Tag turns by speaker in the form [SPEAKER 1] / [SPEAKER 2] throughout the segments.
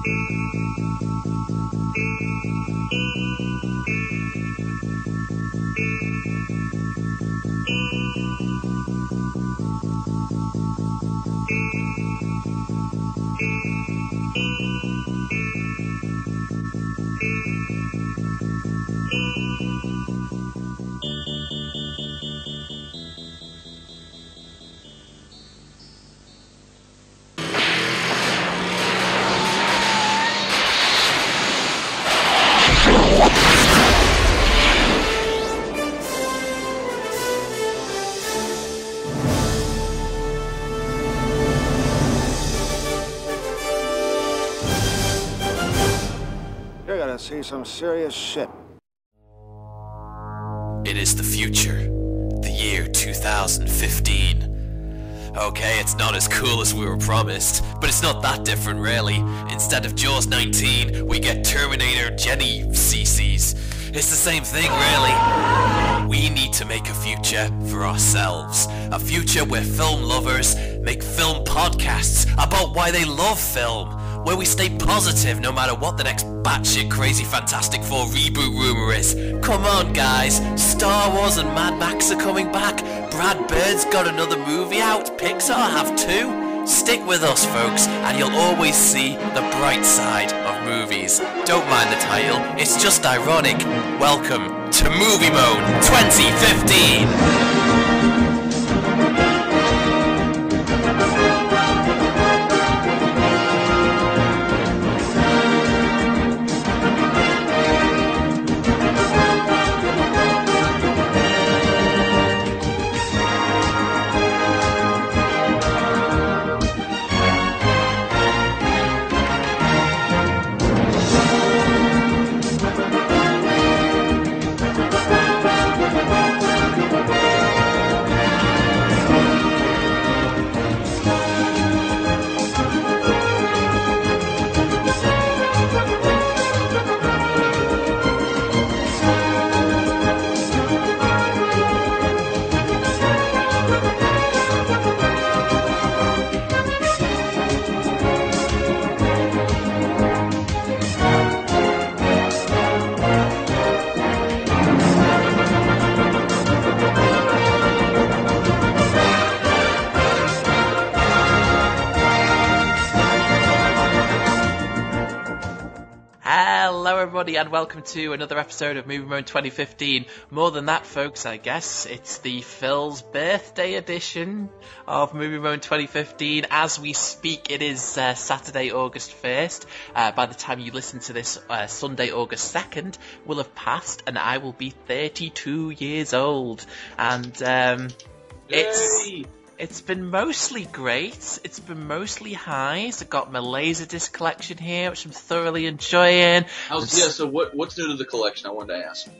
[SPEAKER 1] You're gonna see some serious shit.
[SPEAKER 2] It is the future. The year 2015. Okay, it's not as cool as we were promised, but it's not that different really. Instead of Jaws 19, we get Terminator Jenny CCs. It's the same thing really. We need to make a future for ourselves. A future where film lovers make film podcasts about why they love film. Where we stay positive no matter what the next batshit crazy Fantastic Four reboot rumor is. Come on guys, Star Wars and Mad Max are coming back, Brad Bird's got another movie out, Pixar have too. Stick with us folks and you'll always see the bright side of movies. Don't mind the title, it's just ironic. Welcome to Movie Moan 2015! Hello everybody and welcome to another episode of Movie Moan 2015. More than that folks, I guess. It's the Phil's birthday edition of Movie Moan 2015. As we speak, it is Saturday, August 1st. By the time you listen to this, Sunday, August 2nd will have passed and I will be 32 years old. And It's been mostly great. It's been mostly highs. I've got my Laserdisc collection here, which I'm thoroughly enjoying.
[SPEAKER 3] So what's new to the collection? I wanted to ask.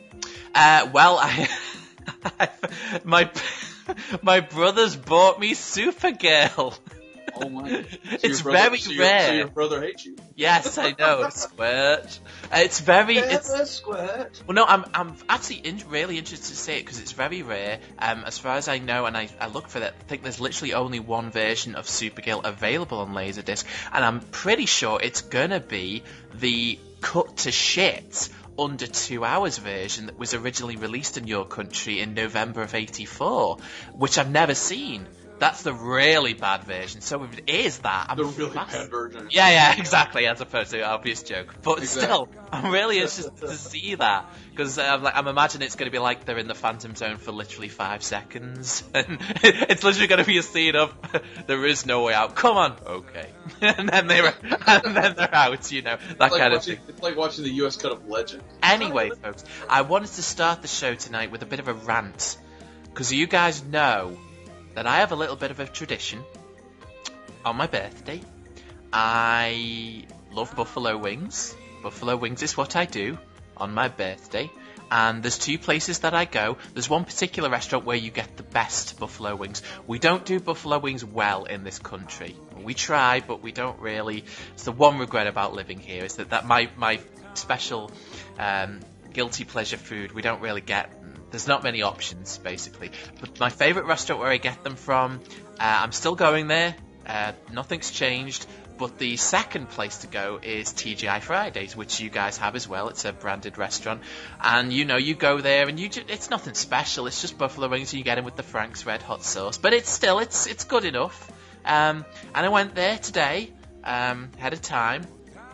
[SPEAKER 2] My brothers bought me Supergirl.
[SPEAKER 3] Oh my!
[SPEAKER 2] It's very rare.
[SPEAKER 3] So your brother hates you.
[SPEAKER 2] Yes, I know. Squirt. It's very.
[SPEAKER 3] Squirt.
[SPEAKER 2] Well, no, I'm actually really interested to see it because it's very rare. As far as I know, and I looked for that. I think there's literally only one version of Supergirl available on Laserdisc, and I'm pretty sure it's gonna be the cut to shit under 2 hours version that was originally released in your country in November of '84, which I've never seen. That's the really bad version. So if it is that, I'm
[SPEAKER 3] the really bad version.
[SPEAKER 2] Yeah, exactly. As opposed to an obvious joke, but still, I'm really interested to see that because I'm imagining it's going to be like they're in the Phantom Zone for literally 5 seconds, and it's literally going to be a scene of there is no way out. Come on, okay, and then they're out. You know that kind of thing.
[SPEAKER 3] It's like watching the US cut of Legend.
[SPEAKER 2] Anyway, folks, I wanted to start the show tonight with a bit of a rant because you guys know that I have a little bit of a tradition. On my birthday, I love buffalo wings. Buffalo wings is what I do on my birthday. And there's 2 places that I go. There's one particular restaurant where you get the best buffalo wings. We don't do buffalo wings well in this country. We try, but we don't really. It's the one regret about living here is that my special guilty pleasure food we don't really get. There's not many options, basically. But my favourite restaurant where I get them from, I'm still going there. Nothing's changed, but the second place to go is TGI Fridays, which you guys have as well. It's a branded restaurant, and you go there and it's nothing special. It's just buffalo wings, and you get them with the Frank's Red Hot sauce, but it's good enough. And I went there today, ahead of time,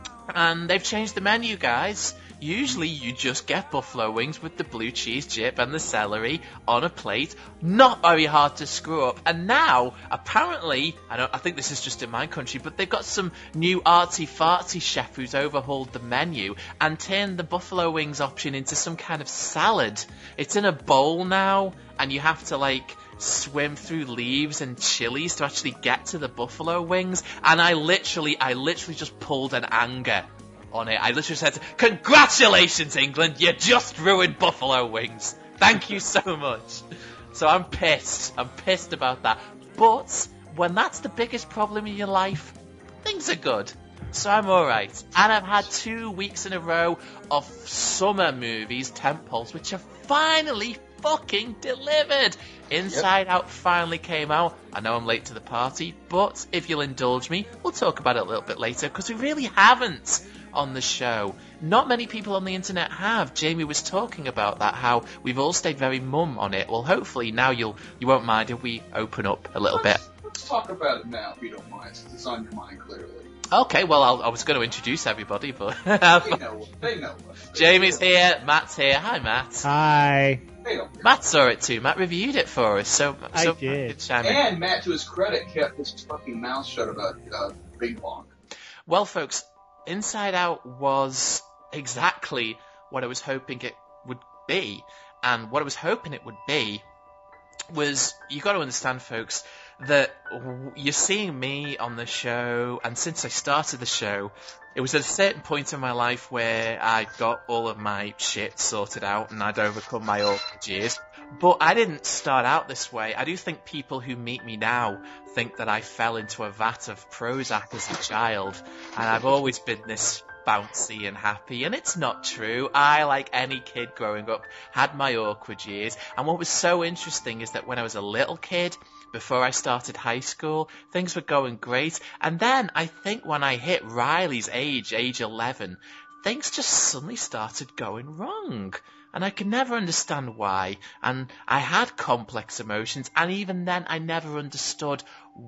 [SPEAKER 2] and they've changed the menu, guys. Usually you just get buffalo wings with the blue cheese dip and the celery on a plate. Not very hard to screw up. And now, apparently, I think this is just in my country, but they've got some new artsy-fartsy chef who's overhauled the menu and turned the buffalo wings option into some kind of salad. It's in a bowl now, and you have to, swim through leaves and chilies to actually get to the buffalo wings. And I literally just pulled an anger on it. I literally said, "Congratulations, England! You just ruined buffalo wings. Thank you so much." So I'm pissed. I'm pissed about that. But when that's the biggest problem in your life, things are good. So I'm alright. And I've had 2 weeks in a row of summer movies, tentpoles, which have finally fucking delivered. Inside Out finally came out. I know I'm late to the party, but if you'll indulge me, we'll talk about it a little bit later, because we really haven't on the show. Not many people on the internet have. Jamie was talking about that, how we've all stayed very mum on it. Well, hopefully now you won't mind if we open up a little bit.
[SPEAKER 3] Let's talk about it now, if you don't mind, since it's on your mind clearly.
[SPEAKER 2] Okay, well, I was going to introduce everybody, but
[SPEAKER 3] They know us.
[SPEAKER 2] Jamie's here, Matt's here. Hi, Matt.
[SPEAKER 4] Hi.
[SPEAKER 3] They don't care.
[SPEAKER 2] Matt saw it too. Matt reviewed it for us, so
[SPEAKER 4] I
[SPEAKER 2] so
[SPEAKER 4] did.
[SPEAKER 2] good chime in.
[SPEAKER 3] And Matt, to his credit, kept his fucking mouth shut about Bing Bong.
[SPEAKER 2] Well, folks, Inside Out was exactly what I was hoping it would be. And what I was hoping it would be was, you got to understand, folks, that you're seeing me on the show, and since I started the show, it was at a certain point in my life where I got all of my shit sorted out and I'd overcome my awkward years. But I didn't start out this way. I do think people who meet me now think that I fell into a vat of Prozac as a child, and I've always been this bouncy and happy, and it's not true. I, like any kid growing up, had my awkward years, and what was so interesting is that when I was a little kid, before I started high school, things were going great, and then I think when I hit Riley's age 11, things just suddenly started going wrong. And I could never understand why, and I had complex emotions, and even then I never understood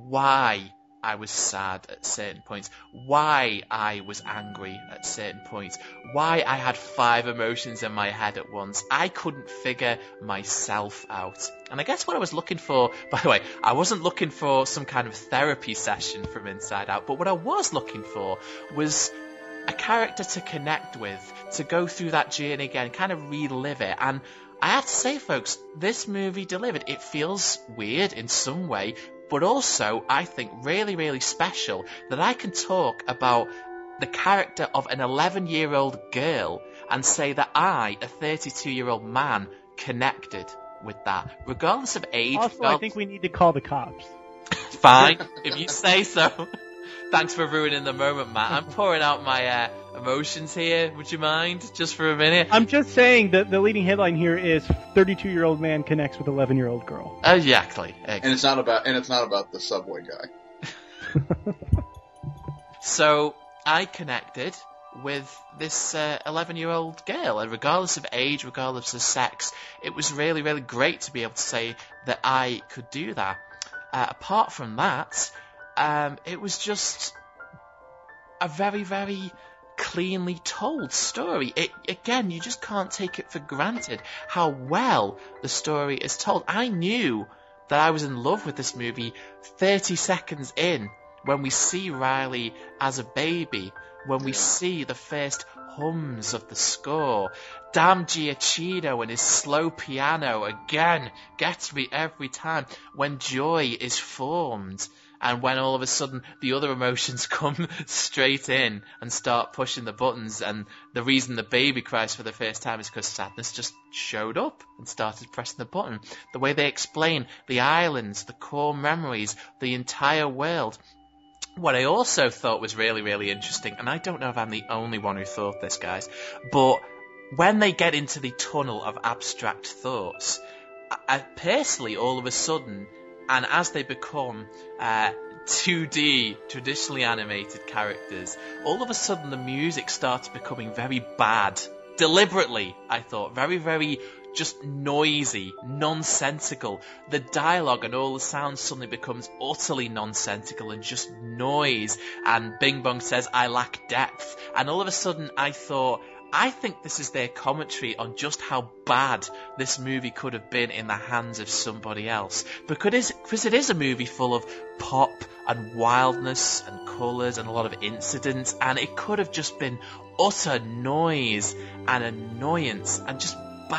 [SPEAKER 2] why I was sad at certain points, why I was angry at certain points, why I had 5 emotions in my head at once. I couldn't figure myself out. And I guess what I was looking for, by the way, I wasn't looking for some kind of therapy session from Inside Out, but what I was looking for was a character to connect with, to go through that journey again, kind of relive it. And I have to say, folks, this movie delivered. It feels weird in some way, but also, I think, really, really special that I can talk about the character of an 11-year-old girl and say that I, a 32-year-old man, connected with that, regardless of age.
[SPEAKER 4] Also, I think we need to call the cops.
[SPEAKER 2] Fine, if you say so. Thanks for ruining the moment, Matt. I'm pouring out my emotions here. Would you mind, just for a minute?
[SPEAKER 4] I'm just saying that the leading headline here is 32-year-old man connects with 11-year-old girl.
[SPEAKER 2] Exactly.
[SPEAKER 3] And it's not about the subway guy.
[SPEAKER 2] So I connected with this 11-year-old girl, and regardless of age, regardless of sex, it was really, really great to be able to say that I could do that. Apart from that, it was just a very, very cleanly told story. Again, you just can't take it for granted how well the story is told. I knew that I was in love with this movie 30 seconds in, when we see Riley as a baby, when we see the first hums of the score. Damn Giacchino and his slow piano, again, gets me every time. When joy is formed, and when all of a sudden the other emotions come straight in and start pushing the buttons, and the reason the baby cries for the first time is because sadness just showed up and started pressing the button. The way they explain the islands, the core memories, the entire world. What I also thought was really, really interesting, and I don't know if I'm the only one who thought this, guys, but when they get into the tunnel of abstract thoughts, I personally, all of a sudden, and as they become 2D, traditionally animated characters, all of a sudden the music starts becoming very bad. Deliberately, I thought. Very, very just noisy, nonsensical. The dialogue and all the sound suddenly becomes utterly nonsensical and just noise. And Bing Bong says, I lack depth. And all of a sudden I thought, I think this is their commentary on just how bad this movie could have been in the hands of somebody else. Because it is a movie full of pop and wildness and colours and a lot of incidents, and it could have just been utter noise and annoyance and just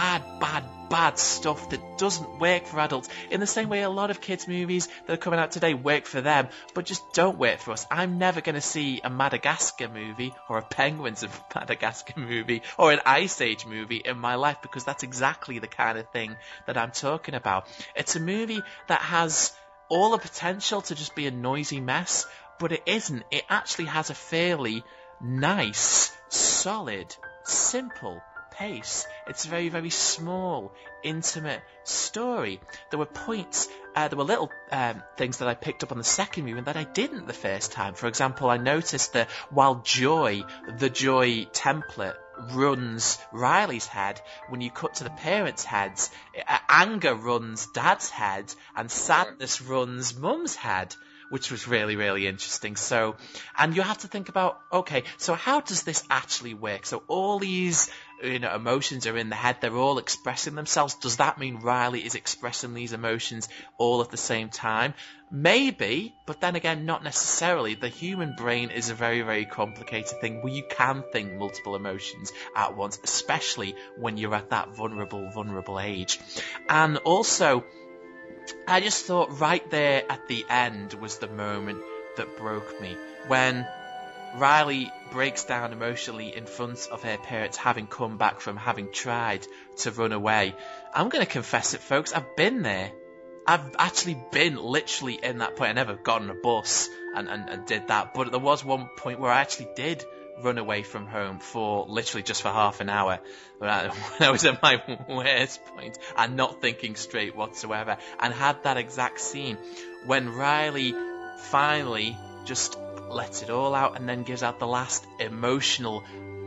[SPEAKER 2] bad stuff that doesn't work for adults in the same way a lot of kids' movies that are coming out today work for them, but just don't work for us. I'm never going to see a Madagascar movie or a Penguins of Madagascar movie or an Ice Age movie in my life, because that's exactly the kind of thing that I'm talking about. It's a movie that has all the potential to just be a noisy mess, but it isn't. It actually has a fairly nice, solid, simple pace. It's a very, very small, intimate story. There were points, there were little things that I picked up on the second viewing that I didn't the first time. For example, I noticed that while the joy template runs Riley's head, when you cut to the parents' heads, anger runs Dad's head and sadness runs Mum's head, which was really, really interesting. So, and you have to think about, okay, so how does this actually work? So all these, emotions are in the head, they're all expressing themselves. Does that mean Riley is expressing these emotions all at the same time? Maybe, but then again, not necessarily. The human brain is a very, very complicated thing where you can think multiple emotions at once, especially when you're at that vulnerable age. And also, I just thought right there at the end was the moment that broke me. When Riley breaks down emotionally in front of her parents, having come back from having tried to run away. I'm going to confess it, folks, I've been there. I've actually been literally in that point. I never got on a bus and did that, but there was one point where I actually did run away from home for literally just for half an hour when I was at my worst point and not thinking straight whatsoever, and had that exact scene when Riley finally just lets it all out and then gives out the last emotional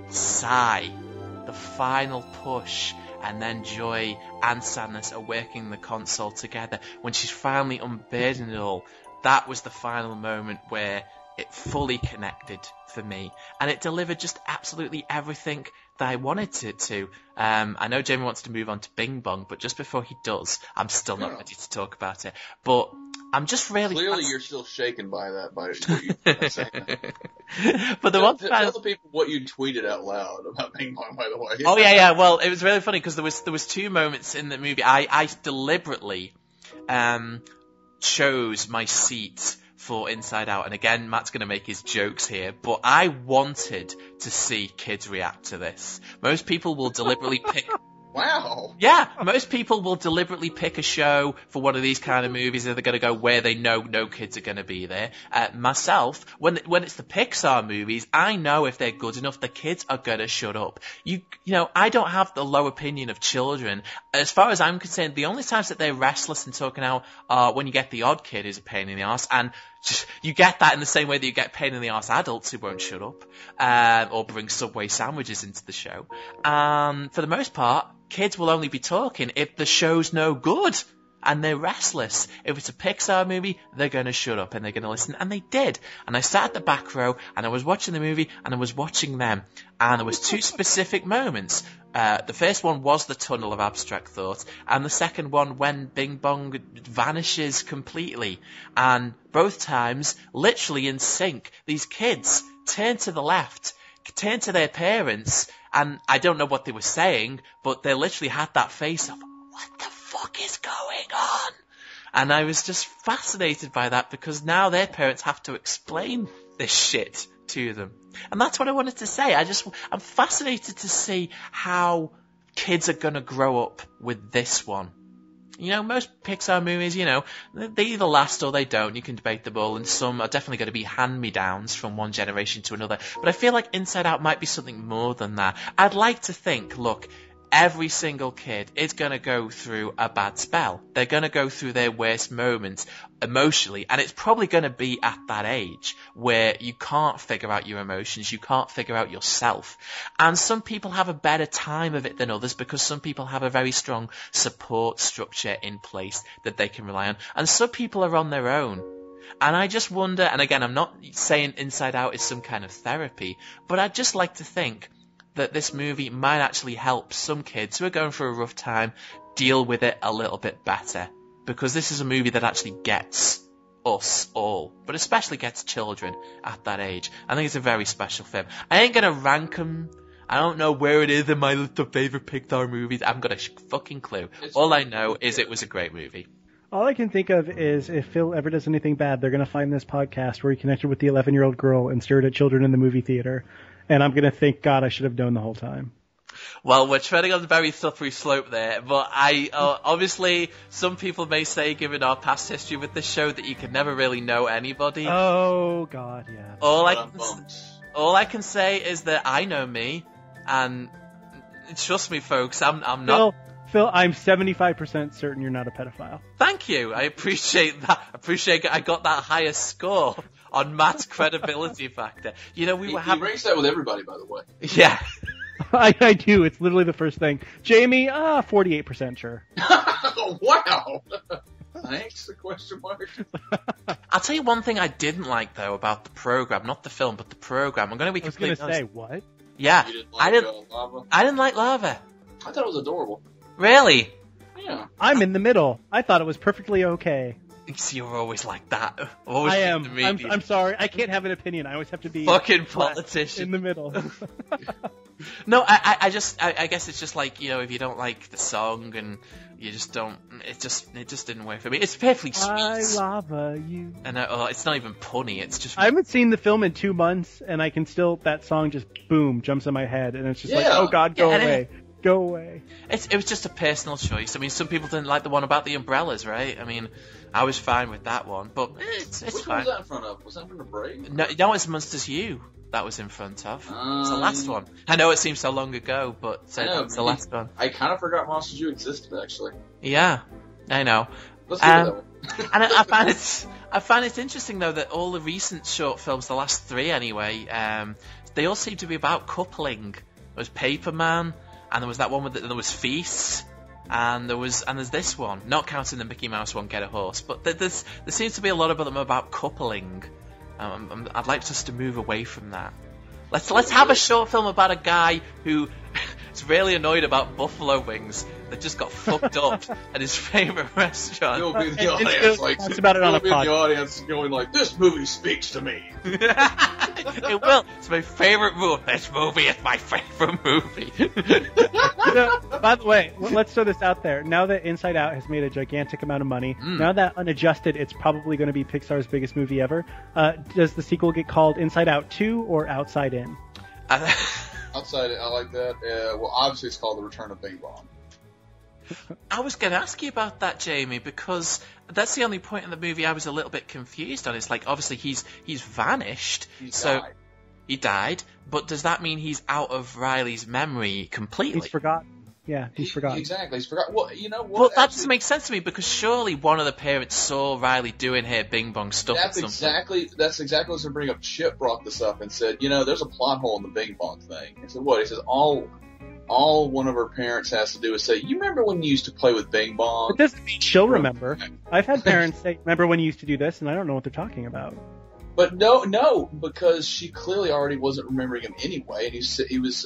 [SPEAKER 2] sigh, the final push, and then joy and sadness are working the console together. When she's finally unburdened it all, that was the final moment where it fully connected for me, and it delivered just absolutely everything that I wanted it to. I know Jamie wants to move on to Bing Bong, but just before he does, I'm still not ready to talk about it. But I'm just really...
[SPEAKER 3] Clearly you're still shaken by that, by what you saying that.
[SPEAKER 2] But
[SPEAKER 3] tell the people what you tweeted out loud about Bing Bong, by the way.
[SPEAKER 2] Oh, yeah. Well, it was really funny because there was two moments in the movie. I deliberately chose my seat for Inside Out, and again, Matt's going to make his jokes here, but I wanted to see kids react to this. Most people will deliberately pick...
[SPEAKER 3] Wow.
[SPEAKER 2] Yeah, most people will deliberately pick a show for one of these kind of movies, and they're going to go where they know no kids are going to be there. Myself, when it's the Pixar movies, I know if they're good enough, the kids are going to shut up. I don't have the low opinion of children. As far as I'm concerned, the only times that they're restless and talking out are when you get the odd kid who's a pain in the arse, and you get that in the same way that you get pain in the arse adults who won't shut up, or bring Subway sandwiches into the show. For the most part, kids will only be talking if the show's no good and they're restless. If it's a Pixar movie, they're going to shut up and they're going to listen, and they did. And I sat at the back row and I was watching the movie and I was watching them, and there was two specific moments. The first one was the tunnel of abstract thought, and the second one when Bing Bong vanishes completely. And both times, literally in sync, these kids turn to the left, turn to their parents, and I don't know what they were saying, but they literally had that face of, what the fuck is going on? And I was just fascinated by that, because now their parents have to explain this shit to them. And that's what I wanted to say. I'm fascinated to see how kids are going to grow up with this one. Most Pixar movies, they either last or they don't. You can debate them all, and some are definitely going to be hand-me-downs from one generation to another. But I feel like Inside Out might be something more than that. I'd like to think, look, every single kid is going to go through a bad spell. They're going to go through their worst moments emotionally, and it's probably going to be at that age where you can't figure out your emotions, you can't figure out yourself. And some people have a better time of it than others because some people have a very strong support structure in place that they can rely on, and some people are on their own. And I just wonder, and again, I'm not saying Inside Out is some kind of therapy, but I'd just like to think that this movie might actually help some kids who are going through a rough time deal with it a little bit better. Because this is a movie that actually gets us all, but especially gets children at that age. I think it's a very special film. I ain't gonna rank them. I don't know where it is in my list of favourite Pixar movies. I haven't got a fucking clue. All I know is it was a great movie.
[SPEAKER 4] All I can think of is if Phil ever does anything bad, they're going to find this podcast where he connected with the 11-year-old girl and stared at children in the movie theater. And I'm going to think, God, I should have known the whole time.
[SPEAKER 2] Well, we're treading on a very slippery slope there, but obviously some people may say, given our past history with this show, that you can never really know anybody.
[SPEAKER 4] Oh, God, yeah.
[SPEAKER 2] All I can say is that I know me, and trust me, folks, I'm not...
[SPEAKER 4] Phil, I'm 75% certain you're not a pedophile.
[SPEAKER 2] Thank you. I appreciate that. I got that highest score on Matt's credibility factor. You know,
[SPEAKER 3] he rates that with everybody, by the way.
[SPEAKER 2] Yeah.
[SPEAKER 4] I do. It's literally the first thing. Jamie, 48% sure.
[SPEAKER 3] Wow. Thanks, the question mark.
[SPEAKER 2] I'll tell you one thing I didn't like, though, about the program. Not the film, but the program. I'm going to be completely honest.
[SPEAKER 4] I was going to say, what?
[SPEAKER 2] Yeah.
[SPEAKER 3] You didn't like Lava?
[SPEAKER 2] I didn't like Lava.
[SPEAKER 3] I thought it was adorable.
[SPEAKER 2] Really?
[SPEAKER 3] Yeah.
[SPEAKER 4] I'm in the middle. I thought it was perfectly okay.
[SPEAKER 2] You're always like that.
[SPEAKER 4] I am. I'm sorry. I can't have an opinion. I always have to be
[SPEAKER 2] fucking politician
[SPEAKER 4] in the middle.
[SPEAKER 2] No, I guess it's just like, you know, if you don't like the song and you just don't, it just didn't work for me. It's perfectly sweet.
[SPEAKER 4] I lava you.
[SPEAKER 2] And it's not even punny. It's just.
[SPEAKER 4] I haven't seen the film in 2 months, and I can still, that song just boom jumps in my head, and it's just like, oh God, go away. Go away.
[SPEAKER 2] It was just a personal choice. I mean, some people didn't like the one about the umbrellas, right? I mean, I was fine with that one, but it's
[SPEAKER 3] Which
[SPEAKER 2] fine.
[SPEAKER 3] one was that in front of? Was that in front of Brave?
[SPEAKER 2] No, it's Monsters U that was in front of. It's the last one. I know it seems so long ago, but it's the last one.
[SPEAKER 3] I kind of forgot Monsters U existed, actually.
[SPEAKER 2] Yeah, I know.
[SPEAKER 3] Let's do that one.
[SPEAKER 2] And I find it interesting though that all the recent short films, the last 3 anyway, they all seem to be about coupling. There was Paperman. And there was that one there was Feast, and there's this one, not counting the Mickey Mouse one, Get a Horse, but there seems to be a lot of them about coupling. I'd like us to move away from that. Let's have a short film about a guy who is really annoyed about buffalo wings that just got fucked up at his favourite restaurant.
[SPEAKER 3] You'll be in the audience like,
[SPEAKER 4] talks about it on a podcast.
[SPEAKER 3] The audience going like, this movie speaks to me.
[SPEAKER 2] It will. It's my favourite movie. This movie is my favourite movie.
[SPEAKER 4] By the way, let's throw this out there. Now that Inside Out has made a gigantic amount of money, now that unadjusted, it's probably going to be Pixar's biggest movie ever. Does the sequel get called Inside Out 2 or Outside In?
[SPEAKER 3] Outside, I like that. Well, obviously it's called The Return of Bing Bong.
[SPEAKER 2] I was going to ask you about that, Jamie, because that's the only point in the movie I was a little bit confused on. It's like, obviously, he's vanished. He died, but does that mean he's out of Riley's memory completely?
[SPEAKER 4] He's forgotten. Yeah, he's forgotten.
[SPEAKER 3] Exactly, he's forgotten. Well, you know what?
[SPEAKER 2] Well, that doesn't make sense to me, because surely one of the parents saw Riley doing her Bing Bong stuff
[SPEAKER 3] That's
[SPEAKER 2] at some point.
[SPEAKER 3] That's exactly what I was going to bring up. Chip brought this up and said, you know, there's a plot hole in the Bing Bong thing. He said, what? He says, all one of her parents has to do is say, you remember when you used to play with Bing Bong?
[SPEAKER 4] It doesn't mean she'll remember. I've had parents say, remember when you used to do this? And I don't know what they're talking about.
[SPEAKER 3] But no, because she clearly already wasn't remembering him anyway. And he was,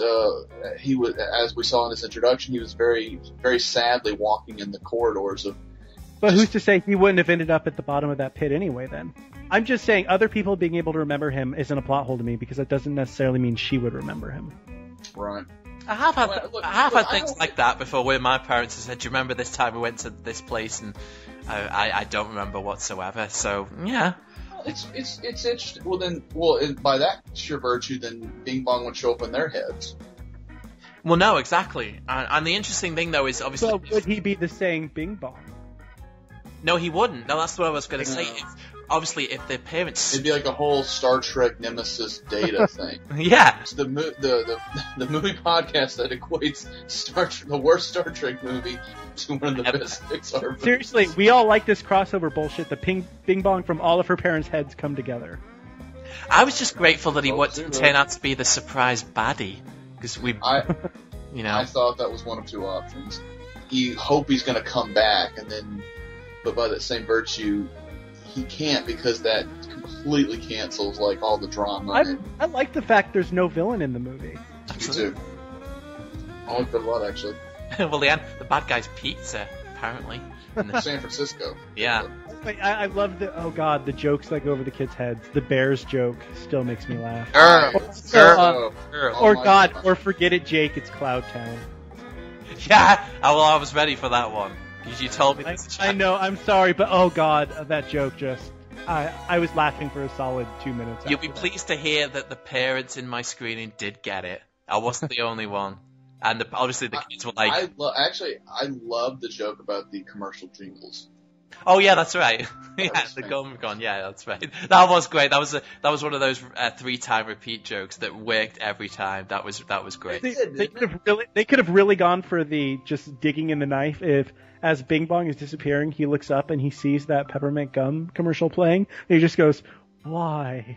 [SPEAKER 3] as we saw in this introduction, he was very, very sadly walking in the corridors of.
[SPEAKER 4] But who's to say he wouldn't have ended up at the bottom of that pit anyway? Then I'm just saying, other people being able to remember him isn't a plot hole to me, because that doesn't necessarily mean she would remember him.
[SPEAKER 3] Right.
[SPEAKER 2] I have had things like that before, where my parents have said, "Do you remember this time we went to this place?" And I don't remember whatsoever. So yeah.
[SPEAKER 3] It's interesting. By that sheer virtue, then Bing Bong would show up in their heads.
[SPEAKER 2] Well, no, exactly. And the interesting thing, though, is obviously.
[SPEAKER 4] So would he be the saying Bing Bong?
[SPEAKER 2] No, he wouldn't. No, that's what I was going to say. obviously, if the parents...
[SPEAKER 3] It'd be like a whole Star Trek Nemesis Data thing.
[SPEAKER 2] Yeah.
[SPEAKER 3] It's the movie podcast that equates the worst Star Trek movie to one of the best Pixar movies.
[SPEAKER 4] Seriously, we all like this crossover bullshit. The Bing Bong from all of her parents' heads come together.
[SPEAKER 2] I was just grateful that he didn't turn out to be the surprise baddie. Because
[SPEAKER 3] I
[SPEAKER 2] thought
[SPEAKER 3] that was one of two options. You hope he's going to come back, but by that same virtue, he can't because that completely cancels like all the drama.
[SPEAKER 4] I like the fact there's no villain in the movie.
[SPEAKER 3] Me too. Only for blood, actually.
[SPEAKER 2] Well, the bad guy's pizza, apparently.
[SPEAKER 3] San Francisco.
[SPEAKER 2] Yeah.
[SPEAKER 4] I love the jokes that go over the kids' heads. The Bears joke still makes me laugh. Or forget it, Jake, it's Cloud Town.
[SPEAKER 2] Yeah, I was ready for that one. Because you told me this.
[SPEAKER 4] I know, I'm sorry, but oh god, that joke just... I was laughing for a solid 2 minutes.
[SPEAKER 2] You'll be pleased to hear that the parents in my screening did get it. I wasn't the only one. And obviously the kids were like...
[SPEAKER 3] I love the joke about the commercial jingles.
[SPEAKER 2] Oh yeah, that's right. Yeah, the gum. Yeah, that's right. That was great. That was one of those 3-time repeat jokes that worked every time. That was great.
[SPEAKER 4] They could have really gone for the just digging in the knife if, as Bing Bong is disappearing, he looks up and he sees that peppermint gum commercial playing, and he just goes, "Why?"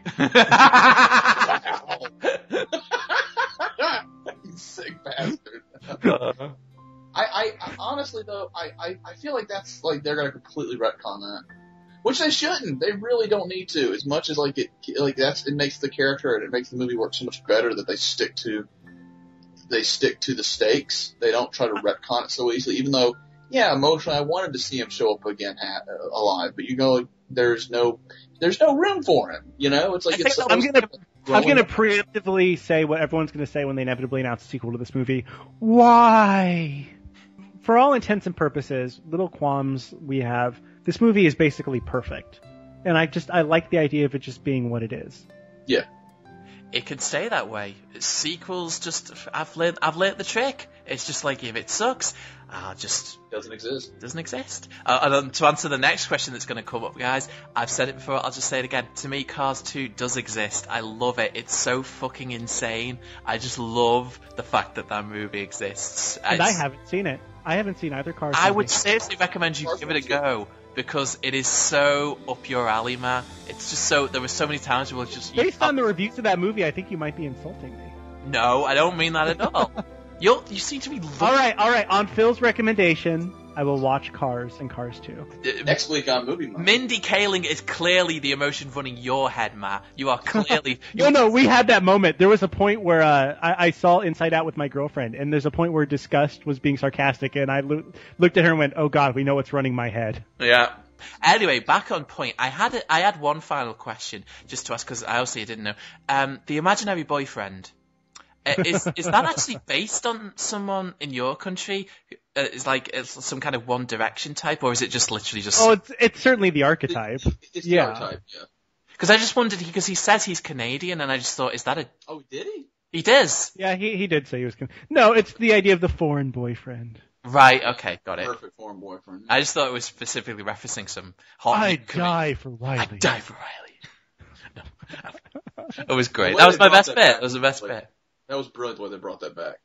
[SPEAKER 3] You sick bastard. I honestly though, I feel like that's like they're gonna completely retcon that, which they shouldn't. They really don't need to. As much as it makes the character and it makes the movie work so much better that they stick to the stakes. They don't try to retcon it so easily. Even though, yeah, emotionally, I wanted to see him show up again alive, but there's no room for him. It's like I'm
[SPEAKER 4] gonna preemptively say what everyone's gonna say when they inevitably announce a sequel to this movie. Why? For all intents and purposes, little qualms we have, this movie is basically perfect. And I like the idea of it just being what it is.
[SPEAKER 3] Yeah.
[SPEAKER 2] It could stay that way. Sequels I've learnt the trick. It's just like, if it sucks,
[SPEAKER 3] doesn't
[SPEAKER 2] exist. And to answer the next question that's going to come up, guys, I've said it before, I'll just say it again. To me, Cars 2 does exist. I love it. It's so fucking insane. I just love the fact that movie exists.
[SPEAKER 4] And I haven't seen it. I haven't seen either Cars movie.
[SPEAKER 2] I would seriously recommend you give it a go, because it is so up your alley, man. It's just there were so many times where
[SPEAKER 4] based on the reviews of that movie, I think you might be insulting me.
[SPEAKER 2] No, I don't mean that at all. You seem to be...
[SPEAKER 4] All right. On Phil's recommendation, I will watch Cars and Cars 2.
[SPEAKER 3] Next week on Movie Month.
[SPEAKER 2] Mindy Kaling is clearly the emotion running your head, Matt. You are clearly...
[SPEAKER 4] No, we had that moment. There was a point where I saw Inside Out with my girlfriend, and there's a point where disgust was being sarcastic, and I looked at her and went, "Oh God, we know what's running my head."
[SPEAKER 2] Yeah. Anyway, back on point. I had one final question just to ask, because I also didn't know. The imaginary boyfriend... is that actually based on someone in your country? It's some kind of One Direction type, or is it just literally just...
[SPEAKER 4] Oh, it's certainly the archetype.
[SPEAKER 3] It's the archetype, yeah.
[SPEAKER 2] Because I just wondered, because he says he's Canadian, and I just thought, is that a...
[SPEAKER 3] Oh, did he?
[SPEAKER 2] He does.
[SPEAKER 4] Yeah, he did say he was Canadian. No, it's the idea of the foreign boyfriend.
[SPEAKER 2] Right, okay, got it.
[SPEAKER 3] Perfect foreign boyfriend.
[SPEAKER 2] I just thought it was specifically referencing some hot...
[SPEAKER 4] I'd die for Riley.
[SPEAKER 2] I'd die for Riley. No. It was great. That was my best bit. That was the best bit.
[SPEAKER 3] That was brilliant the way they brought that back.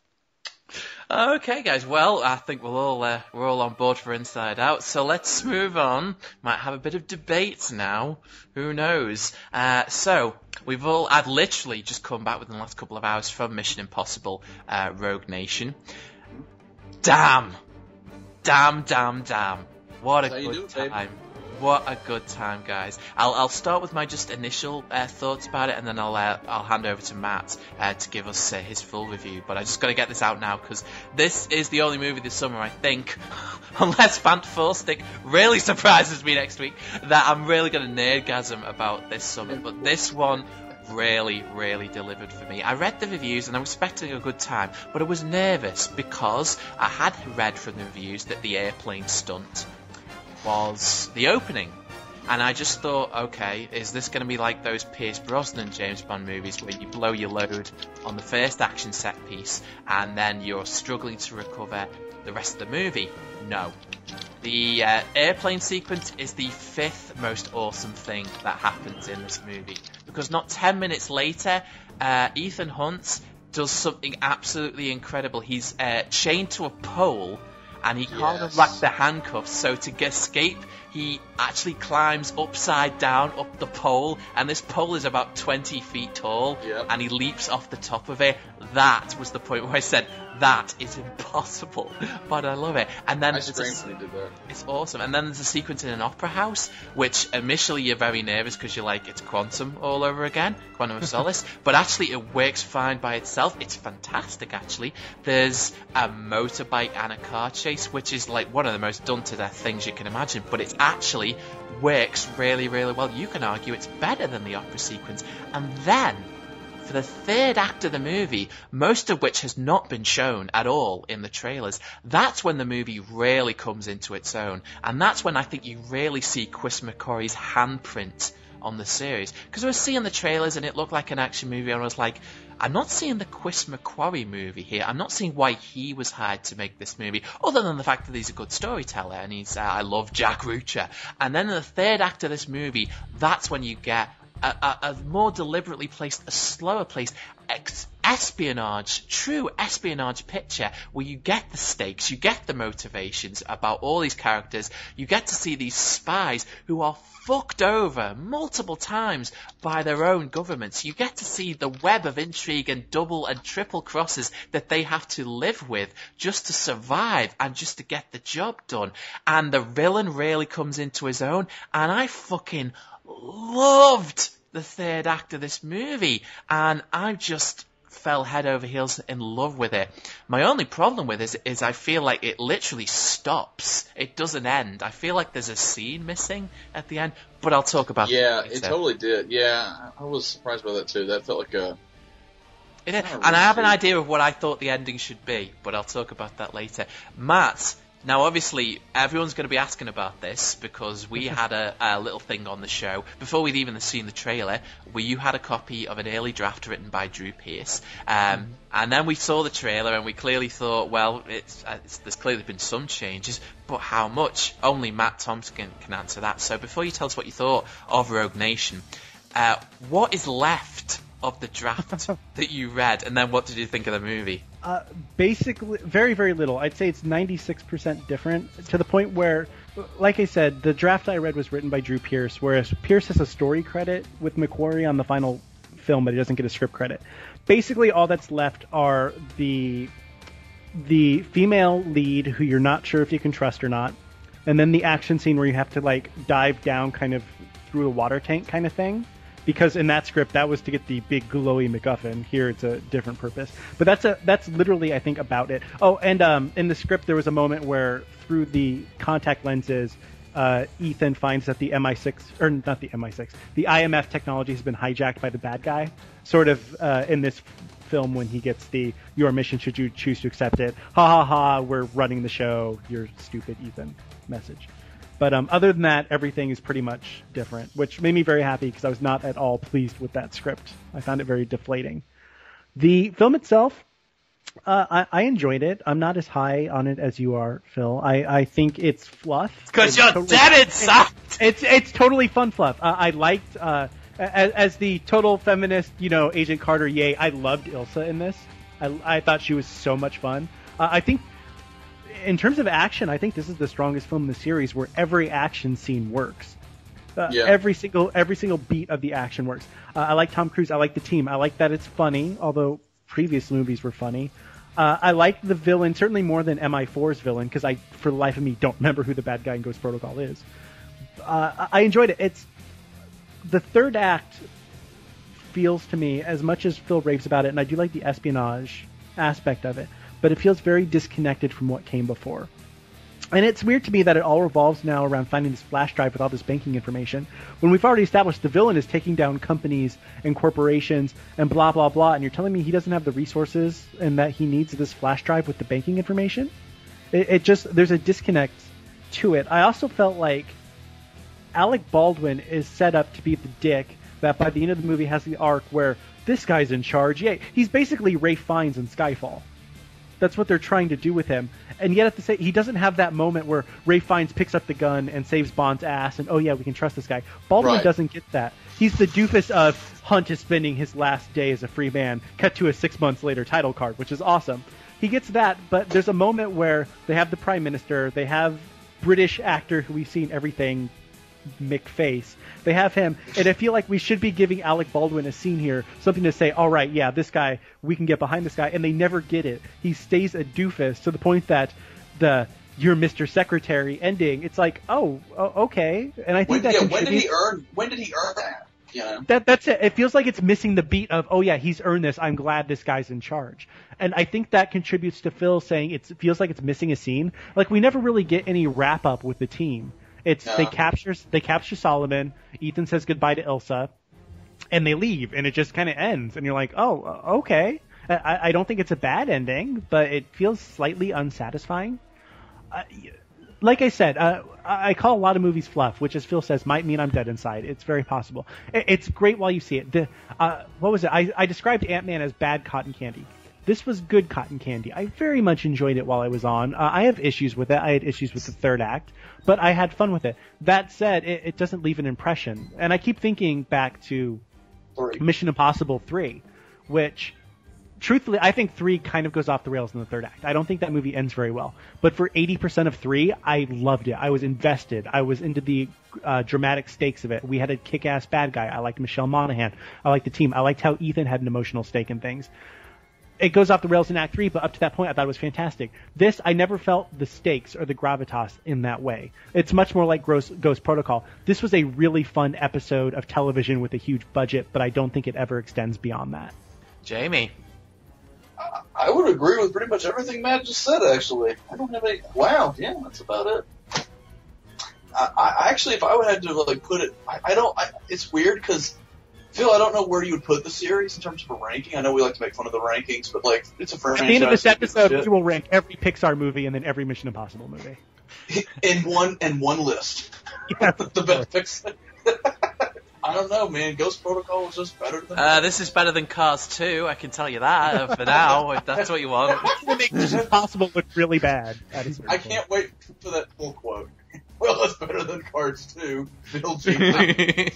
[SPEAKER 2] Okay, guys. Well, I think we're all on board for Inside Out. So let's move on. Might have a bit of debate now. Who knows? I've literally just come back within the last couple of hours from Mission Impossible: Rogue Nation. Damn. What a good time. Baby? What a good time, guys. I'll start with my just initial thoughts about it, and then I'll hand over to Matt to give us his full review. But I just got to get this out now, because this is the only movie this summer, I think, unless Fantastic really surprises me next week, that I'm really going to nerdgasm about this summer. But this one really delivered for me. I read the reviews and I was expecting a good time, but I was nervous because I had read from the reviews that the airplane stunt was the opening, and I just thought, okay, is this going to be like those Pierce Brosnan James Bond movies where you blow your load on the first action set piece and then you're struggling to recover the rest of the movie? No. The airplane sequence is the 5th most awesome thing that happens in this movie. Because not 10 minutes later, Ethan Hunt does something absolutely incredible. He's chained to a pole, and he can't unlock the handcuffs, so to escape, he actually climbs upside down up the pole, and this pole is about 20 feet tall, and he leaps off the top of it. That was the point where I said, that is impossible, but I love it. And then
[SPEAKER 3] I screamed when he did that.
[SPEAKER 2] It's awesome. And then there's a sequence in an opera house, which initially you're very nervous because you're like, it's Quantum all over again, Quantum of Solace, but actually it works fine by itself. It's fantastic, actually. There's a motorbike and a car chase, which is like one of the most done-to-death things you can imagine, but it actually works really, really well. You can argue it's better than the opera sequence. And then, for the 3rd act of the movie, most of which has not been shown at all in the trailers, that's when the movie really comes into its own. And that's when I think you really see Chris McQuarrie's handprint on the series. Because I was seeing the trailers and it looked like an action movie, and I was like, I'm not seeing the Chris McQuarrie movie here. I'm not seeing why he was hired to make this movie, other than the fact that he's a good storyteller, and I love Jack Reacher. And then in the 3rd act of this movie, that's when you get a more deliberately placed, a slower placed espionage, true espionage picture, where you get the stakes, you get the motivations about all these characters, you get to see these spies who are fucked over multiple times by their own governments. You get to see the web of intrigue and double and triple crosses that they have to live with just to survive and just to get the job done. And the villain really comes into his own, and I fucking loved the 3rd act of this movie, and I just fell head over heels in love with it. My only problem with it is I feel like it literally stops. It doesn't end. I feel like there's a scene missing at the end, but I'll talk about that later.
[SPEAKER 3] It totally did. Yeah, I was surprised by that too. That felt like a...
[SPEAKER 2] And I have an idea of what I thought the ending should be, but I'll talk about that later. Matt, now obviously everyone's going to be asking about this because we had a little thing on the show before we'd even seen the trailer where you had a copy of an early draft written by Drew Pearce, and then we saw the trailer and we clearly thought, well, there's clearly been some changes, but how much? Only Matt Thompson can answer that. So before you tell us what you thought of Rogue Nation, what is left of the draft that you read, and then what did you think of the movie?
[SPEAKER 4] Basically, very, very little. I'd say it's 96% different, to the point where, like I said, the draft I read was written by Drew Pearce, whereas Pearce has a story credit with McQuarrie on the final film, but he doesn't get a script credit. Basically, all that's left are the female lead, who you're not sure if you can trust or not, and then the action scene where you have to, like, dive down kind of through a water tank kind of thing. Because in that script, that was to get the big glowy MacGuffin. Here, it's a different purpose. But that's literally, I think, about it. Oh, and in the script, there was a moment where through the contact lenses, Ethan finds that the MI6, or not the MI6, the IMF technology has been hijacked by the bad guy. Sort of in this film when he gets your mission should you choose to accept it. Ha ha ha, we're running the show. You're stupid, Ethan message. But other than that, everything is pretty much different, which made me very happy because I was not at all pleased with that script. I found it very deflating. The film itself, I enjoyed it. I'm not as high on it as you are, Phil. I think it's fluff.
[SPEAKER 2] Because you're dead inside!
[SPEAKER 4] It's totally fun fluff. I liked, as the total feminist, Agent Carter, yay, I loved Ilsa in this. I thought she was so much fun. I think in terms of action, I think this is the strongest film in the series where every action scene works. Every single beat of the action works. I like Tom Cruise. I like the team. I like that it's funny, although previous movies were funny. I like the villain, certainly more than MI4's villain, because I, for the life of me, don't remember who the bad guy in Ghost Protocol is. I enjoyed it. It's the 3rd act feels to me, as much as Phil raves about it, and I do like the espionage aspect of it, but it feels very disconnected from what came before. And it's weird to me that it all revolves now around finding this flash drive with all this banking information, when we've already established the villain is taking down companies and corporations and blah, blah, blah, and you're telling me he doesn't have the resources and that he needs this flash drive with the banking information? It just, there's a disconnect to it. I also felt like Alec Baldwin is set up to be the dick that by the end of the movie has the arc where this guy's in charge. Yeah, he's basically Ralph Fiennes in Skyfall. That's what they're trying to do with him. And yet at the same, he doesn't have that moment where Ray Fiennes picks up the gun and saves Bond's ass, and oh yeah, we can trust this guy. Baldwin doesn't get that. He's the doofus of Hunt is spending his last day as a free man, cut to a 6 months later title card, which is awesome. He gets that, but there's a moment where they have the Prime Minister, they have British actor who we've seen everything, McFace. They have him, and I feel like we should be giving Alec Baldwin a scene here, something to say, all right, yeah, this guy, we can get behind this guy, and they never get it. He stays a doofus to the point that the "You're Mr. Secretary" ending, it's like, oh, okay. And I think
[SPEAKER 3] when did he earn that? Yeah.
[SPEAKER 4] That's it. It feels like it's missing the beat of, oh yeah, he's earned this. I'm glad this guy's in charge. And I think that contributes to Phil saying it feels like it's missing a scene. Like we never really get any wrap up with the team. They capture Solomon. Ethan says goodbye to Ilsa, and they leave, and it just kind of ends. And you're like, oh, okay. I don't think it's a bad ending, but it feels slightly unsatisfying. Like I said, I call a lot of movies fluff, which, as Phil says, might mean I'm dead inside. It's very possible. It's great while you see it. What was it? I described Ant-Man as bad cotton candy. This was good cotton candy. I very much enjoyed it while I was on. I have issues with it. I had issues with the third act, but I had fun with it. That said, it doesn't leave an impression. And I keep thinking back to Mission Impossible 3, which, truthfully, I think 3 kind of goes off the rails in the third act. I don't think that movie ends very well. But for 80% of 3, I loved it. I was invested. I was into the dramatic stakes of it. We had a kick-ass bad guy. I liked Michelle Monaghan. I liked the team. I liked how Ethan had an emotional stake in things. It goes off the rails in Act 3, but up to that point, I thought it was fantastic. This, I never felt the stakes or the gravitas in that way. It's much more like Ghost Protocol. This was a really fun episode of television with a huge budget, but I don't think it ever extends beyond that.
[SPEAKER 2] Jamie?
[SPEAKER 3] I would agree with pretty much everything Matt just said, actually. I don't have any... Wow, yeah, that's about it. I actually, if I would have to, like, put it... it's weird, because... Phil, I don't know where you would put the series in terms of a ranking. I know we like to make fun of the rankings, but like it's a franchise.
[SPEAKER 4] At the end of this episode, we will rank every Pixar movie and then every Mission Impossible movie
[SPEAKER 3] in one list.
[SPEAKER 4] Yeah,
[SPEAKER 3] the best Pixar. I don't know, man. Ghost Protocol is just better than.
[SPEAKER 2] This is better than Cars 2. I can tell you that for now. If that's what you want.
[SPEAKER 4] It's gonna make Mission Impossible look really bad.
[SPEAKER 3] I can't wait for that full quote. Well, it's better than Cars 2. Bill G.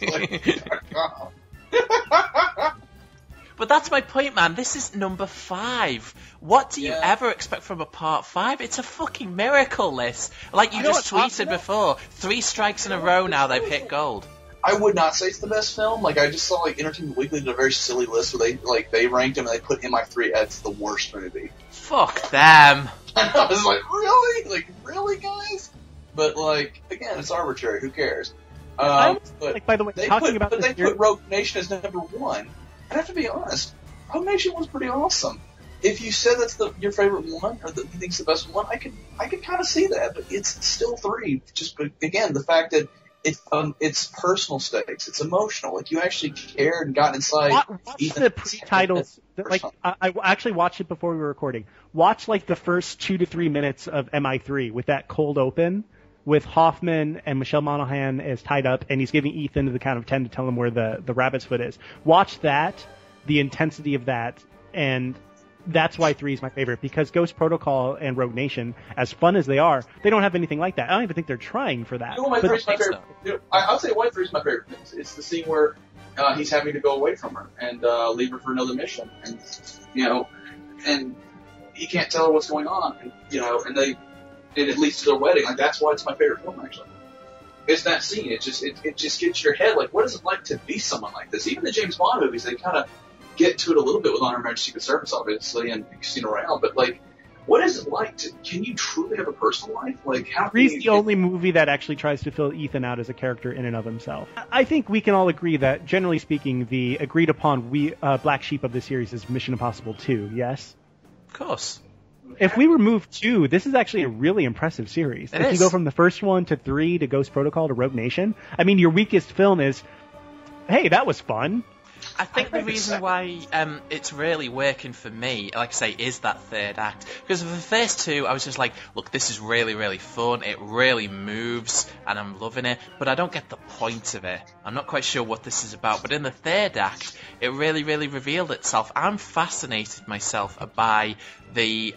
[SPEAKER 2] But that's my point, man. This is number 5. What do you ever expect from a part 5? It's a fucking miracle list. Like you just tweeted before, 3 strikes in a row now they've hit gold.
[SPEAKER 3] I would not say it's the best film. Like I just saw like Entertainment Weekly did a very silly list where they ranked him and they put MI3 as the worst movie.
[SPEAKER 2] Fuck them.
[SPEAKER 3] And I was like, really? Like really, guys? But like again, it's arbitrary. Who cares?
[SPEAKER 4] But like, by the way,
[SPEAKER 3] they put Rogue Nation as number 1. And I have to be honest, Rogue Nation was pretty awesome. If you said that's your favorite one, or that you think's the best one, I could kind of see that. But it's still 3. Just again, the fact that it's personal stakes, it's emotional. Like you actually cared and got inside.
[SPEAKER 4] Watch the pre-titles. Like I actually watched it before we were recording. Watch like the first 2 to 3 minutes of MI3 with that cold open. With Hoffman and Michelle Monaghan is tied up, and he's giving Ethan to the count of 10 to tell him where the rabbit's foot is. Watch that, the intensity of that, and that's why 3 is my favorite, because Ghost Protocol and Rogue Nation, as fun as they are, they don't have anything like that. I don't even think they're trying for that.
[SPEAKER 3] You know what, my favorite. I'll say why 3 is my favorite. It's the scene where he's having to go away from her and leave her for another mission, and and he can't tell her what's going on, and it leads to their wedding. Like that's why it's my favorite film, actually. It's that scene. It just gets your head like, what is it like to be someone like this? Even the James Bond movies, they kind of get to it a little bit with Honor and Majesty Secret Service, obviously, and Casino Royale. But like, what is it like can you truly have a personal life? Like, how?
[SPEAKER 4] 3's the only movie that actually tries to fill Ethan out as a character in and of himself. I think we can all agree that, generally speaking, the agreed upon black sheep of the series is Mission Impossible 2. Yes.
[SPEAKER 2] Of course.
[SPEAKER 4] If we remove 2, this is actually a really impressive series. If you go from the first one to 3 to Ghost Protocol to Rogue Nation, I mean, your weakest film is, hey, that was fun.
[SPEAKER 2] I think the reason why it's really working for me, like I say, is that third act. Because for the first two, I was just like, look, this is really, really fun. It really moves, and I'm loving it. But I don't get the point of it. I'm not quite sure what this is about. But in the third act, it really, really revealed itself. I'm fascinated myself by the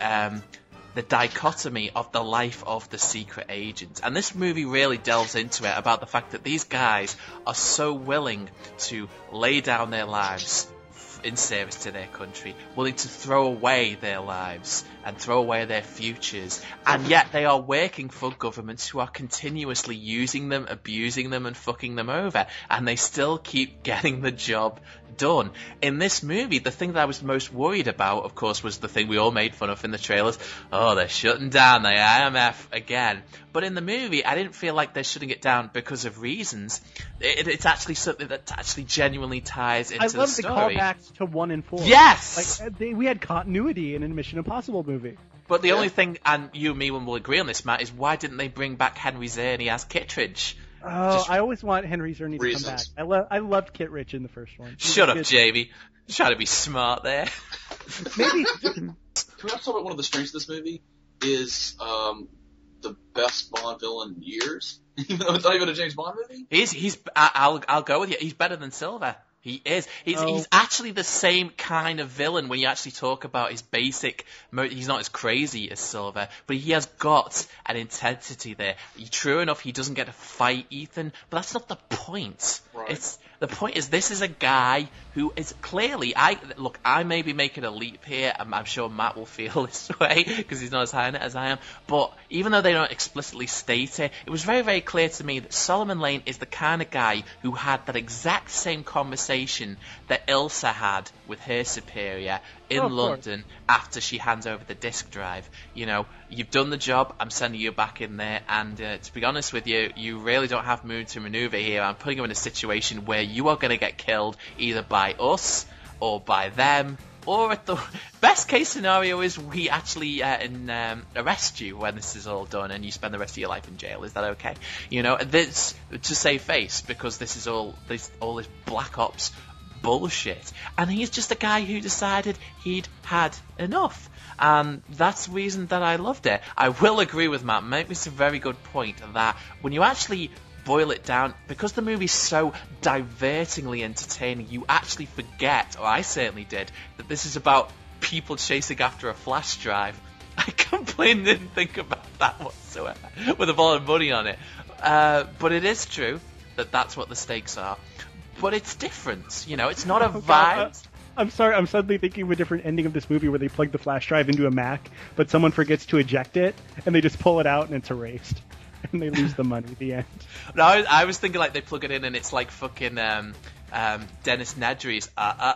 [SPEAKER 2] dichotomy of the life of the secret agent. And this movie really delves into it about the fact that these guys are so willing to lay down their lives in service to their country, willing to throw away their lives and throw away their futures, and yet they are working for governments who are continuously using them, abusing them, and fucking them over, and they still keep getting the job done. In this movie, the thing that I was most worried about, of course, was the thing we all made fun of in the trailers. Oh, they're shutting down the IMF again. But in the movie, I didn't feel like they're shutting it down because of reasons. It's actually something that actually genuinely ties into the story.
[SPEAKER 4] I love the callbacks to 1 and 4.
[SPEAKER 2] Yes!
[SPEAKER 4] Like, we had continuity in a Mission Impossible movie.
[SPEAKER 2] But the only thing, and you and me will agree on this, Matt, is why didn't they bring back Henry Czerny as Kittredge?
[SPEAKER 4] Oh, I always want Henry Czerny to come back. I loved Kit Rich in the first one.
[SPEAKER 2] Shut up, Jamie. Trying to be smart there.
[SPEAKER 4] Maybe.
[SPEAKER 3] Can we also talk about one of the strengths of this movie is the best Bond villain in years? Even though it's not even a James Bond movie?
[SPEAKER 2] I'll go with you. He's better than Silver. He is. He's actually the same kind of villain when you actually talk about his basic... He's not as crazy as Silver, but he has got an intensity there. True enough, he doesn't get to fight Ethan, but that's not the point.
[SPEAKER 3] Right.
[SPEAKER 2] The point is, this is a guy who is clearly... Look, I may be making a leap here. I'm sure Matt will feel this way, because he's not as high in it as I am. But even though they don't explicitly state it, it was very, very clear to me that Solomon Lane is the kind of guy who had that exact same conversation that Ilsa had with her superior in London after she hands over the disk drive. You know, you've done the job, I'm sending you back in there, and to be honest with you, you really don't have room to maneuver here. I'm putting you in a situation where you are going to get killed either by us or by them, or at the best case scenario is we actually arrest you when this is all done and you spend the rest of your life in jail. Is that okay? You know, this to save face, because this is all this Black Ops bullshit. And he's just a guy who decided he'd had enough. And that's the reason that I loved it. I will agree with Matt. Maybe it's a very good point that when you actually boil it down, because the movie's so divertingly entertaining, you actually forget, or I certainly did, that this is about people chasing after a flash drive. I completely didn't think about that whatsoever, with a lot of money on it. But it is true that that's what the stakes are. But it's different, you know, it's not a vibe.
[SPEAKER 4] I'm sorry, I'm suddenly thinking of a different ending of this movie where they plug the flash drive into a Mac, but someone forgets to eject it, and they just pull it out and it's erased. And they lose the money at the end.
[SPEAKER 2] No, I was thinking like they plug it in and it's like fucking Dennis Nedry's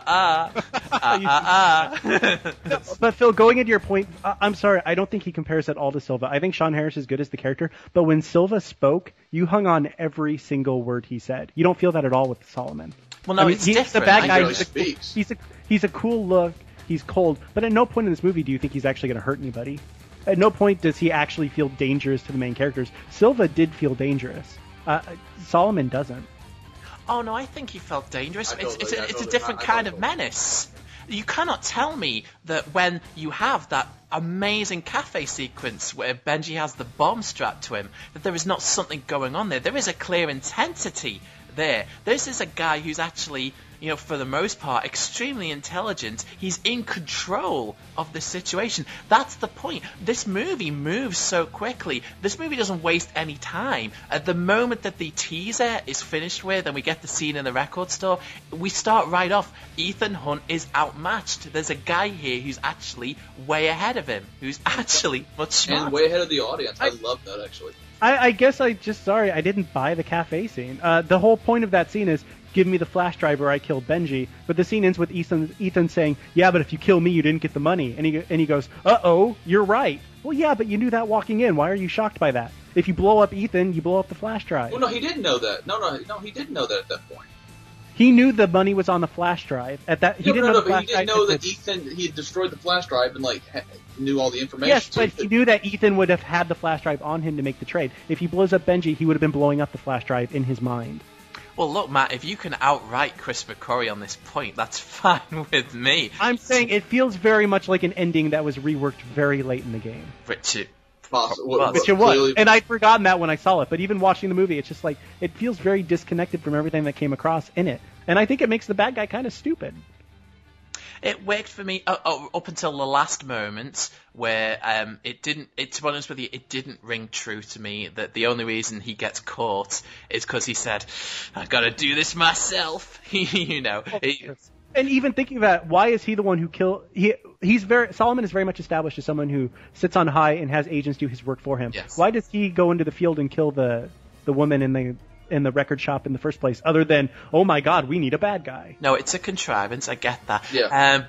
[SPEAKER 4] But Phil, going into your point, I'm sorry, I don't think he compares at all to Silva. I think Sean Harris is good as the character, but when Silva spoke, you hung on every single word he said. You don't feel that at all with Solomon.
[SPEAKER 2] Well, no, it's different.
[SPEAKER 4] The bad guy.
[SPEAKER 3] Really
[SPEAKER 4] He's a cool look. He's cold, but at no point in this movie do you think he's actually going to hurt anybody. At no point does he actually feel dangerous to the main characters. Silva did feel dangerous. Solomon doesn't.
[SPEAKER 2] Oh no, I think he felt dangerous. It's a different kind of menace. You cannot tell me that when you have that amazing cafe sequence where Benji has the bomb strapped to him, that there is not something going on there. There is a clear intensity there. This is a guy who's actually, you know, for the most part, extremely intelligent. He's in control of the situation. That's the point. This movie moves so quickly. This movie doesn't waste any time. At the moment that the teaser is finished with and we get the scene in the record store, we start right off. Ethan Hunt is outmatched. There's a guy here who's actually way ahead of him, who's actually much smarter.
[SPEAKER 3] And way ahead of the audience. I love that, actually.
[SPEAKER 4] I guess I didn't buy the cafe scene. The whole point of that scene is, give me the flash drive or I killed Benji. But the scene ends with Ethan saying, yeah, but if you kill me, you didn't get the money. And he goes, uh-oh, you're right. Well, yeah, but you knew that walking in. Why are you shocked by that? If you blow up Ethan, you blow up the flash drive.
[SPEAKER 3] Well, no, he didn't know that. No, he didn't know that at that point.
[SPEAKER 4] He knew the money was on the flash drive. He didn't know
[SPEAKER 3] that Ethan, he had destroyed the flash drive and, like, knew all the information.
[SPEAKER 4] Yes, but he knew that Ethan would have had the flash drive on him to make the trade. If he blows up Benji, he would have been blowing up the flash drive in his mind.
[SPEAKER 2] Well, look, Matt, if you can outright Chris McCurry on this point, that's fine with me.
[SPEAKER 4] I'm saying it feels very much like an ending that was reworked very late in the game.
[SPEAKER 2] Which it
[SPEAKER 4] Which it was. And I'd forgotten that when I saw it. But even watching the movie, it's just like, it feels very disconnected from everything that came across in it. And I think it makes the bad guy kind of stupid.
[SPEAKER 2] It worked for me up until the last moment where it didn't. To be honest with you, it didn't ring true to me that the only reason he gets caught is because he said, "I've got to do this myself." You know.
[SPEAKER 4] And even thinking about it, why is he the one who killed? Solomon is very much established as someone who sits on high and has agents do his work for him.
[SPEAKER 2] Yes.
[SPEAKER 4] Why does he go into the field and kill the woman in the record shop in the first place, other than, oh my god, we need a bad guy?
[SPEAKER 2] No, it's a contrivance, I get that.
[SPEAKER 3] Yeah.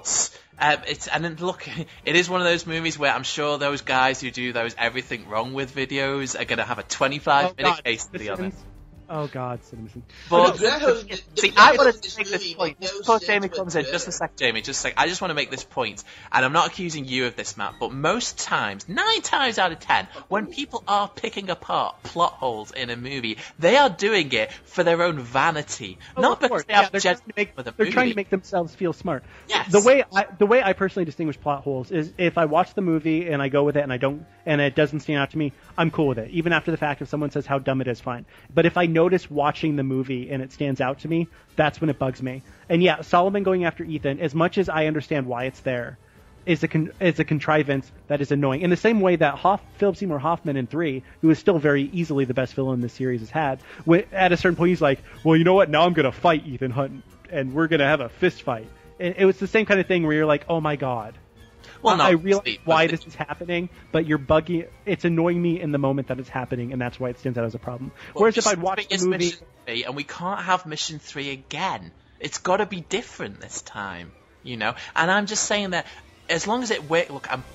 [SPEAKER 2] Look, it is one of those movies where I'm sure those guys who do those everything wrong with videos are going to have a 25-minute case study on it.
[SPEAKER 4] Oh God, Citizen.
[SPEAKER 2] But see, I want to make this point. Before Jamie comes in, just a sec, Jamie, just a sec. I just want to make this point, and I'm not accusing you of this, Matt, but most times, 9 times out of 10, when people are picking apart plot holes in a movie, they are doing it for their own vanity, not because they have genuine with a movie.
[SPEAKER 4] They're trying to make themselves feel smart.
[SPEAKER 2] Yes.
[SPEAKER 4] The way I personally distinguish plot holes is if I watch the movie and I go with it and it doesn't stand out to me, I'm cool with it. Even after the fact, if someone says how dumb it is, fine. But if I notice watching the movie and it stands out to me, that's when it bugs me. And yeah, Solomon going after Ethan, as much as I understand why it's there, is a contrivance that is annoying. In the same way that Philip Seymour Hoffman in 3, who is still very easily the best villain the series has had, at a certain point he's like, well, you know what? Now I'm going to fight Ethan Hunt, and we're going to have a fist fight. And it was the same kind of thing where you're like, oh my god.
[SPEAKER 2] Well,
[SPEAKER 4] I realize why this is happening, but you're bugging. It's annoying me in the moment that it's happening, and that's why it stands out as a problem. Whereas if I'd watched the movie,
[SPEAKER 2] Mission 3, and we can't have Mission 3 again. It's got to be different this time, you know. And I'm just saying that as long as it works. Look, I'm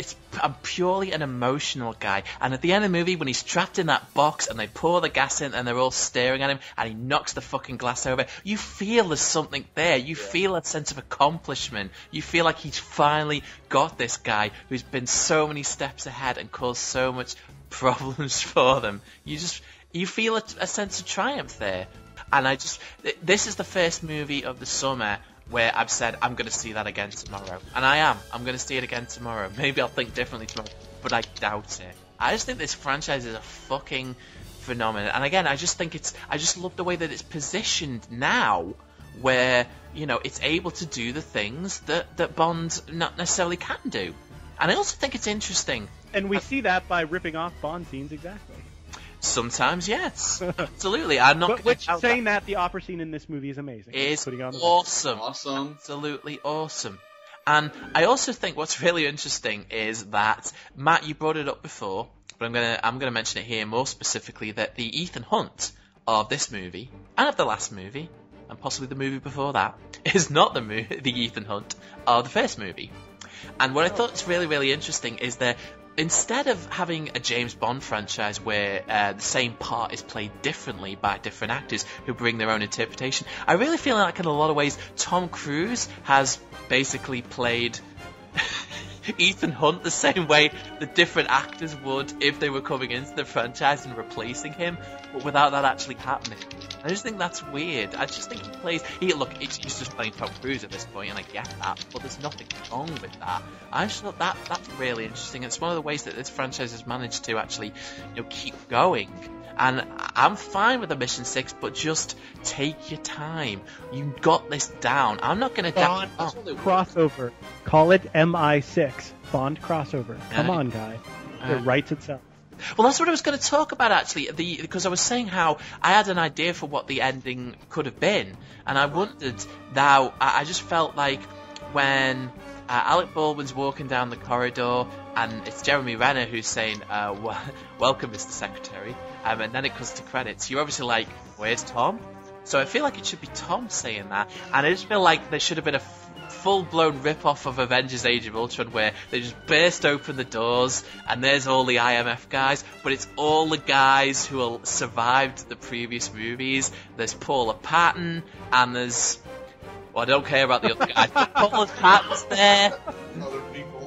[SPEAKER 2] purely an emotional guy, and at the end of the movie, when he's trapped in that box and they pour the gas in and they're all staring at him and he knocks the fucking glass over, you feel there's something there. You feel a sense of accomplishment. You feel like he's finally got this guy who's been so many steps ahead and caused so much problems for them. You feel a sense of triumph there. And this is the first movie of the summer where I've said I'm going to see that again tomorrow. And I am. I'm going to see it again tomorrow. Maybe I'll think differently tomorrow, but I doubt it. I just think this franchise is a fucking phenomenon. And again, I just love the way that it's positioned now, where, you know, it's able to do the things that Bond not necessarily can do. And I also think it's interesting.
[SPEAKER 4] And we see that by ripping off Bond scenes, exactly.
[SPEAKER 2] Sometimes, yes. Absolutely. I'm not
[SPEAKER 4] saying that the opera scene in this movie is amazing.
[SPEAKER 2] It's awesome. Absolutely awesome. And I also think what's really interesting is that, Matt, you brought it up before, but I'm gonna mention it here more specifically, that the Ethan Hunt of this movie, and of the last movie, and possibly the movie before that, is not the Ethan Hunt of the first movie. And what I thought was really, really interesting is that instead of having a James Bond franchise where the same part is played differently by different actors who bring their own interpretation, I really feel like in a lot of ways Tom Cruise has basically played Ethan Hunt the same way the different actors would if they were coming into the franchise and replacing him, but without that actually happening. I just think that's weird. I just think he's just playing Tom Cruise at this point, and I get that, but there's nothing wrong with that. I just thought that's really interesting. It's one of the ways that this franchise has managed to actually, you know, keep going. And I'm fine with the Mission 6, but just take your time. You got this down. I'm not going to
[SPEAKER 4] Bond crossover. Call it MI6. Bond crossover. Come on, guy. It writes itself.
[SPEAKER 2] Well, that's what I was going to talk about, actually, because I was saying how I had an idea for what the ending could have been, and I wondered, now, I just felt like when Alec Baldwin's walking down the corridor, and it's Jeremy Renner who's saying, welcome, Mr. Secretary, and then it comes to credits, you're obviously like, where's Tom? So I feel like it should be Tom saying that, and I just feel like there should have been a full-blown rip-off of Avengers Age of Ultron where they just burst open the doors and there's all the IMF guys, but it's all the guys who survived the previous movies. There's Paula Patton, and there's... Well, I don't care about the other guys, but Paula Patton's there.
[SPEAKER 3] Other people.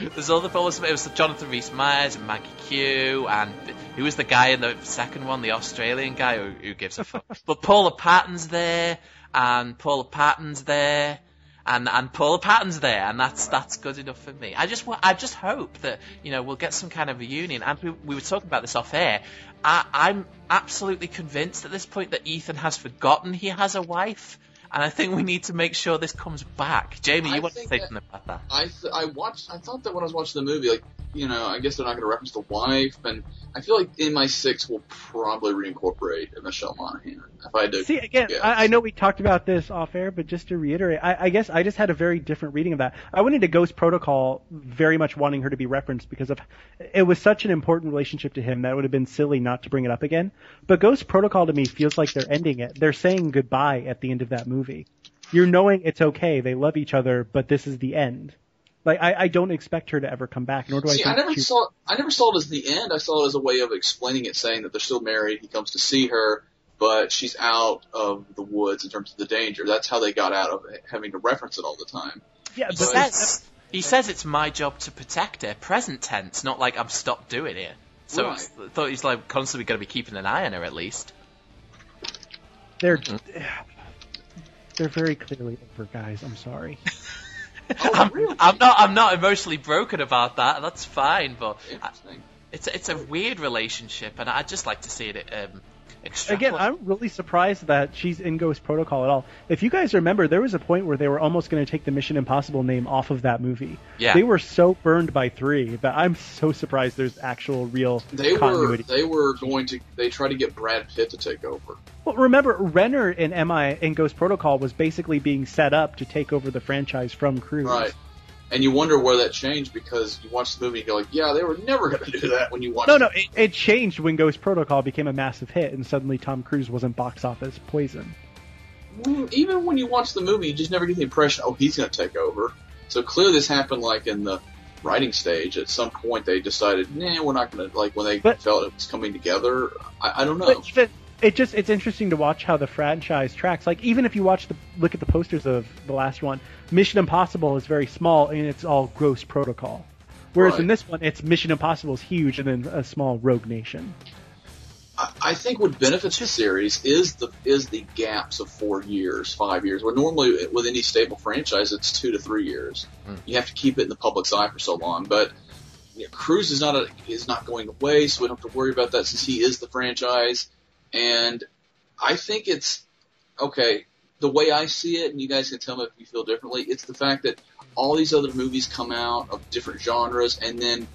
[SPEAKER 2] There's other fellas. It was Jonathan Rhys-Meyers and Maggie Q, and who was the guy in the second one, the Australian guy who gives a fuck. But Paula Patton's there, and Paula Patton's there, and Paula Patton's there, and that's good enough for me. I just hope that we'll get some kind of reunion. And we were talking about this off air. I'm absolutely convinced at this point that Ethan has forgotten he has a wife. And I think we need to make sure this comes back. Jamie, you want to say something about that?
[SPEAKER 3] I thought that when I was watching the movie, I guess they're not going to reference the wife, and I feel like in my 6 will probably reincorporate Michelle Monaghan. If I do.
[SPEAKER 4] See, again, I know we talked about this off air, but just to reiterate, I guess I just had a very different reading of that. I went into Ghost Protocol very much wanting her to be referenced because it was such an important relationship to him that it would have been silly not to bring it up again. But Ghost Protocol to me feels like they're ending it. They're saying goodbye at the end of that movie. You're knowing it's okay, they love each other, but this is the end. Like, I don't expect her to ever come back, nor do I think
[SPEAKER 3] I never saw it as the end. I saw it as a way of explaining it, saying that they're still married. He comes to see her, but she's out of the woods in terms of the danger. That's how they got out of it, having to reference it all the time.
[SPEAKER 4] Yeah,
[SPEAKER 2] he says it's my job to protect her, present tense, not like I've stopped doing it. So
[SPEAKER 3] Right.
[SPEAKER 2] I thought he's like constantly going to be keeping an eye on her at least.
[SPEAKER 4] they're very clearly over, guys. I'm sorry.
[SPEAKER 3] Really?
[SPEAKER 2] I'm not emotionally broken about that. That's fine, but
[SPEAKER 3] Interesting.
[SPEAKER 2] it's a weird relationship, and I'd just like to see it extrapolate.
[SPEAKER 4] Again, I'm really surprised that she's in Ghost Protocol at all. If you guys remember, there was a point where they were almost going to take the Mission Impossible name off of that movie.
[SPEAKER 2] Yeah.
[SPEAKER 4] They were so burned by 3 that I'm so surprised there's actual real continuity.
[SPEAKER 3] They tried to get Brad Pitt to take over.
[SPEAKER 4] Well, remember, Renner in Ghost Protocol was basically being set up to take over the franchise from Cruise.
[SPEAKER 3] Right. And you wonder where that changed because you watch the movie and go like, yeah, they were never going to do that when you watch
[SPEAKER 4] No, it changed when Ghost Protocol became a massive hit, and suddenly Tom Cruise wasn't box office poison.
[SPEAKER 3] Even when you watch the movie, you just never get the impression, oh, he's going to take over. So clearly this happened like in the writing stage. At some point they decided, we're not going to, like when they felt it was coming together. I don't know.
[SPEAKER 4] But it's interesting to watch how the franchise tracks. Like, even if you look at the posters of the last one, Mission Impossible is very small and it's all Ghost Protocol. Whereas in this one, it's Mission Impossible is huge and then a small rogue nation.
[SPEAKER 3] I think what benefits the series is the gaps of 4 years, 5 years, where normally with any stable franchise it's 2 to 3 years. You have to keep it in the public's eye for so long. But Cruise is not going away, so we don't have to worry about that since he is the franchise. And I think it's okay. The way I see it, and you guys can tell me if you feel differently, it's the fact that all these other movies come out of different genres, and then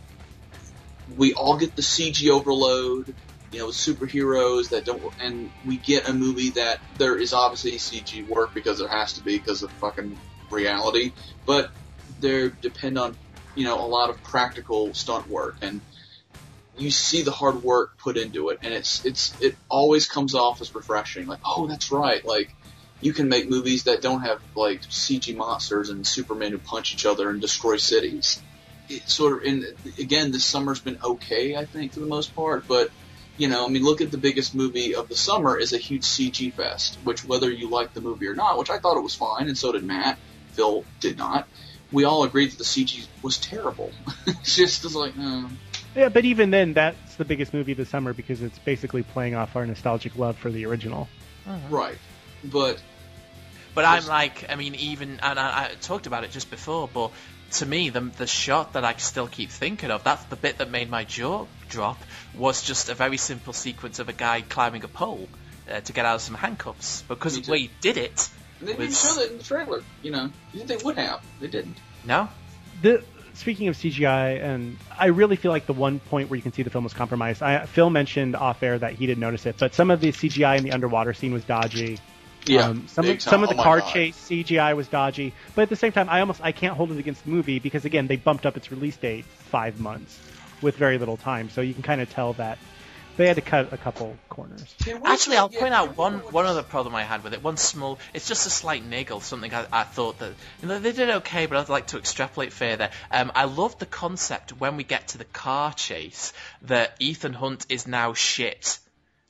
[SPEAKER 3] we all get the CG overload, superheroes that don't, and we get a movie that there is obviously CG work because there has to be because of fucking reality, but they depend on, a lot of practical stunt work, and you see the hard work put into it, and it always comes off as refreshing. Like, oh, that's right. Like, you can make movies that don't have like CG monsters and Superman who punch each other and destroy cities. It sort of, and again, this summer's been okay, I think, for the most part. But look at the biggest movie of the summer is a huge CG fest. Which, whether you like the movie or not, which I thought it was fine, and so did Matt. Phil did not. We all agreed that the CG was terrible. It's just like.
[SPEAKER 4] Yeah, but even then, that's the biggest movie of the summer because it's basically playing off our nostalgic love for the original.
[SPEAKER 3] Right. But
[SPEAKER 2] I'm like, even, and I talked about it just before, but to me, the shot that I still keep thinking of, that's the bit that made my jaw drop, was just a very simple sequence of a guy climbing a pole to get out of some handcuffs. Because the way he did it
[SPEAKER 3] they didn't show that in the trailer, You think they would have. They didn't.
[SPEAKER 2] No?
[SPEAKER 4] Speaking of CGI, and I really feel like the one point where you can see the film was compromised, Phil mentioned off air that he didn't notice it, but some of the CGI in the underwater scene was dodgy.
[SPEAKER 3] Yeah,
[SPEAKER 4] some of the car chase CGI was dodgy, but at the same time, I can't hold it against the movie because again, they bumped up its release date 5 months with very little time, so you can kind of tell that they had to cut a couple corners.
[SPEAKER 2] Actually, I'll point out one other problem I had with it. One small, it's just a slight niggle, something I thought that they did okay, but I'd like to extrapolate further. I love the concept when we get to the car chase that Ethan Hunt is now shit.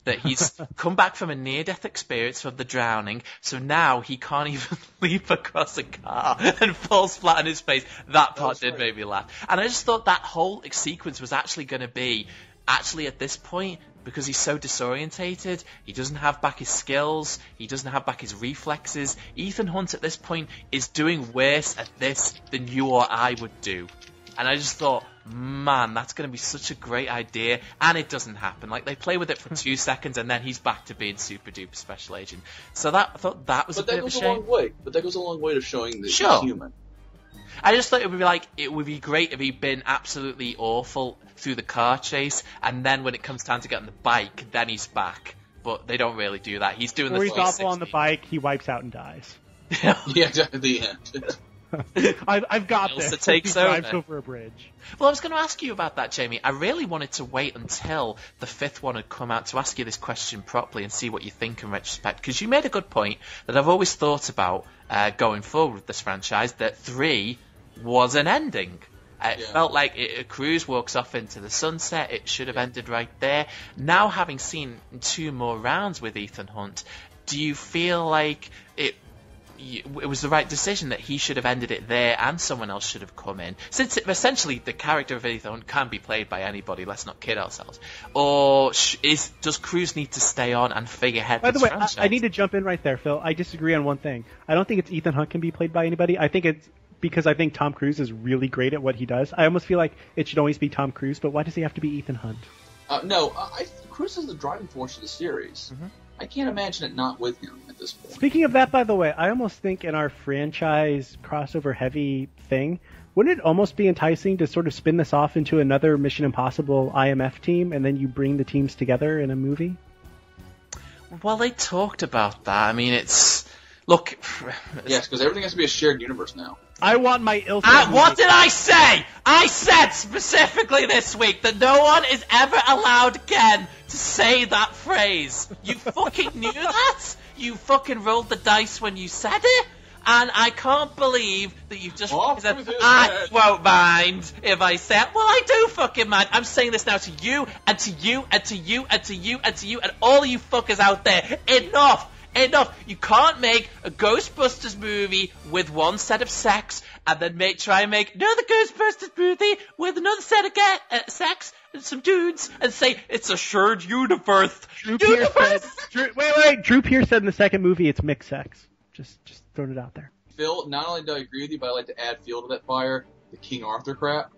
[SPEAKER 5] that he's come back from a near-death experience from the drowning, so now he can't even leap across a car and falls flat on his face. That part did make me laugh. And I just thought that whole sequence was actually going to be, at this point, because he's so disorientated, he doesn't have back his skills, he doesn't have back his reflexes. Ethan Hunt at this point is doing worse at this than you or I would do. And I just thought, man, that's going to be such a great idea, and it doesn't happen. Like, they play with it for 2 seconds, and then he's back to being super duper special agent. So I thought that was a bit of a shame.
[SPEAKER 3] But that goes a long way to showing that he's human.
[SPEAKER 5] I just thought it would be great if he'd been absolutely awful through the car chase, and then when it comes time to get on the bike, then he's back. But they don't really do that. He's doing the 360.
[SPEAKER 4] He's awful on the bike, he wipes out and dies.
[SPEAKER 3] Yeah, at the end.
[SPEAKER 4] I've got this. He drives over a bridge.
[SPEAKER 5] Well, I was going to ask you about that, Jamie. I really wanted to wait until the 5th one had come out to ask you this question properly and see what you think in retrospect, because you made a good point that I've always thought about going forward with this franchise, that 3 was an ending. It felt like Cruise walks off into the sunset. It should have ended right there. Now, having seen 2 more rounds with Ethan Hunt, do you feel like it was the right decision that he should have ended it there and someone else should have come in? Since essentially the character of Ethan Hunt can be played by anybody, let's not kid ourselves. Or does Cruise need to stay on and figurehead
[SPEAKER 4] this franchise? By the way,
[SPEAKER 5] franchise?
[SPEAKER 4] I need to jump in right there, Phil. I disagree on one thing. I don't think it's Ethan Hunt can be played by anybody. I think it's because I think Tom Cruise is really great at what he does. I almost feel like it should always be Tom Cruise, but why does he have to be Ethan Hunt?
[SPEAKER 3] No, Cruise is the driving force of the series. Mm-hmm. I can't imagine it not with him at this point.
[SPEAKER 4] Speaking of that, by the way, I almost think in our franchise crossover heavy thing, wouldn't it almost be enticing to sort of spin this off into another Mission Impossible IMF team, and then you bring the teams together in a movie?
[SPEAKER 5] Well, they talked about that. I mean, it's... Look...
[SPEAKER 3] Yes, because everything has to be a shared universe now.
[SPEAKER 4] I want my Ilsa
[SPEAKER 5] what did I say? I said specifically this week that no one is ever allowed again to say that phrase. You fucking knew that? You fucking rolled the dice when you said it? And I can't believe that you've just said, I won't mind if I say it. Well, I do fucking mind. I'm saying this now to you, and to you, and to you, and to you, and to you, and all you fuckers out there. Enough! You can't make a Ghostbusters movie with one set of sex and then try and make another Ghostbusters movie with another set of sex and some dudes and say it's a shared universe.
[SPEAKER 4] Drew Pearce said in the second movie it's mixed sex. Just throwing it out there.
[SPEAKER 3] Phil, not only do I agree with you, but I like to add fuel to that fire, the King Arthur crap.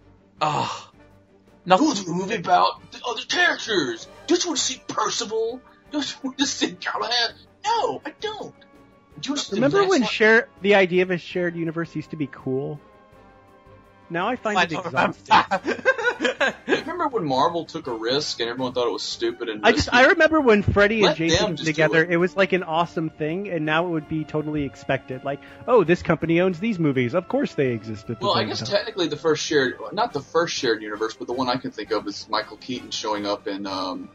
[SPEAKER 5] Oh.
[SPEAKER 3] Who's a movie about the other characters? Don't you want to see Percival? Don't you want to see Galahad? No, I don't.
[SPEAKER 4] Remember when the idea of a shared universe used to be cool? Now I find it exhausting.
[SPEAKER 3] Remember when Marvel took a risk and everyone thought it was stupid and
[SPEAKER 4] I remember when Freddy and Jason together, it was like an awesome thing, and now it would be totally expected. Like, oh, this company owns these movies. Of course they exist at the
[SPEAKER 3] Well,
[SPEAKER 4] same
[SPEAKER 3] I guess
[SPEAKER 4] time.
[SPEAKER 3] technically the first not the first shared universe, but the one I can think of is Michael Keaton showing up in Out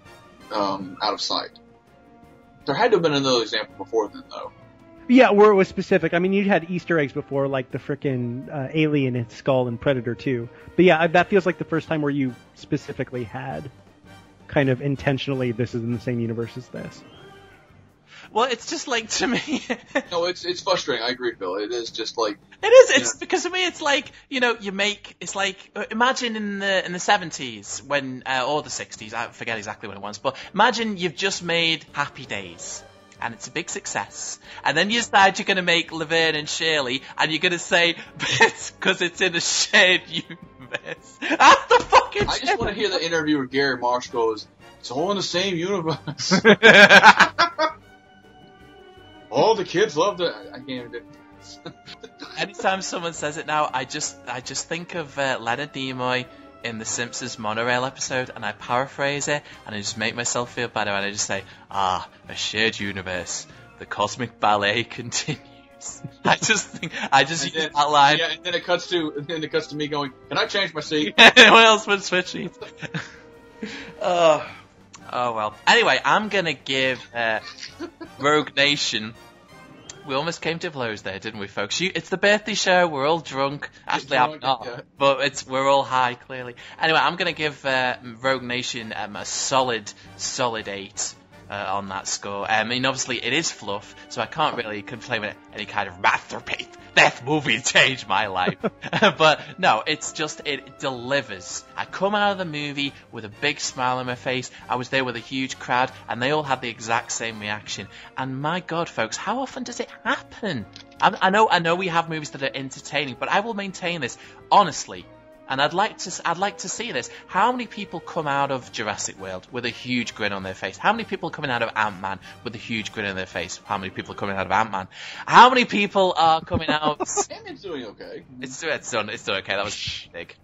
[SPEAKER 3] of Sight. There had to have been another example before then, though.
[SPEAKER 4] Yeah, where it was specific. I mean, you had Easter eggs before, like the frickin' alien in Skull and Predator 2. But yeah, that feels like the first time where you specifically had kind of intentionally this is in the same universe as this.
[SPEAKER 5] Well, it's just like, to me...
[SPEAKER 3] No, it's frustrating. I agree, Phil. It is just like...
[SPEAKER 5] It is. It's because to me, it's like, it's like, imagine in the 70s when, or the 60s, I forget exactly when it was, but imagine you've just made Happy Days. And it's a big success. And then you decide you're going to make Laverne and Shirley, and you're going to say, because it's in a shared universe. That's the fucking
[SPEAKER 3] I just want to hear the interview where Gary Marsh goes, it's all in the same universe. All the kids loved it. I can't even do it.
[SPEAKER 5] Anytime someone says it now, I just think of Leonard Nimoy in the Simpsons monorail episode, and I paraphrase it, and I just make myself feel better, and I just say, a shared universe. The cosmic ballet continues. I just use that line.
[SPEAKER 3] Yeah, and then it cuts to me going, can I change my seat?
[SPEAKER 5] What else would switch seats? Oh well. Anyway, I'm gonna give Rogue Nation We almost came to blows there, didn't we, folks? It's the birthday show. We're all drunk. Actually, I'm not, but we're all high, clearly. Anyway, I'm going to give Rogue Nation a solid 8 on that score. I mean, obviously, it is fluff, so I can't really claim it any kind of masterpiece. That movie changed my life. But no, it's just, it delivers. I come out of the movie with a big smile on my face. I was there with a huge crowd, and they all had the exact same reaction. And my God, folks, how often does it happen? I know we have movies that are entertaining, but I will maintain this honestly. And I'd like to see this. How many people come out of Jurassic World with a huge grin on their face? How many people are coming out of Ant-Man with a huge grin on their face? How many people are coming out of Ant-Man? How many people are coming out?
[SPEAKER 3] Ant-Man's doing okay.
[SPEAKER 5] It's doing okay. That was big.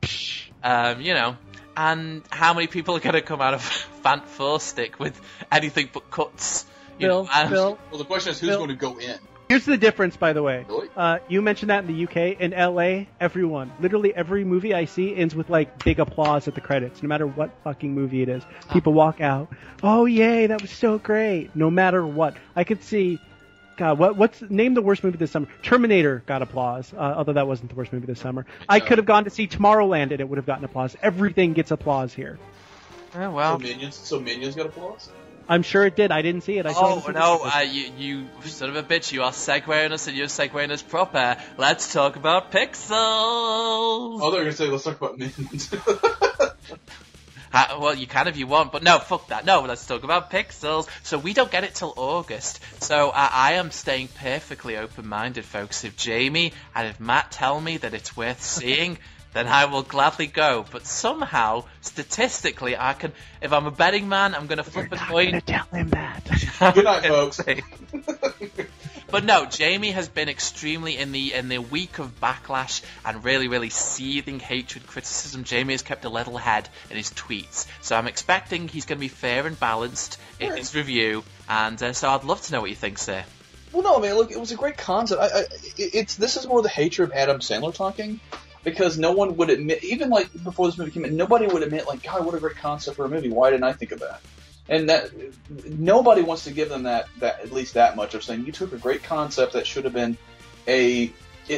[SPEAKER 5] And how many people are going to come out of Fant 4 Stick with anything but cuts?
[SPEAKER 4] Bill.
[SPEAKER 3] Well, the question is who's going to go in.
[SPEAKER 4] Here's the difference, by the way.
[SPEAKER 3] Really?
[SPEAKER 4] You mentioned that in the UK. In LA, literally every movie I see ends with, like, big applause at the credits. No matter what fucking movie it is. People walk out. Oh, yay, that was so great. No matter what. I could see... God, name the worst movie this summer. Terminator got applause, although that wasn't the worst movie this summer. I could have gone to see Tomorrowland and it would have gotten applause. Everything gets applause here.
[SPEAKER 5] Oh, well.
[SPEAKER 3] So Minions got applause?
[SPEAKER 4] I'm sure it did. I didn't see it.
[SPEAKER 5] You son of a bitch, you are segueing us and you're segueing us proper. Let's talk about Pixels!
[SPEAKER 3] Oh, they're going to say, let's talk about Minions.
[SPEAKER 5] Well, you can if you want, but no, fuck that. No, let's talk about Pixels. So we don't get it till August. So I am staying perfectly open-minded, folks. If Jamie and if Matt tell me that it's worth seeing... then I will gladly go. But somehow, statistically, I can. If I'm a betting man, I'm going to flip a coin.
[SPEAKER 4] You're not going to tell him that.
[SPEAKER 3] Good night, folks.
[SPEAKER 5] But no, Jamie has been extremely in the week of backlash and really, really seething hatred, criticism. Jamie has kept a level head in his tweets, so I'm expecting he's going to be fair and balanced in his review. And so I'd love to know what you think, sir.
[SPEAKER 3] Well, no, I mean, look, it was a great concept. This is more the hatred of Adam Sandler talking. Because no one would admit, even like before this movie came in, nobody would admit, like, God, what a great concept for a movie. Why didn't I think of that? And that nobody wants to give them that at least that much of saying you took a great concept that should have been it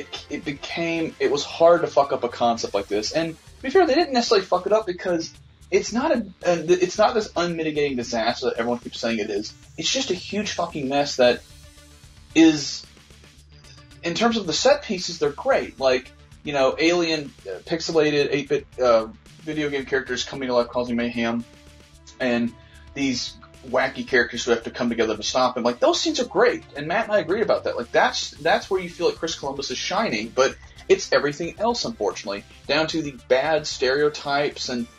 [SPEAKER 3] was hard to fuck up a concept like this. And to be fair, they didn't necessarily fuck it up because it's not it's not this unmitigating disaster that everyone keeps saying it is. It's just a huge fucking mess that is, in terms of the set pieces, they're great. Like, you know, alien, pixelated, 8-bit video game characters coming to life causing mayhem, and these wacky characters who have to come together to stop him. Like, those scenes are great, and Matt and I agree about that. Like, that's where you feel like Chris Columbus is shining, but it's everything else, unfortunately. Down to the bad stereotypes, and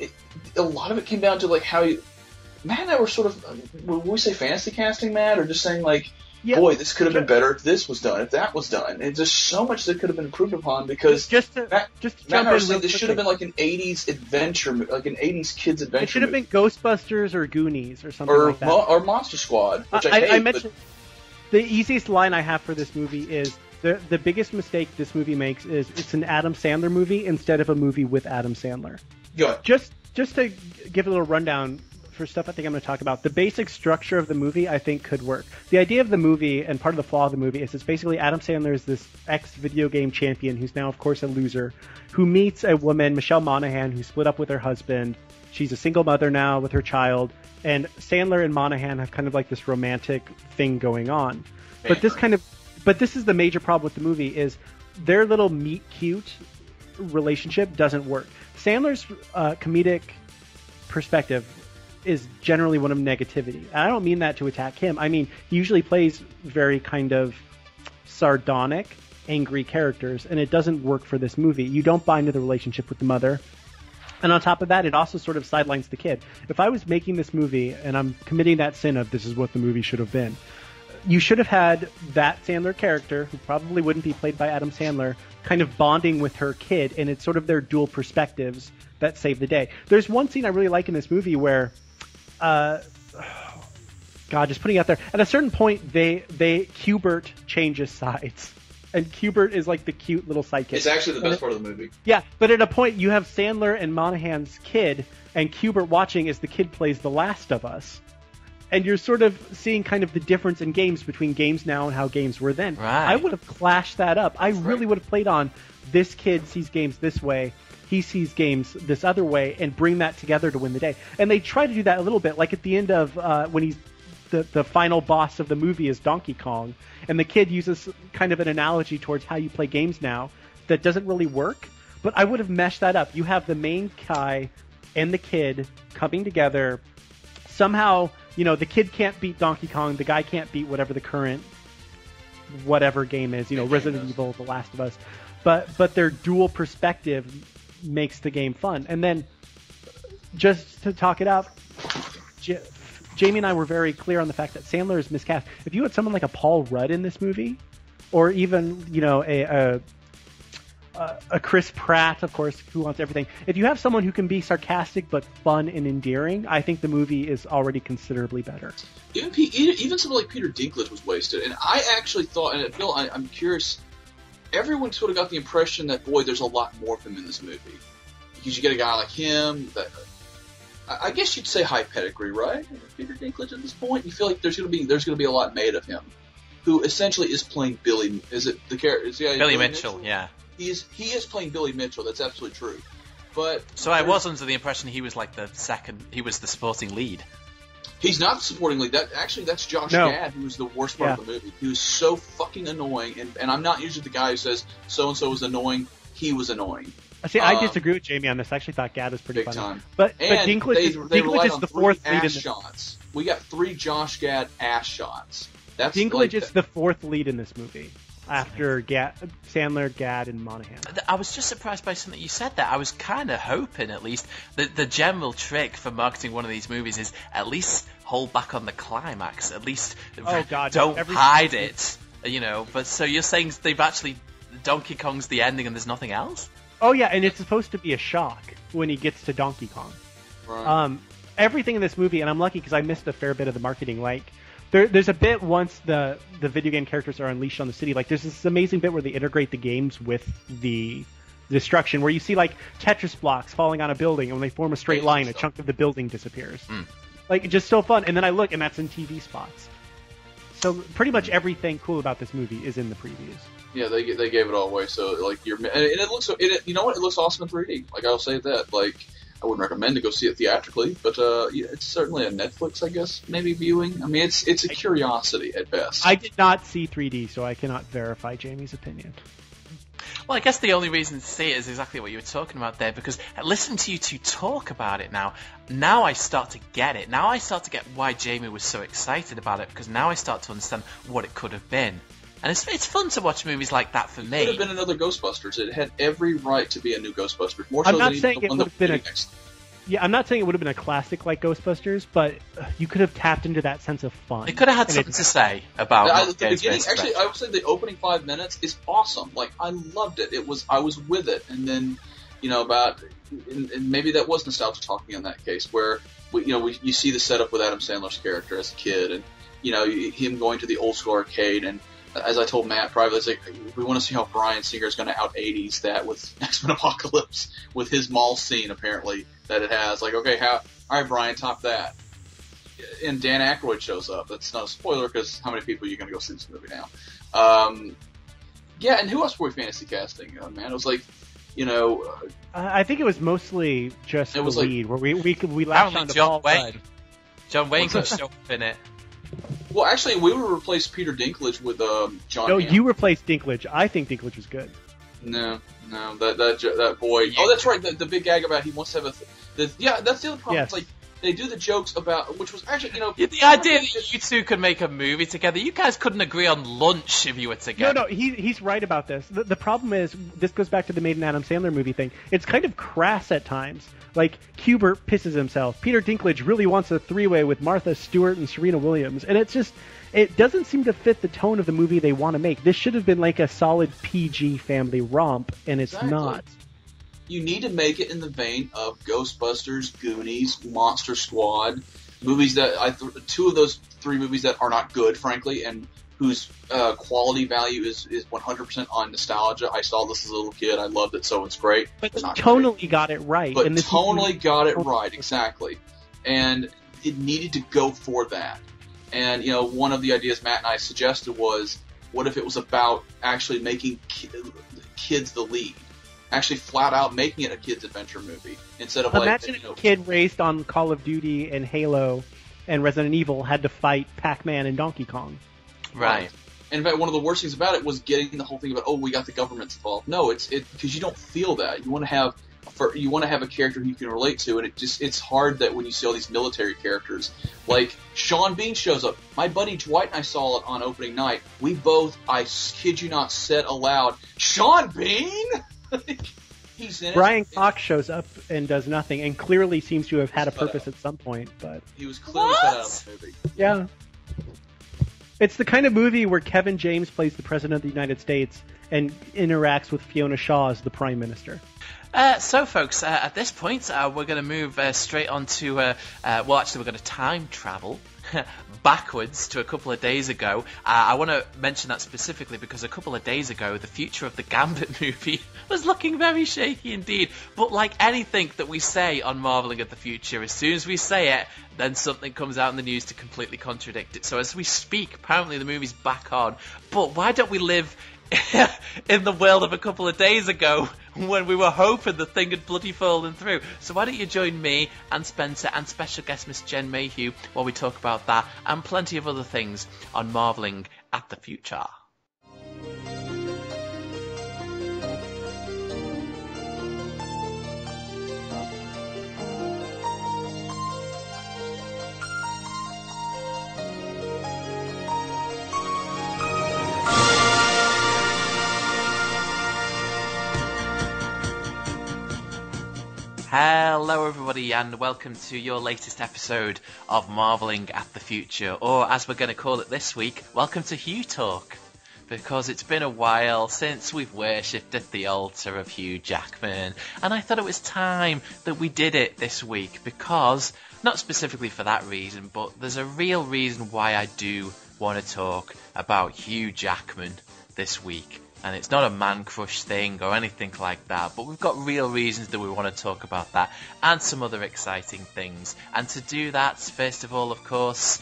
[SPEAKER 3] a lot of it came down to, like, how Matt and I were sort of, would we say fantasy casting, Matt, or just saying, like, boy, this could have been better if this was done, if that was done. And there's so much that could have been improved upon because
[SPEAKER 4] Matt
[SPEAKER 3] and I was saying this should have been like an 80s adventure, like an 80s kids adventure.
[SPEAKER 4] It should have been Ghostbusters or Goonies or something like that.
[SPEAKER 3] Or Monster Squad, which I hate.
[SPEAKER 4] I mentioned the easiest line I have for this movie is the biggest mistake this movie makes is it's an Adam Sandler movie instead of a movie with Adam Sandler.
[SPEAKER 3] Yeah.
[SPEAKER 4] Just to give a little rundown for stuff I think I'm going to talk about, the basic structure of the movie I think could work. The idea of the movie and part of the flaw of the movie is it's basically Adam Sandler is this ex-video game champion who's now, of course, a loser, who meets a woman, Michelle Monaghan, who split up with her husband. She's a single mother now with her child, and Sandler and Monaghan have kind of like this romantic thing going on. But this is the major problem with the movie is their little meet-cute relationship doesn't work. Sandler's comedic perspective is generally one of negativity. And I don't mean that to attack him. I mean, he usually plays very kind of sardonic, angry characters, and it doesn't work for this movie. You don't buy into the relationship with the mother. And on top of that, it also sort of sidelines the kid. If I was making this movie, and I'm committing that sin of this is what the movie should have been, you should have had that Sandler character, who probably wouldn't be played by Adam Sandler, kind of bonding with her kid, and it's sort of their dual perspectives that save the day. There's one scene I really like in this movie where just putting it out there. At a certain point, Hubert changes sides, and Hubert is like the cute little sidekick.
[SPEAKER 3] It's actually the best part of the movie.
[SPEAKER 4] Yeah, but at a point, you have Sandler and Monaghan's kid, and Hubert watching as the kid plays The Last of Us. and you're sort of seeing kind of the difference in games between games now and how games were then.
[SPEAKER 5] Right.
[SPEAKER 4] I would have clashed that up. I really would have played on this kid sees games this way, he sees games this other way, and bring that together to win the day. And they try to do that a little bit, like at the end of when he's the final boss of the movie is Donkey Kong, and the kid uses kind of an analogy towards how you play games now that doesn't really work. But I would have meshed that up. You have the main guy and the kid coming together. Somehow, the kid can't beat Donkey Kong, the guy can't beat whatever the current whatever game is, Resident Evil, The Last of Us. But their dual perspective makes the game fun. And then, just to talk it out, Jamie and I were very clear on the fact that Sandler is miscast. If you had someone like a Paul Rudd in this movie, or even a Chris Pratt, of course, Who Wants Everything. If you have someone who can be sarcastic but fun and endearing, I think the movie is already considerably better.
[SPEAKER 3] Even someone like Peter Dinklage was wasted, and I actually thought, and Bill, I'm curious. Everyone sort of got the impression that, boy, there's a lot more of him in this movie, because you get a guy like him that, I guess you'd say high pedigree, right? Peter Dinklage at this point, you feel like there's going to be a lot made of him, who essentially is playing Billy. Is it the character? Is the
[SPEAKER 5] Billy Mitchell? Yeah.
[SPEAKER 3] He is playing Billy Mitchell. That's absolutely true. But
[SPEAKER 5] so I was under the impression he was like he was the supporting lead.
[SPEAKER 3] He's not the supporting lead. That's Josh Gad, who's the worst part of the movie. He was so fucking annoying, and I'm not usually the guy who says so-and-so was annoying. He was annoying.
[SPEAKER 4] See, I disagree with Jamie on this. I actually thought Gad was pretty
[SPEAKER 3] big
[SPEAKER 4] funny.
[SPEAKER 3] Time.
[SPEAKER 4] But
[SPEAKER 3] Dinklage
[SPEAKER 4] is the fourth lead in this.
[SPEAKER 3] Shots. We got 3 Josh Gad ass shots.
[SPEAKER 4] Dinklage is the fourth lead in this movie. After Sandler, Gad, and Monahan.
[SPEAKER 5] I was just surprised by something you said there. I was kind of hoping, at least, that the general trick for marketing one of these movies is at least hold back on the climax. At least don't hide it. But so you're saying they've actually Donkey Kong's the ending and there's nothing else?
[SPEAKER 4] Oh yeah, and it's supposed to be a shock when he gets to Donkey Kong. Right. Everything in this movie, and I'm lucky because I missed a fair bit of the marketing. Like, there's a bit once the video game characters are unleashed on the city. Like, there's this amazing bit where they integrate the games with the destruction, where you see like Tetris blocks falling on a building, and when they form a straight line, a chunk of the building disappears. Like, just so fun. And then I look, and that's in TV spots. So pretty much everything cool about this movie is in the previews.
[SPEAKER 3] Yeah, they gave it all away. So like and it looks you know what, it looks awesome in 3D. Like, I'll say that. Like, I wouldn't recommend to go see it theatrically, but it's certainly a Netflix, I guess, maybe viewing. I mean, it's a curiosity at best.
[SPEAKER 4] I did not see 3D, so I cannot verify Jamie's opinion.
[SPEAKER 5] Well, I guess the only reason to see it is exactly what you were talking about there, because listening to you two talk about it now I start to get it. Now I start to get why Jamie was so excited about it, because now I start to understand what it could have been. And it's fun to watch movies like that for me.
[SPEAKER 3] It could have been another Ghostbusters. It had every right to be a new Ghostbusters. More
[SPEAKER 4] I'm
[SPEAKER 3] so
[SPEAKER 4] not
[SPEAKER 3] than
[SPEAKER 4] saying
[SPEAKER 3] the
[SPEAKER 4] it
[SPEAKER 3] one
[SPEAKER 4] would have been a...
[SPEAKER 3] next.
[SPEAKER 4] Yeah, I'm not saying it would have been a classic like Ghostbusters, but you could have tapped into that sense of fun.
[SPEAKER 5] It could have had something to say about
[SPEAKER 3] the beginning. Actually, I would say the opening 5 minutes is awesome. Like, I loved it. I was with it, and then and maybe that was nostalgia talking in that case, where you see the setup with Adam Sandler's character as a kid, and him going to the old school arcade, and as I told Matt privately, it's like, we want to see how Bryan Singer is going to out 80s that with X-Men Apocalypse, with his mall scene, apparently, that it has. Like, okay, all right, Bryan, top that. And Dan Aykroyd shows up. That's not a spoiler, because how many people are you going to go see this movie now? Yeah, and who else were we fantasy casting, man? It was like,
[SPEAKER 4] I think it was mostly just the lead, where we latched on to
[SPEAKER 5] John
[SPEAKER 4] Paul
[SPEAKER 5] Wayne.
[SPEAKER 4] Rudd.
[SPEAKER 5] John Wayne could show up in it.
[SPEAKER 3] Well, actually, we would replace Peter Dinklage with John.
[SPEAKER 4] No,
[SPEAKER 3] Hamm.
[SPEAKER 4] you replaced Dinklage. I think Dinklage was good.
[SPEAKER 3] No, that boy. Oh, that's right. The big gag about he wants to have that's the other problem.
[SPEAKER 4] Yes.
[SPEAKER 3] It's like they do the jokes about, which was actually,
[SPEAKER 5] the idea that you two could make a movie together. You guys couldn't agree on lunch if you were together.
[SPEAKER 4] No, he's right about this. The problem is, this goes back to the Made in Adam Sandler movie thing. It's kind of crass at times. Like, Kubert pisses himself. Peter Dinklage really wants a three-way with Martha Stewart and Serena Williams. And it's just, it doesn't seem to fit the tone of the movie they want to make. This should have been like a solid PG family romp, and it's not.
[SPEAKER 3] You need to make it in the vein of Ghostbusters, Goonies, Monster Squad, movies that two of those 3 movies that are not good, frankly, and whose quality value is 100% on nostalgia. I saw this as a little kid. I loved it, so it's great.
[SPEAKER 4] But tonally got it right.
[SPEAKER 3] But tonally got it right, exactly. And it needed to go for that. And, you know, one of the ideas Matt and I suggested was, what if it was about actually making kids the lead? Actually flat out making it a kid's adventure movie. Instead of
[SPEAKER 4] Imagine if a kid raised on Call of Duty and Halo and Resident Evil had to fight Pac-Man and Donkey Kong.
[SPEAKER 5] Right.
[SPEAKER 3] And in fact, one of the worst things about it was getting the whole thing about, oh, we got the government involved. No, it's because you don't feel that. You want to have a character who you can relate to, and it's hard that when you see all these military characters, like Sean Bean shows up. My buddy Dwight and I saw it on opening night. We both, I kid you not, said aloud, "Sean Bean." He's in it.
[SPEAKER 4] Brian Cox shows up and does nothing, and clearly seems to have had a purpose at some point. But
[SPEAKER 3] he was clearly cut out of the movie.
[SPEAKER 4] Yeah. It's the kind of movie where Kevin James plays the President of the United States and interacts with Fiona Shaw as the Prime Minister.
[SPEAKER 5] So, folks, at this point, we're going to move straight on to, we're going to time travel backwards to a couple of days ago. I want to mention that specifically because a couple of days ago, the future of the Gambit movie was looking very shaky indeed. But like anything that we say on Marveling at the Future, as soon as we say it, then something comes out in the news to completely contradict it. So as we speak, apparently the movie's back on. But why don't we live in the world of a couple of days ago when we were hoping the thing had bloody fallen through? So why don't you join me and Spencer and special guest Miss Jen Mayhew while we talk about that and plenty of other things on Marveling at the Future. Hello everybody and welcome to your latest episode of Marveling at the Future, or as we're going to call it this week, welcome to Hugh Talk, because it's been a while since we've worshipped at the altar of Hugh Jackman, and I thought it was time that we did it this week, because, not specifically for that reason, but there's a real reason why I do want to talk about Hugh Jackman this week. And it's not a man crush thing or anything like that, but we've got real reasons that we want to talk about that and some other exciting things. And to do that, first of all, of course,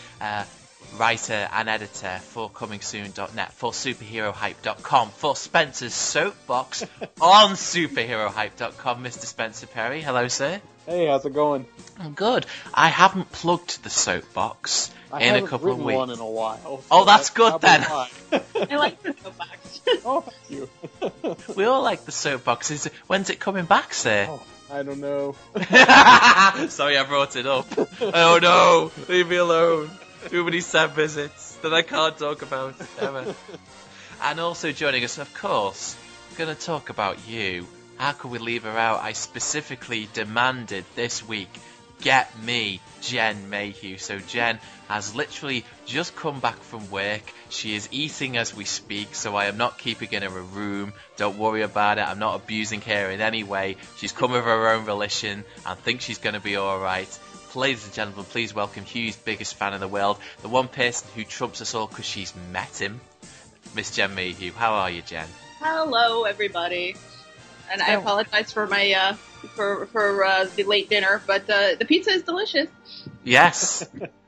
[SPEAKER 5] writer and editor for comingsoon.net, for superherohype.com, for Spencer's Soapbox on superherohype.com, Mr. Spencer Perry. Hello, sir.
[SPEAKER 6] Hey, how's it going?
[SPEAKER 5] I'm good. I haven't plugged the Soapbox in a couple of weeks.
[SPEAKER 6] I haven't written one in a while.
[SPEAKER 5] Oh, that's good then.
[SPEAKER 7] I like the soapbox.
[SPEAKER 6] Oh, thank you.
[SPEAKER 5] We all like the Soapbox. When's it coming back, sir?
[SPEAKER 6] Oh, I don't know.
[SPEAKER 5] Sorry, I brought it up. Oh no, leave me alone. Too many sad visits that I can't talk about ever. And also joining us, of course, we're going to talk about you. How could we leave her out? I specifically demanded this week, get me Jen Mayhew. So Jen has literally just come back from work. She is eating as we speak, so I am not keeping her in a room. Don't worry about it. I'm not abusing her in any way. She's come of her own volition and thinks she's going to be alright. Ladies and gentlemen, please welcome Hugh's biggest fan in the world, the one person who trumps us all because she's met him, Miss Jen Mayhew. How are you, Jen?
[SPEAKER 7] Hello, everybody. And I apologize for my for the late dinner, but the pizza is delicious.
[SPEAKER 5] Yes.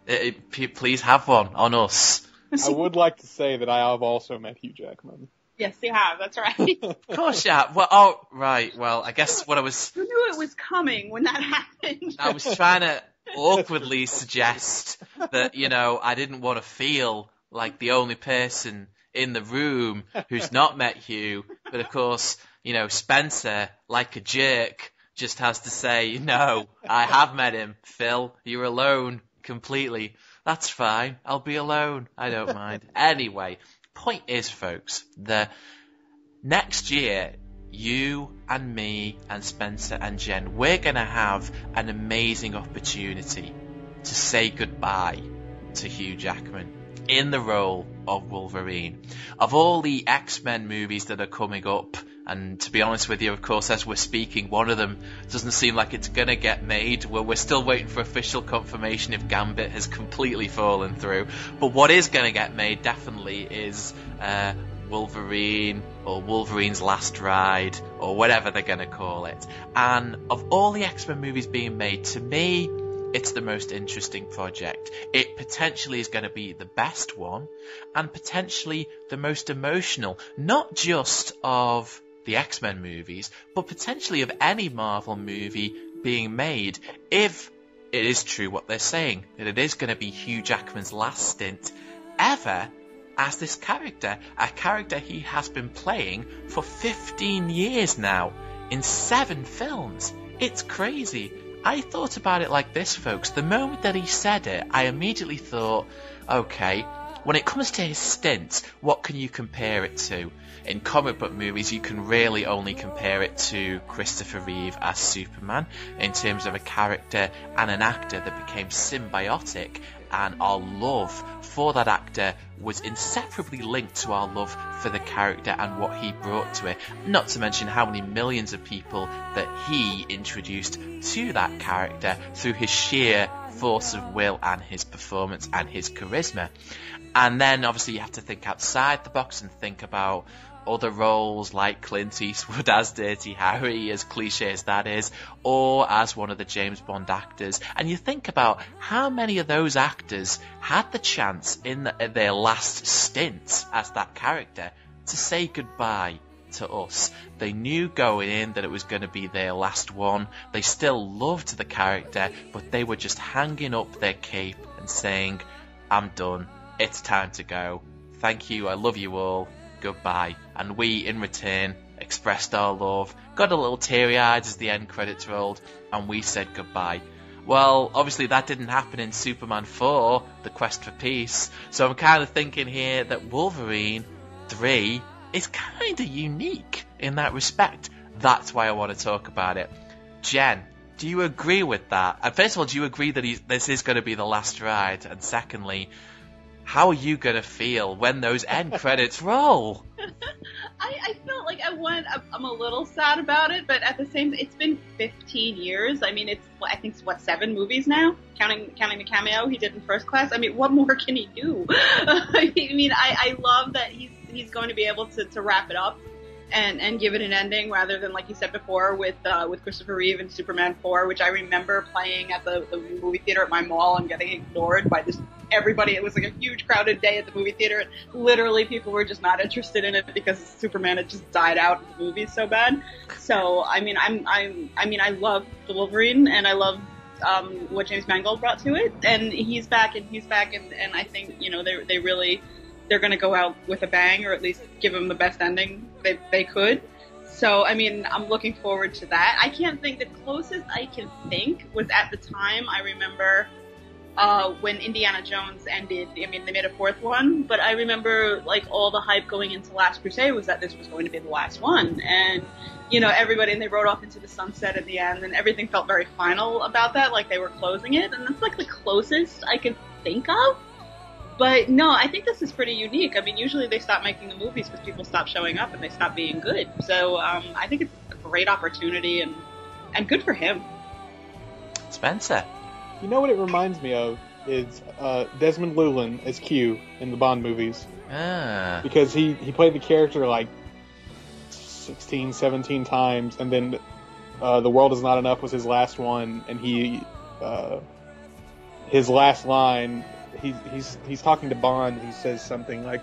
[SPEAKER 5] Please have one on us.
[SPEAKER 6] I would like to say that I have also met Hugh Jackman.
[SPEAKER 7] Yes, you have. That's right.
[SPEAKER 5] Of course, yeah. Well, oh, right. Well, I guess what I was...
[SPEAKER 7] You knew it was coming when that happened.
[SPEAKER 5] I was trying to awkwardly suggest that, you know, I didn't want to feel like the only person in the room who's not met Hugh. But, of course, you know, Spencer, like a jerk, just has to say, no, I have met him. Phil, you're alone completely. That's fine. I'll be alone. I don't mind. Anyway, point is, folks, the next year, you and me and Spencer and Jen, we're going to have an amazing opportunity to say goodbye to Hugh Jackman in the role of Wolverine. Of all the X-Men movies that are coming up, and to be honest with you, of course, as we're speaking, one of them doesn't seem like it's going to get made. Well, we're still waiting for official confirmation if Gambit has completely fallen through. But what is going to get made, definitely, is Wolverine, or Wolverine's Last Ride, or whatever they're going to call it. And of all the X-Men movies being made, to me, it's the most interesting project. It potentially is going to be the best one, and potentially the most emotional, not just of the X-Men movies, but potentially of any Marvel movie being made, if it is true what they're saying, that it is going to be Hugh Jackman's last stint ever as this character, a character he has been playing for 15 years now, in 7 films. It's crazy. I thought about it like this, folks. The moment that he said it, I immediately thought, okay, when it comes to his stints, what can you compare it to? In comic book movies, you can really only compare it to Christopher Reeve as Superman, in terms of a character and an actor that became symbiotic, and our love for that actor was inseparably linked to our love for the character and what he brought to it. Not to mention how many millions of people that he introduced to that character through his sheer force of will and his performance and his charisma. And then obviously you have to think outside the box and think about other roles like Clint Eastwood as Dirty Harry, as cliche as that is, or as one of the James Bond actors. And you think about how many of those actors had the chance in their last stint as that character to say goodbye to us. They knew going in that it was going to be their last one. They still loved the character, but they were just hanging up their cape and saying, I'm done. It's time to go. Thank you. I love you all. Goodbye. And we, in return, expressed our love, got a little teary-eyed as the end credits rolled, and we said goodbye. Well, obviously that didn't happen in Superman 4, The Quest for Peace, so I'm kind of thinking here that Wolverine 3 is kind of unique in that respect. That's why I want to talk about it. Jen, do you agree with that? And first of all, do you agree that this is going to be the last ride? And secondly, how are you going to feel when those end credits roll?
[SPEAKER 7] I felt like I'm a little sad about it, but at the same time, it's been 15 years. I mean, I think it's 7 movies now, counting the cameo he did in First Class. I mean, what more can he do? I mean, I love that he's going to be able to wrap it up and give it an ending rather than, like you said before, with Christopher Reeve and Superman 4, which I remember playing at the movie theater at my mall and getting ignored by everybody. It was like a huge crowded day at the movie theater, and literally people were just not interested in it because Superman had just died out in the movies so bad. So I mean, I love the Wolverine, and I love what James Mangold brought to it, and he's back, and I think, you know, they're going to go out with a bang, or at least give him the best ending they could. So, I mean, I'm looking forward to that. I can't think, the closest I can think was at the time, I remember when Indiana Jones ended. I mean, they made a 4th one, but I remember, like, all the hype going into Last Crusade was that this was going to be the last one. And, you know, everybody, and they rode off into the sunset at the end, and everything felt very final about that, like they were closing it. And that's, like, the closest I could think of. But no, I think this is pretty unique. I mean, usually they stop making the movies because people stop showing up and they stop being good. So I think it's a great opportunity, and good for him.
[SPEAKER 5] Spencer.
[SPEAKER 6] You know what it reminds me of is Desmond Llewellyn as Q in the Bond movies.
[SPEAKER 5] Ah.
[SPEAKER 6] Because he played the character like 16, 17 times, and then The World Is Not Enough was his last one, and his last line, he's talking to Bond. He says something like,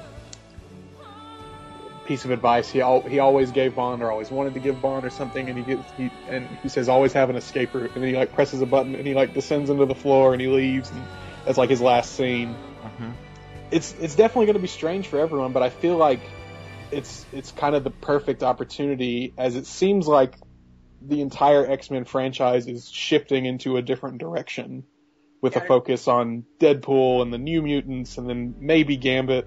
[SPEAKER 6] piece of advice he always gave Bond, or always wanted to give Bond, or something, and he says always have an escape route, and then he like presses a button and he like descends into the floor and he leaves, and that's like his last scene.
[SPEAKER 5] Mm-hmm.
[SPEAKER 6] It's definitely going to be strange for everyone, but I feel like it's kind of the perfect opportunity, as it seems like the entire X-Men franchise is shifting into a different direction, with a focus on Deadpool and the New Mutants, and then maybe Gambit.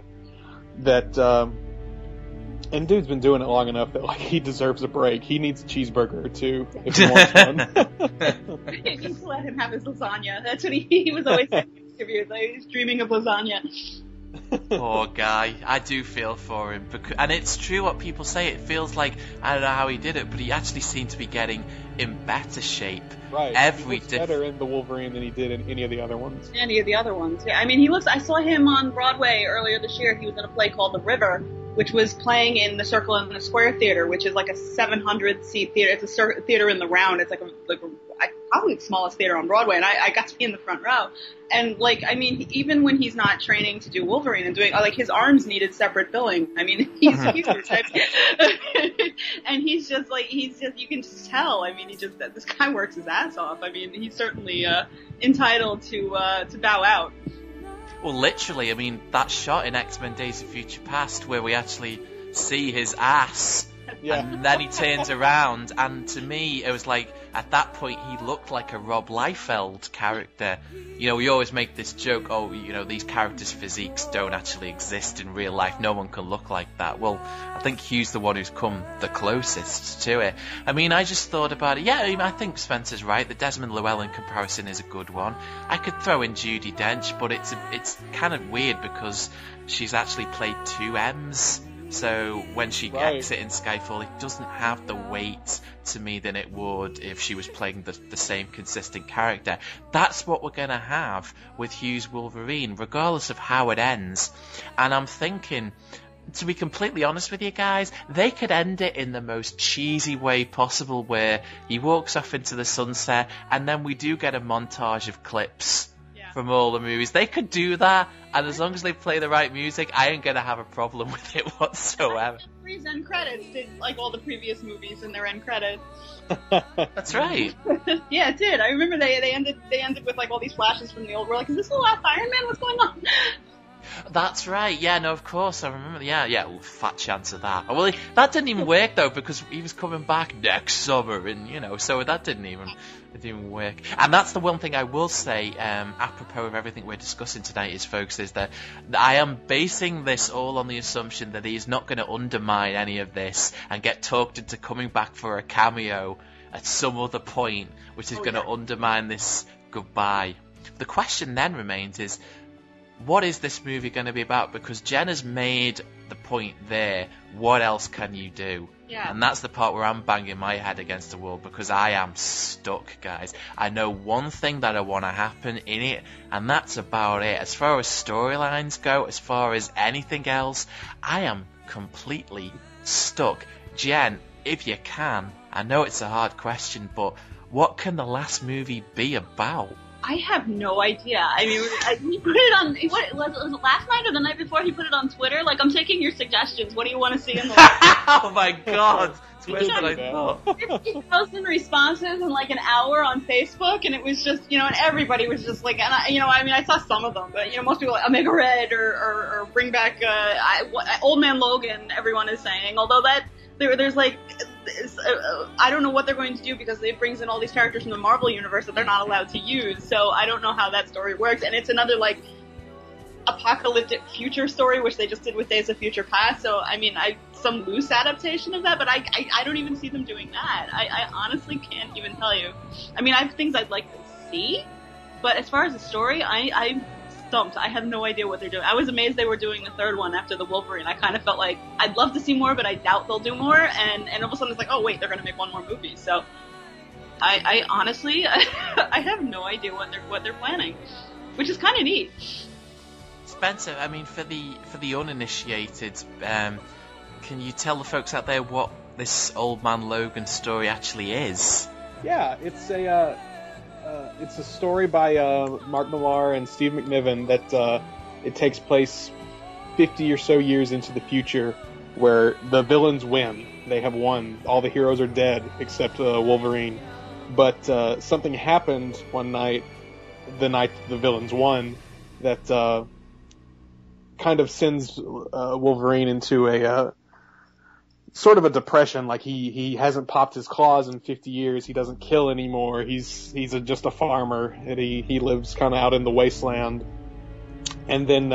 [SPEAKER 6] And dude's been doing it long enough that, like, he deserves a break. He needs a cheeseburger too, if he wants one.
[SPEAKER 7] You need to let him have his lasagna. That's what he was always saying in interviews. He's dreaming of lasagna.
[SPEAKER 5] Poor guy. I do feel for him. And it's true what people say. It feels like, I don't know how he did it, but he actually seemed to be getting in better shape.
[SPEAKER 6] Right. He looks better in the Wolverine than he did in any of the other ones.
[SPEAKER 7] Yeah, I mean, I saw him on Broadway earlier this year. He was in a play called The River, which was playing in the Circle and the Square Theater, which is like a 700-seat theater. It's a theater in the round. It's like a probably the smallest theater on Broadway, and I got to be in the front row. And, like, I mean, even when he's not training to do Wolverine and doing, like, his arms needed separate billing. I mean, he's huge. And he's just, you can just tell. I mean, this guy works his ass off. I mean, he's certainly entitled to bow out.
[SPEAKER 5] Well, literally, I mean, that shot in X-Men Days of Future Past where we actually see his ass, and then he turns around, and to me, it was like, at that point, he looked like a Rob Liefeld character. You know, we always make this joke, oh, you know, these characters' physiques don't actually exist in real life, no one can look like that. Well, I think Hugh's the one who's come the closest to it. I mean, I just thought about it, yeah, I mean, I think Spencer's right, the Desmond Llewellyn comparison is a good one. I could throw in Judi Dench, but it's kind of weird because she's actually played two M's. So when she gets it in Skyfall, it doesn't have the weight to me than it would if she was playing the same consistent character. That's what we're going to have with Hugh's Wolverine, regardless of how it ends. And I'm thinking, to be completely honest with you guys, they could end it in the most cheesy way possible, where he walks off into the sunset and then we do get a montage of clips from all the movies. They could do that, and as long as they play the right music, I ain't gonna have a problem with it whatsoever.
[SPEAKER 7] Freeze end credits did like all the previous movies in their end credits.
[SPEAKER 5] That's right.
[SPEAKER 7] Yeah, it did. I remember they ended with like all these flashes from the old. We're like, is this the last Iron Man? What's going on?
[SPEAKER 5] That's right. Yeah, no, of course I remember. Yeah. Ooh, fat chance of that. Well, that didn't even work though, because he was coming back next summer, and so that didn't even work. And that's the one thing I will say, apropos of everything we're discussing tonight, is that I am basing this all on the assumption that he's not going to undermine any of this and get talked into coming back for a cameo at some other point, which is going to undermine this goodbye. The question then remains is, what is this movie going to be about? Because Jen has made the point there. What else can you do?
[SPEAKER 7] Yeah.
[SPEAKER 5] And that's the part where I'm banging my head against the wall, because I am stuck, guys. I know one thing that I want to happen in it, and that's about it. As far as storylines go, as far as anything else, I am completely stuck. Jen, if you can, I know it's a hard question, but what can the last movie be about?
[SPEAKER 7] I have no idea. I mean, he put it on, was it last night or the night before? He put it on Twitter. Like, I'm taking your suggestions. What do you want to see in the
[SPEAKER 5] Oh my god! Twitter, I thought.
[SPEAKER 7] 50,000 responses in like an hour on Facebook, and it was just, and everybody was just like, and I saw some of them, but, most people like Omega Red or bring back, Old Man Logan, everyone is saying, although there's like, I don't know what they're going to do, because it brings in all these characters from the Marvel universe that they're not allowed to use, so I don't know how that story works, and it's another, like, apocalyptic future story, which they just did with Days of Future Past, so, I mean, some loose adaptation of that, but I don't even see them doing that. I honestly can't even tell you. I mean, I have things I'd like to see, but as far as the story, I'm stumped. I have no idea what they're doing. I was amazed they were doing the third one after the Wolverine. I kind of felt like I'd love to see more, but I doubt they'll do more. And all of a sudden it's like, oh wait, they're going to make one more movie. So I honestly, I have no idea what they're planning, which is kind of neat.
[SPEAKER 5] Spencer, I mean, for the uninitiated, can you tell the folks out there what this Old Man Logan story actually is?
[SPEAKER 6] Yeah, it's a story by Mark Millar and Steve McNiven that it takes place 50 or so years into the future, where the villains win. They have won. All the heroes are dead except Wolverine. But something happened one night, the night the villains won, that kind of sends Wolverine into a sort of a depression. Like he hasn't popped his claws in 50 years. He doesn't kill anymore. He's just a farmer, and he lives kind of out in the wasteland. And then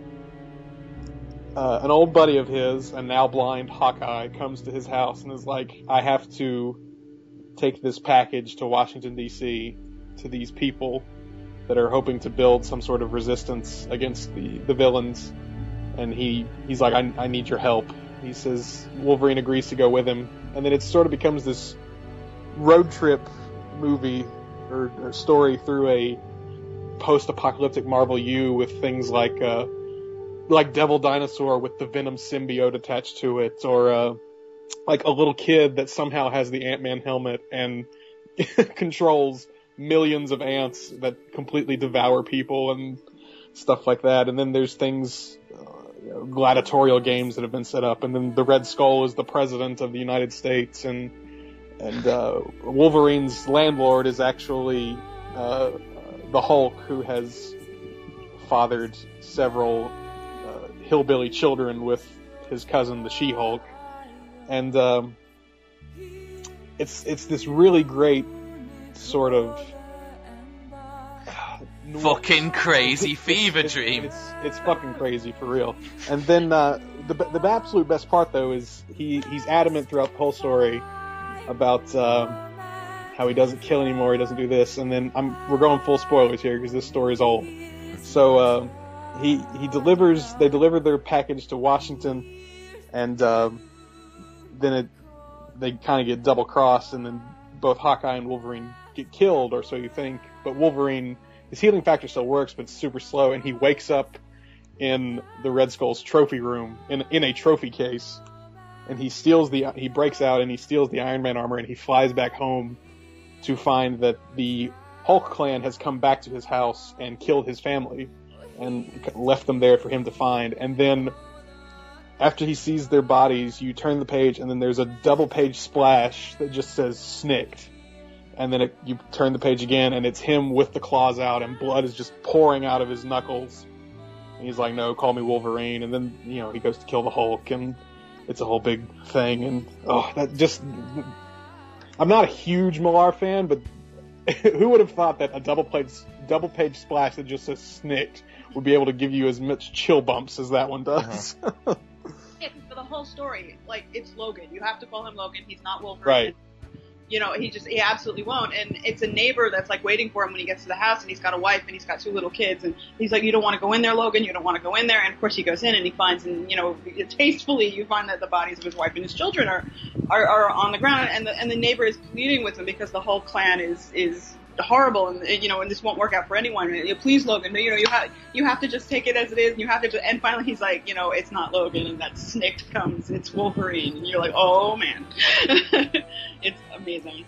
[SPEAKER 6] an old buddy of his, a now blind Hawkeye, comes to his house and is like, I have to take this package to Washington D.C. to these people that are hoping to build some sort of resistance against the villains. And he's like, I need your help. He says Wolverine agrees to go with him, and then it sort of becomes this road trip movie or story through a post-apocalyptic Marvel U with things like Devil Dinosaur with the Venom symbiote attached to it, or like a little kid that somehow has the Ant-Man helmet and controls millions of ants that completely devour people and stuff like that. And then there's things, gladiatorial games that have been set up. And then the Red Skull is the president of the United States, and Wolverine's landlord is actually the Hulk, who has fathered several hillbilly children with his cousin, the She-Hulk. And it's this really great sort of
[SPEAKER 5] fucking crazy fever dream.
[SPEAKER 6] It's fucking crazy for real. And then the absolute best part though is he's adamant throughout the whole story about how he doesn't kill anymore, he doesn't do this, and then we're going full spoilers here because this story's old. So they deliver their package to Washington, and then they kind of get double crossed, and then both Hawkeye and Wolverine get killed, or so you think. But Wolverine, his healing factor still works, but it's super slow, and he wakes up in the Red Skull's trophy room in a trophy case, and he breaks out and he steals the Iron Man armor, and he flies back home to find that the Hulk clan has come back to his house and killed his family and left them there for him to find. And then after he sees their bodies, you turn the page, and then there's a double page splash that just says "snicked." And then you turn the page again, and it's him with the claws out, and blood is just pouring out of his knuckles. And he's like, "No, call me Wolverine." And then, he goes to kill the Hulk, and it's a whole big thing. And I'm not a huge Millar fan, but who would have thought that a double page splash that just says "snicked" would be able to give you as much chill bumps as that one does?
[SPEAKER 7] Yeah, because for the whole story, it's Logan. You have to call him Logan. He's not Wolverine.
[SPEAKER 6] Right.
[SPEAKER 7] He absolutely won't. And it's a neighbor that's waiting for him when he gets to the house, and he's got a wife and he's got 2 little kids, and he's like, "You don't want to go in there, Logan. You don't want to go in there." And of course he goes in and he finds, and tastefully you find that the bodies of his wife and his children are on the ground, and the neighbor is pleading with him because the whole clan is horrible, and and this won't work out for anyone. Please, Logan, you have to just take it as it is, and you have to. And finally, he's like, it's not Logan, and that snicked comes. It's Wolverine, and you're like, oh man, it's amazing.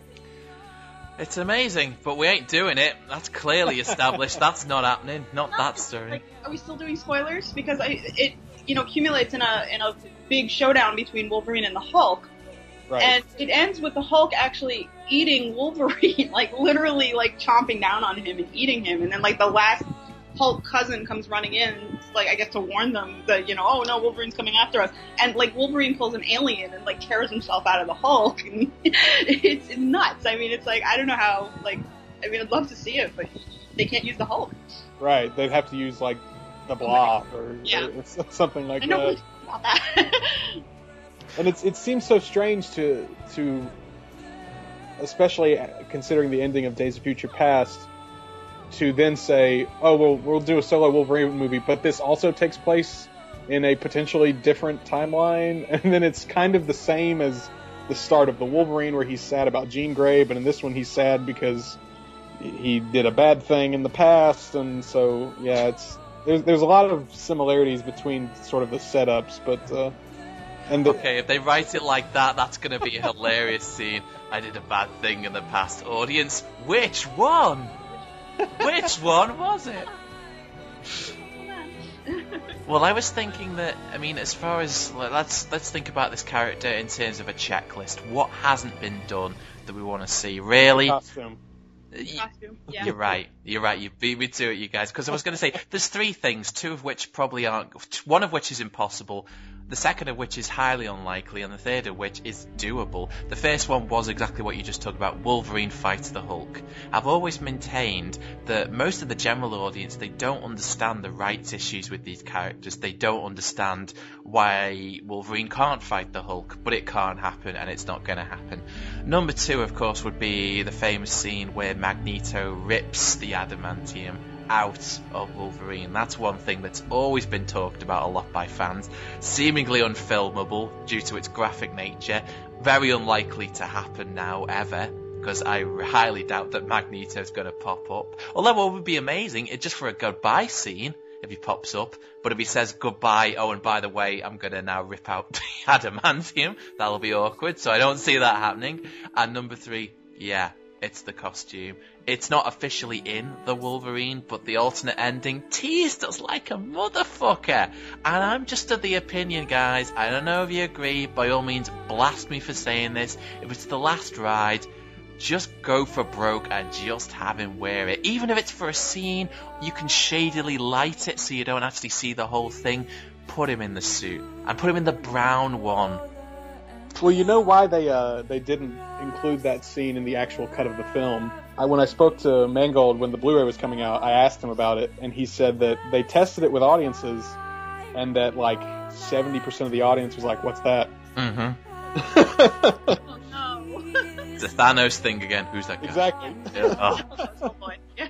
[SPEAKER 5] It's amazing, but we ain't doing it. That's clearly established. That's not happening. Not that story.
[SPEAKER 7] Are we still doing spoilers? Because it accumulates in a big showdown between Wolverine and the Hulk.
[SPEAKER 6] Right.
[SPEAKER 7] And it ends with the Hulk actually eating Wolverine, literally chomping down on him and eating him. And then the last Hulk cousin comes running in, I guess to warn them that, oh no, Wolverine's coming after us. And Wolverine pulls an alien and tears himself out of the Hulk. And it's nuts. I mean, it's I don't know how, I'd love to see it, but they can't use the Hulk.
[SPEAKER 6] Right. They'd have to use the Blob or something like that.
[SPEAKER 7] I know about that.
[SPEAKER 6] And it seems so strange to especially considering the ending of Days of Future Past, to then say, oh, well, we'll do a solo Wolverine movie, but this also takes place in a potentially different timeline, and then it's kind of the same as the start of the Wolverine, where he's sad about Jean Grey, but in this one he's sad because he did a bad thing in the past, and so, yeah, there's a lot of similarities between sort of the setups, but...
[SPEAKER 5] Okay, if they write it like that, that's going to be a hilarious scene. I did a bad thing in the past. Audience, which one? Which one was it? Well, I was thinking that, as far as... Let's think about this character in terms of a checklist. What hasn't been done that we want to see? Really?
[SPEAKER 6] Costume.
[SPEAKER 7] Yeah.
[SPEAKER 5] You're right. You beat me to it, you guys. Because I was going to say, there's 3 things, 2 of which probably aren't... 1 of which is impossible, the second of which is highly unlikely, and the third of which is doable. The first one was exactly what you just talked about, Wolverine fights the Hulk. I've always maintained that most of the general audience, they don't understand the rights issues with these characters. They don't understand why Wolverine can't fight the Hulk, but it can't happen, and it's not going to happen. Number 2, of course, would be the famous scene where Magneto rips the adamantium out of Wolverine. That's one thing that's always been talked about a lot by fans. Seemingly unfilmable due to its graphic nature. Very unlikely to happen now, ever. Because I highly doubt that Magneto's going to pop up. Although what would be amazing, it's just for a goodbye scene, if he pops up. But if he says goodbye, oh, and by the way, I'm going to now rip out the adamantium, that'll be awkward. So I don't see that happening. And number 3, yeah, it's the costume. It's not officially in the Wolverine, but the alternate ending teased us like a motherfucker. And I'm just of the opinion, guys, I don't know if you agree, by all means, blast me for saying this. If it's the last ride, just go for broke and just have him wear it. Even if it's for a scene, you can shadily light it so you don't actually see the whole thing. Put him in the suit. And put him in the brown one.
[SPEAKER 6] Well, you know why they didn't include that scene in the actual cut of the film? When I spoke to Mangold when the Blu-ray was coming out, I asked him about it, and he said that they tested it with audiences, and that like 70% of the audience was like, "What's that?"
[SPEAKER 5] Mm-hmm.
[SPEAKER 7] Oh no.
[SPEAKER 5] It's a Thanos thing again. Who's that guy?
[SPEAKER 6] Exactly.
[SPEAKER 5] Yeah. Oh.
[SPEAKER 7] Oh boy. Yeah.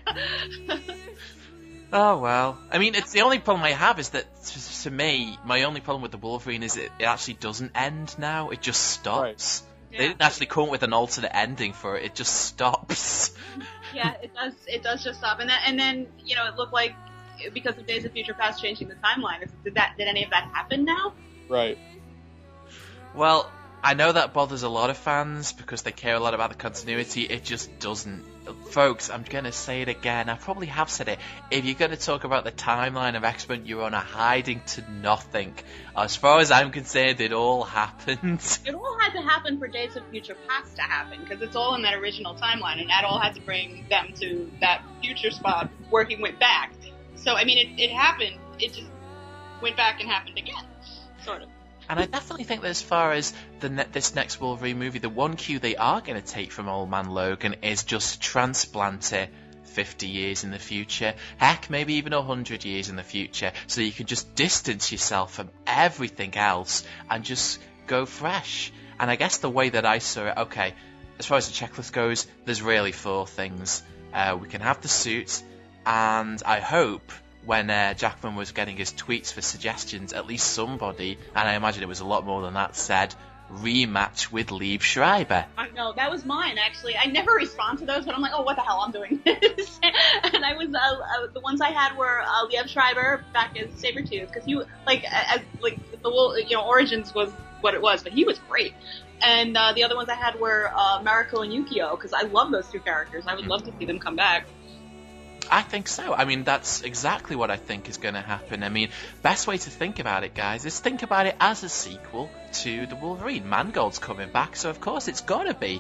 [SPEAKER 5] Oh, well. I mean, it's the only problem I have is that, to me, my only problem with the Wolverine is it actually doesn't end now. It just stops.
[SPEAKER 7] Yeah.
[SPEAKER 5] They didn't actually come up with an alternate ending for it. It just stops.
[SPEAKER 7] Yeah, it does. It does just stop, and then it looked like because of Days of Future Past changing the timeline. Did any of that happen now?
[SPEAKER 6] Right.
[SPEAKER 5] Well, I know that bothers a lot of fans because they care a lot about the continuity. It just doesn't. Folks, I'm going to say it again. I probably have said it. If you're going to talk about the timeline of X-Men, you're on a hiding to nothing. As far as I'm concerned, it all happened.
[SPEAKER 7] It all had to happen for Days of Future Past to happen, because it's all in that original timeline, and that all had to bring them to that future spot where he went back. So, I mean, it happened. It just went back and happened again, sort of.
[SPEAKER 5] And I definitely think that as far as this next Wolverine movie, the one cue they are going to take from Old Man Logan is just transplant it 50 years in the future. Heck, maybe even 100 years in the future. So you can just distance yourself from everything else and just go fresh. And I guess the way that I saw it, okay, as far as the checklist goes, there's really 4 things. We can have the suit, and I hope when Jackman was getting his tweets for suggestions, at least somebody, and I imagine it was a lot more than that, said rematch with Liev Schreiber.
[SPEAKER 7] I know, that was mine, actually. I never respond to those, but I'm like, oh, what the hell, I'm doing this. And I was, the ones I had were Liev Schreiber back as Sabretooth, because he, the Origins was what it was, but he was great. And the other ones I had were Mariko and Yukio, because I love those 2 characters. I would love to see them come back.
[SPEAKER 5] I think so. I mean, that's exactly what I think is going to happen. I mean, best way to think about it, guys, is think about it as a sequel to the Wolverine. Mangold's coming back, so of course it's got to be.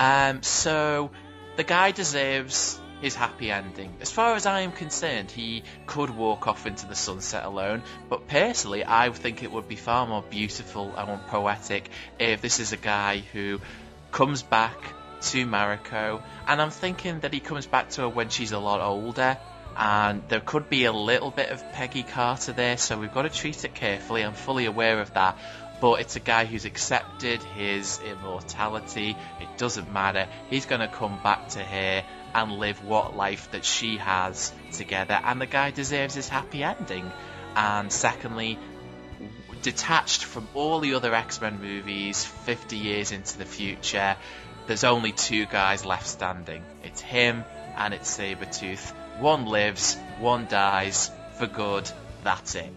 [SPEAKER 5] So the guy deserves his happy ending. As far as I am concerned, he could walk off into the sunset alone, but personally, I think it would be far more beautiful and more poetic if this is a guy who comes back to Mariko, and I'm thinking that he comes back to her when she's a lot older, and there could be a little bit of Peggy Carter there, so we've got to treat it carefully. I'm fully aware of that, but it's a guy who's accepted his immortality. It doesn't matter. He's going to come back to her and live what life that she has together, and the guy deserves his happy ending. And secondly, detached from all the other X-Men movies 50 years into the future, there's only 2 guys left standing. It's him and it's Sabretooth. One lives, one dies, for good, that's it.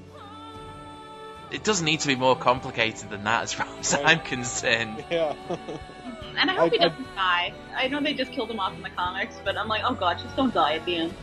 [SPEAKER 5] It doesn't need to be more complicated than that as far as I'm concerned.
[SPEAKER 6] Yeah.
[SPEAKER 7] And I hope he doesn't die. I know they just killed him off in the comics, but I'm like, oh god, just don't die at the end.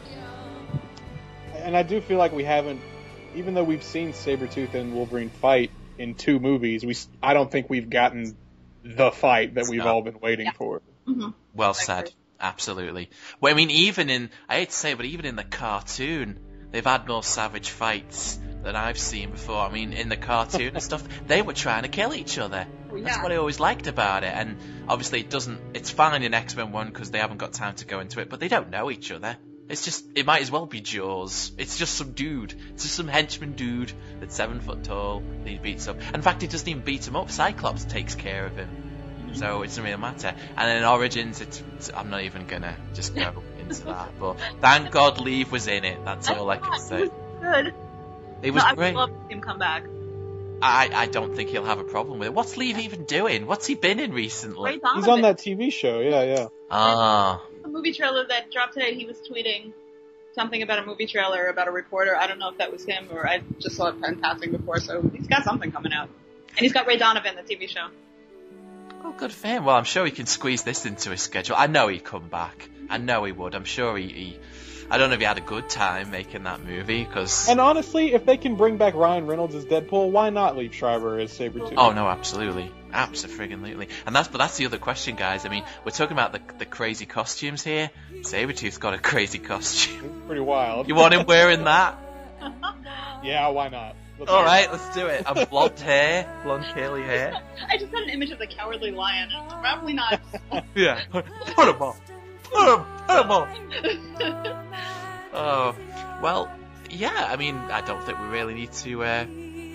[SPEAKER 6] And I do feel like we haven't, even though we've seen Sabretooth and Wolverine fight in 2 movies, I don't think we've gotten the fight that we've all been waiting for.
[SPEAKER 7] Mm-hmm.
[SPEAKER 5] Well said. Absolutely. Well, I mean, I hate to say it, but even in the cartoon, they've had more savage fights than I've seen before. I mean, in the cartoon and stuff, they were trying to kill each other.
[SPEAKER 7] Yeah.
[SPEAKER 5] That's what I always liked about it. And obviously it's fine in X-Men 1 because they haven't got time to go into it, but they don't know each other. It might as well be Jaws. It's just some dude. It's just some henchman dude that's 7 foot tall that he beats up. In fact, he doesn't even beat him up. Cyclops takes care of him. So it doesn't really matter. And in Origins, I'm not even gonna just go into that. But thank God Liev was in it. That's all I can say.
[SPEAKER 7] It was good.
[SPEAKER 5] It was great.
[SPEAKER 7] I would love to see him come back.
[SPEAKER 5] I don't think he'll have a problem with it. What's Liev even doing? What's he been in recently?
[SPEAKER 6] He's on that TV show, yeah.
[SPEAKER 5] Ah.
[SPEAKER 7] A movie trailer that dropped today, he was tweeting something about a movie trailer about a reporter. I don't know if that was him or I just saw it in passing before, so he's got something coming out. And he's got Ray Donovan, the TV show.
[SPEAKER 5] Oh, good for him. Well, I'm sure he can squeeze this into his schedule. I know he'd come back. I know he would. I'm sure he I don't know if he had a good time making that movie, because...
[SPEAKER 6] And honestly, if they can bring back Ryan Reynolds as Deadpool, why not leave Schreiber as Sabretooth?
[SPEAKER 5] Oh, no, absolutely. Absolutely. And that's the other question, guys. I mean, we're talking about the crazy costumes here. Sabretooth's got a crazy costume.
[SPEAKER 6] It's pretty wild.
[SPEAKER 5] You want him wearing that?
[SPEAKER 6] Yeah, why not?
[SPEAKER 5] Alright, let's do it. And blonde curly hair.
[SPEAKER 7] I just had an image of the Cowardly Lion, and it's probably not.
[SPEAKER 5] Yeah. Put him on. Put him on. Oh, well, yeah, I mean, I don't think we really need to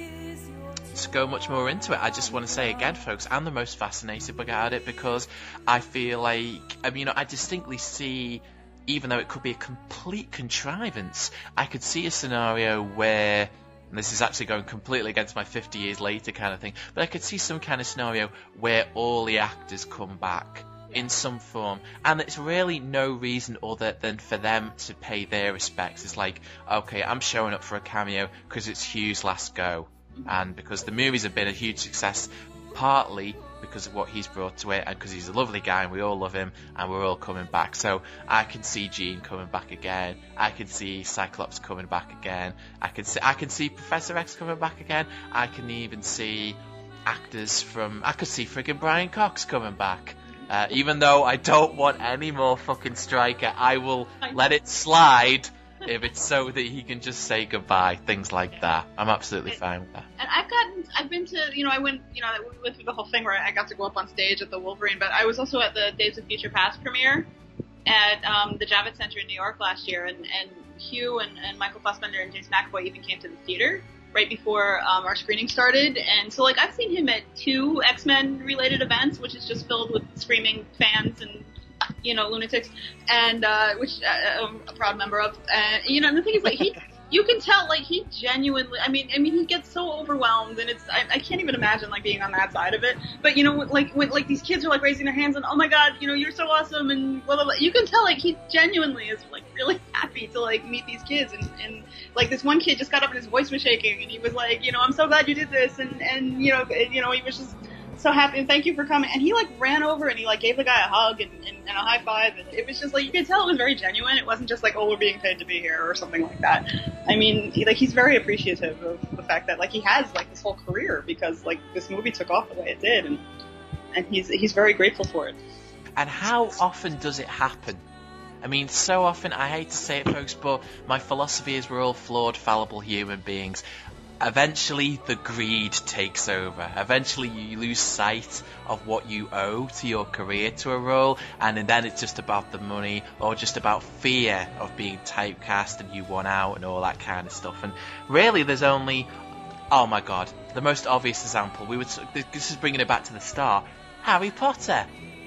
[SPEAKER 5] go much more into it. I just want to say again, folks, I'm the most fascinated about it because I feel like, I mean, I distinctly see, even though it could be a complete contrivance, I could see a scenario where, and this is actually going completely against my 50 years later kind of thing, but I could see some kind of scenario where all the actors come back in some form, and it's really no reason other than for them to pay their respects. It's like, okay, I'm showing up for a cameo because it's Hugh's last go, and because the movies have been a huge success, partly because of what he's brought to it, and because he's a lovely guy and we all love him and we're all coming back. So I can see Jean coming back again, I can see Cyclops coming back again, I can see Professor X coming back again, I can even see actors from, I could see friggin' Brian Cox coming back. Even though I don't want any more fucking Stryker, I will let it slide if it's so that he can just say goodbye, things like that. I'm absolutely fine with that.
[SPEAKER 7] And I've been to, I went through the whole thing where I got to go up on stage at the Wolverine, but I was also at the Days of Future Past premiere at the Javits Center in New York last year, and Hugh and Michael Fassbender and James McAvoy even came to the theater right before our screening started, and so I've seen him at 2 X-Men related events, which is just filled with screaming fans and lunatics, and which I'm a proud member of. And the thing is, you can tell, he genuinely, I mean, he gets so overwhelmed, and I can't even imagine, being on that side of it. But, when these kids are, raising their hands and, oh my god, you're so awesome, and blah, blah, blah. You can tell, he genuinely is, really happy to, meet these kids. And this one kid just got up and his voice was shaking, and he was like, I'm so glad you did this, and he was just so happy, and thank you for coming. And he, ran over and he, gave the guy a hug and a high five, and it was just, you could tell it was very genuine. It wasn't just oh, we're being paid to be here or something like that. I mean, he's very appreciative of the fact that, he has, this whole career because, this movie took off the way it did, and he's very grateful for it.
[SPEAKER 5] And how often does it happen? I mean, so often, I hate to say it, folks, but my philosophy is we're all flawed, fallible human beings. Eventually, the greed takes over. Eventually, you lose sight of what you owe to your career, to a role, and then it's just about the money, or just about fear of being typecast and you want out and all that kind of stuff. And really, there's only, oh my god, the most obvious example. This is bringing it back to the start. Harry Potter.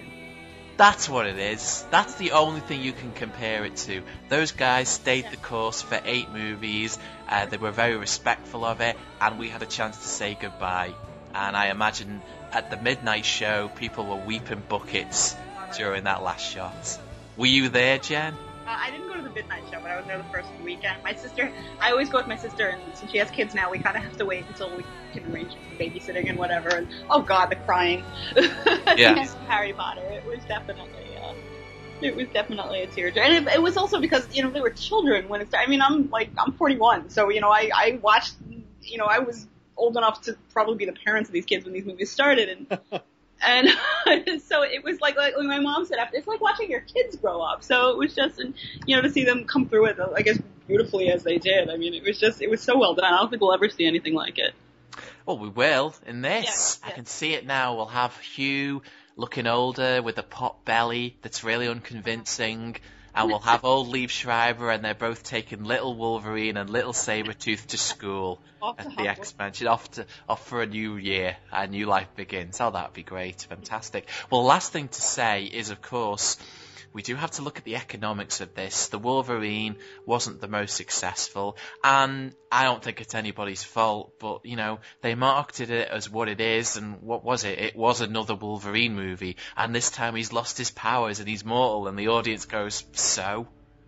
[SPEAKER 5] That's what it is. That's the only thing you can compare it to. Those guys stayed the course for 8 movies. They were very respectful of it, and we had a chance to say goodbye. And I imagine at the midnight show, people were weeping buckets during that last shot. Were you there, Jen?
[SPEAKER 7] I didn't go to the midnight show, but I was there the first weekend. My sister, I always go with my sister, and since she has kids now, we kind of have to wait until we can arrange babysitting and whatever. And oh god, the crying!
[SPEAKER 5] Yeah.
[SPEAKER 7] Harry Potter. It was definitely a tearjerker, and it was also because they were children when it started. I mean, I'm 41, so I watched. I was old enough to probably be the parents of these kids when these movies started, and so it was like my mom said, it's like watching your kids grow up. So it was just, to see them come through it, I guess, beautifully as they did. I mean, it was so well done. I don't think we'll ever see anything like it.
[SPEAKER 5] Well, we will in this.
[SPEAKER 7] Yeah.
[SPEAKER 5] I can see it now. We'll have Hugh looking older with a pot belly that's really unconvincing. And we'll have old Liev Schreiber, and they're both taking little Wolverine and little Sabretooth to school at the expansion, off for a new year, a new life begins. Oh, that'd be great, fantastic. Well, last thing to say is, of course, we do have to look at the economics of this. The Wolverine wasn't the most successful, and I don't think it's anybody's fault, but, they marketed it as what it is, and what was it? It was another Wolverine movie, and this time he's lost his powers and he's mortal, and the audience goes, so?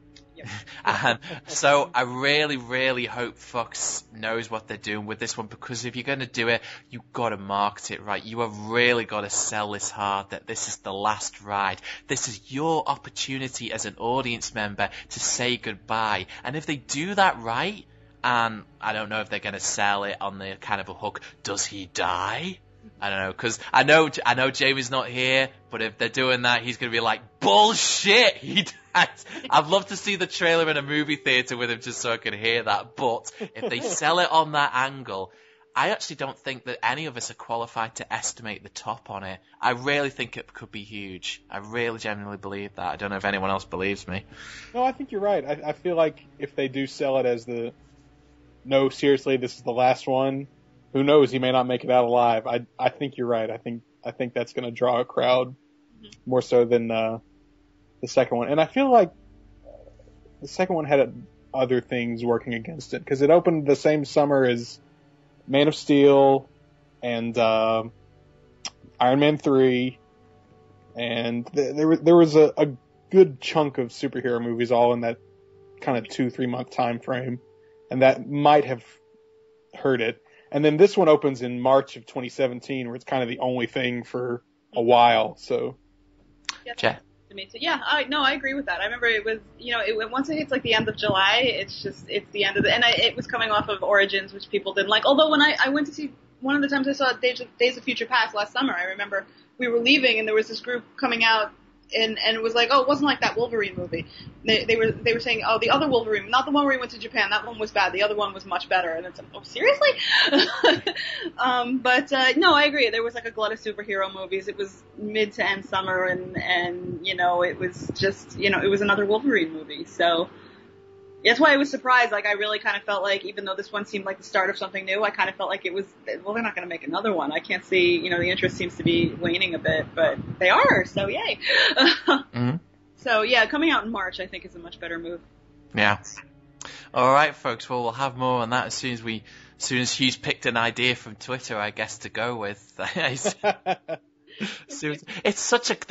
[SPEAKER 5] And so I really, really hope Fox knows what they're doing with this one, because if you're going to do it, you've got to market it right. You have really got to sell this hard that this is the last ride. This is your opportunity as an audience member to say goodbye. And if they do that right, and I don't know if they're going to sell it on the kind of a hook, does he die? I don't know, because I know Jamie's not here, but if they're doing that, he's going to be like, bullshit, he died. I'd love to see the trailer in a movie theatre with him just so I can hear that, but if they sell it on that angle, I actually don't think that any of us are qualified to estimate the top on it. I really think it could be huge. I really genuinely believe that. I don't know if anyone else believes me.
[SPEAKER 6] No, I think you're right. I feel like if they do sell it as no, seriously, this is the last one, who knows? He may not make it out alive. I think you're right. I think that's going to draw a crowd more so than the second one. And I feel like the second one had other things working against it, because it opened the same summer as Man of Steel and Iron Man 3, and there was a good chunk of superhero movies all in that kind of 2-3 month time frame, and that might have hurt it. And then this one opens in March of 2017, where it's kind of the only thing for a while. So,
[SPEAKER 5] yeah.
[SPEAKER 7] Me too. Yeah, I agree with that. I remember it was, once it hits like the end of July, it's the end of and it was coming off of Origins, which people didn't like. Although when I went to see, one of the times I saw Days of Future Past last summer, I remember we were leaving and there was this group coming out. And it was like, oh, it wasn't like that Wolverine movie. They were saying, oh, the other Wolverine, not the one where he went to Japan, that one was bad. The other one was much better. And it's like, oh, seriously? No, I agree. There was like a glut of superhero movies. It was mid to end summer, and it was just, it was another Wolverine movie. So that's why I was surprised. Like, I really kind of felt like, even though this one seemed like the start of something new, I kind of felt like it was, well, they're not going to make another one. I can't see, the interest seems to be waning a bit, but they are, so yay.
[SPEAKER 5] Mm-hmm.
[SPEAKER 7] So, yeah, coming out in March, I think, is a much better move.
[SPEAKER 5] Yeah. All right, folks. Well, we'll have more on that as soon as Hugh's picked an idea from Twitter, I guess, to go with. It's such a,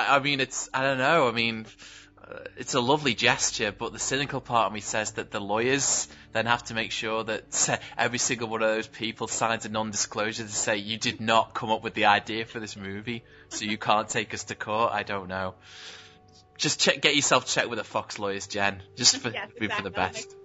[SPEAKER 5] I don't know, it's a lovely gesture, but the cynical part of me says that the lawyers then have to make sure that every single one of those people signs a non-disclosure to say you did not come up with the idea for this movie, so you can't take us to court. I don't know. Just get yourself checked with the Fox lawyers, Jen. Just for the best.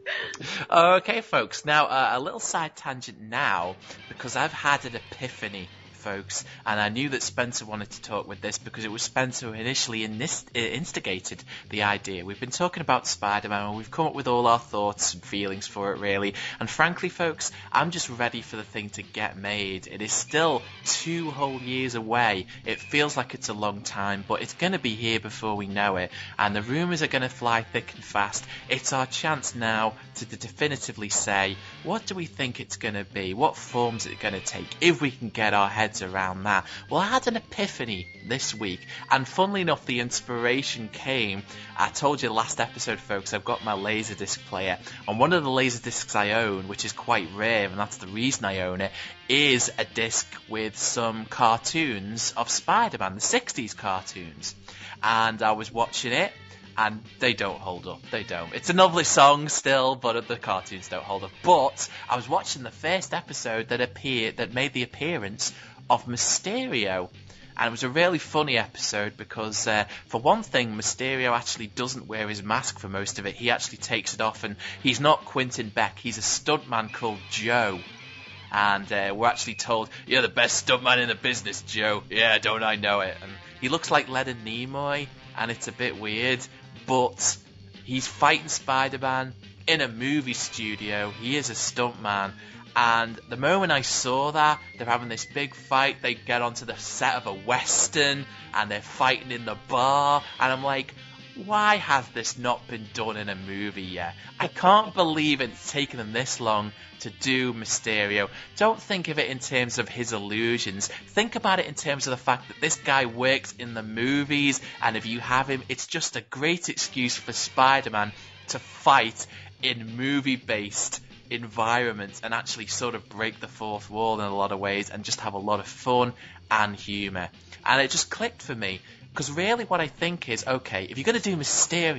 [SPEAKER 5] Okay, folks. Now a little side tangent now, because I've had an epiphany, folks, and I knew that Spencer wanted to talk with this because it was Spencer who initially instigated the idea. We've been talking about Spider-Man and we've come up with all our thoughts and feelings for it, really, and frankly, folks, I'm just ready for the thing to get made. It is still 2 whole years away. It feels like it's a long time, but it's going to be here before we know it, and the rumours are going to fly thick and fast. It's our chance now to definitively say, what do we think it's going to be? What forms is it going to take? If we can get our heads around that. Well, I had an epiphany this week, and funnily enough, the inspiration came. I told you last episode, folks, I've got my Laserdisc player, and one of the Laserdiscs I own, which is quite rare, and that's the reason I own it, is a disc with some cartoons of Spider-Man, the 60s cartoons. And I was watching it, and they don't hold up. They don't. It's a lovely song still, but the cartoons don't hold up. But I was watching the first episode that made the appearance of Mysterio. And it was a really funny episode because, for one thing, Mysterio actually doesn't wear his mask for most of it. He actually takes it off, and he's not Quentin Beck. He's a stuntman called Joe. And we're actually told, you're the best stuntman in the business, Joe. Yeah, don't I know it? And he looks like Leonard Nimoy, and it's a bit weird. But he's fighting Spider-Man in a movie studio. He is a stuntman. And the moment I saw that, they're having this big fight, they get onto the set of a Western, and they're fighting in the bar, and I'm like, why has this not been done in a movie yet? I can't believe it's taken them this long to do Mysterio. Don't think of it in terms of his illusions. Think about it in terms of the fact that this guy works in the movies, and if you have him, it's just a great excuse for Spider-Man to fight in movie-based environment and actually sort of break the fourth wall in a lot of ways and just have a lot of fun and humour. And it just clicked for me, because really what I think is, okay, if you're going to do Mysterio,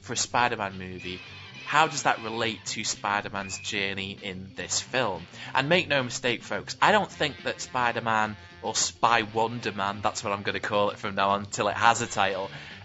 [SPEAKER 5] for a Spider-Man movie, how does that relate to Spider-Man's journey in this film? And make no mistake, folks, I don't think that Spider-Man, or Spy Wonder Man, that's what I'm going to call it from now on until it has a title,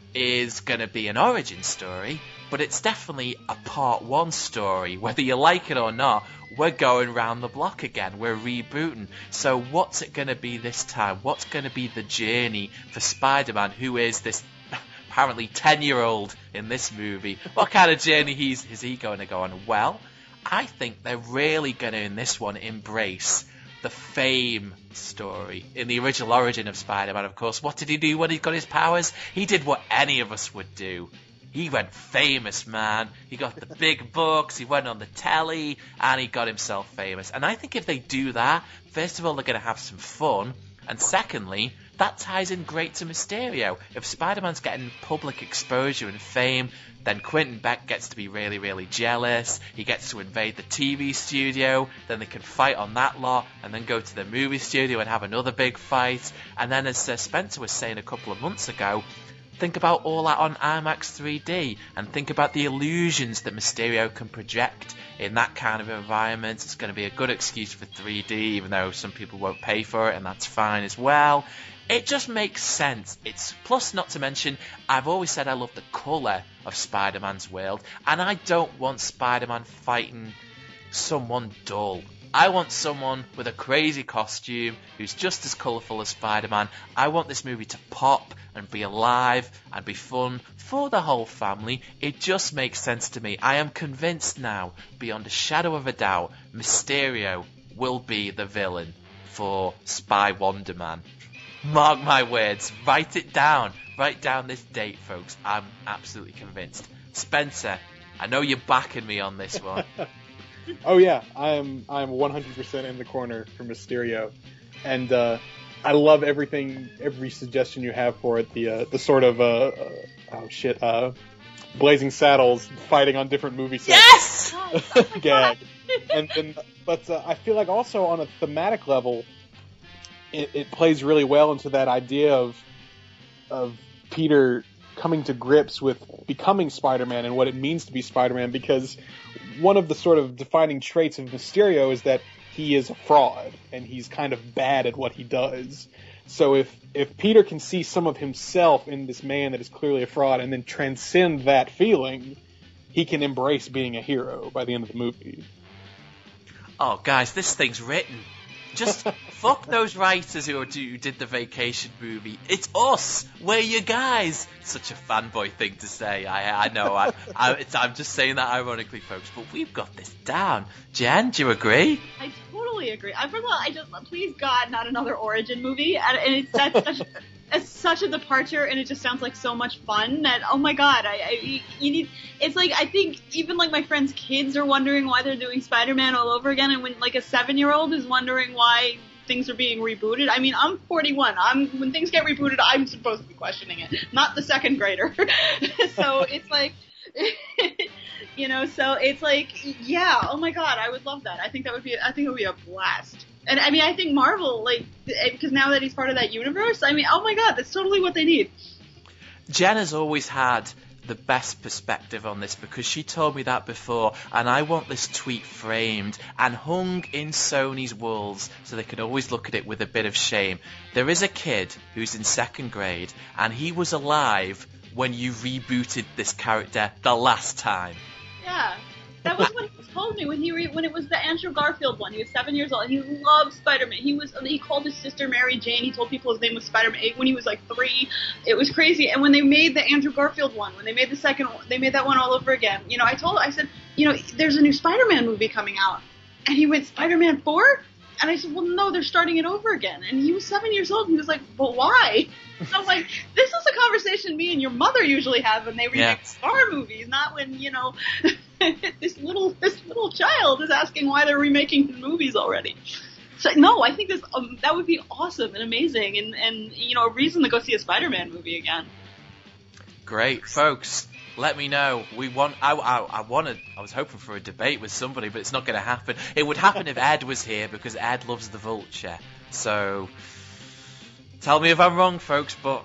[SPEAKER 5] is going to be an origin story, but it's definitely a part one story. Whether you like it or not, we're going round the block again. We're rebooting. So what's it going to be this time? What's going to be the journey for Spider-Man, who is this apparently 10-year-old in this movie? What kind of journey is he going to go on? Well, I think they're really going to, in this one, embrace the fame story. In the original origin of Spider-Man, of course, what did he do when he got his powers? He did what any of us would do. He went famous, man. He got the big books, he went on the telly, and he got himself famous. And I think if they do that, first of all, they're going to have some fun, and secondly, that ties in great to Mysterio. If Spider-Man's getting public exposure and fame, then Quentin Beck gets to be really, really jealous. He gets to invade the TV studio. Then they can fight on that lot, and then go to the movie studio and have another big fight. And then, as Spencer was saying a couple of months ago, think about all that on IMAX 3D, and think about the illusions that Mysterio can project in that kind of environment. It's going to be a good excuse for 3D, even though some people won't pay for it, and that's fine as well. It just makes sense. It's plus, not to mention, I've always said I love the colour of Spider-Man's world, and I don't want Spider-Man fighting someone dull. I want someone with a crazy costume who's just as colourful as Spider-Man. I want this movie to pop and be alive and be fun for the whole family. It just makes sense to me. I am convinced now, beyond a shadow of a doubt, Mysterio will be the villain for Spy Wonder Man. Mark my words. Write it down. Write down this date, folks. I'm absolutely convinced. Spencer, I know you're backing me on this one.
[SPEAKER 6] Oh yeah, I'm 100% in the corner for Mysterio, and I love every suggestion you have for it. The sort of Blazing Saddles fighting on different movie sets.
[SPEAKER 5] Yes!
[SPEAKER 6] Gag. But I feel like also on a thematic level, it plays really well into that idea of Peter coming to grips with becoming Spider-Man and what it means to be Spider-Man, because one of the sort of defining traits of Mysterio is that he is a fraud and he's kind of bad at what he does. So if Peter can see some of himself in this man that is clearly a fraud and then transcend that feeling, he can embrace being a hero by the end of the movie.
[SPEAKER 5] Oh, guys, this thing's written. Just fuck those writers who did the Vacation movie. It's us. We're you guys. Such a fanboy thing to say. I know. I'm just saying that ironically, folks. But we've got this down. Jen, do you agree?
[SPEAKER 7] I totally agree. First of all, please God, not another origin movie. And it's such a departure, and it just sounds like so much fun that, oh my God, you need. It's like, I think even like my friends' kids are wondering why they're doing Spider-Man all over again, and when like a 7-year-old is wondering why things are being rebooted. I mean, I'm 41. When things get rebooted, I'm supposed to be questioning it, not the second grader. So it's like, so it's like, yeah, oh my God, I would love that. I think it would be a blast. And I mean, I think Marvel, like, because now that he's part of that universe, I mean, oh my God, that's totally what they need.
[SPEAKER 5] Jen has always had the best perspective on this, because she told me that before, and I want this tweet framed and hung in Sony's walls so they can always look at it with a bit of shame. There is a kid who's in 2nd grade, and he was alive when you rebooted this character the last time.
[SPEAKER 7] Yeah. That was what he told me when it was the Andrew Garfield one. He was 7 years old, and he loved Spider-Man. He called his sister Mary Jane. He told people his name was Spider-Man when he was like 3. It was crazy. And when they made the Andrew Garfield one, when they made the second one, they made that one all over again. I said, there's a new Spider-Man movie coming out. And he went, Spider-Man 4? And I said, well, no, they're starting it over again. And he was 7 years old, and he was like, but why? So I'm like, this is a conversation me and your mother usually have when they remake Star movies, not when, this little child is asking why they're remaking the movies already. So, no, I think that would be awesome and amazing, and a reason to go see a Spider-Man movie again.
[SPEAKER 5] Great, folks. Let me know. I was hoping for a debate with somebody, but it's not going to happen. It would happen if Ed was here, because Ed loves the Vulture. So, tell me if I'm wrong, folks, but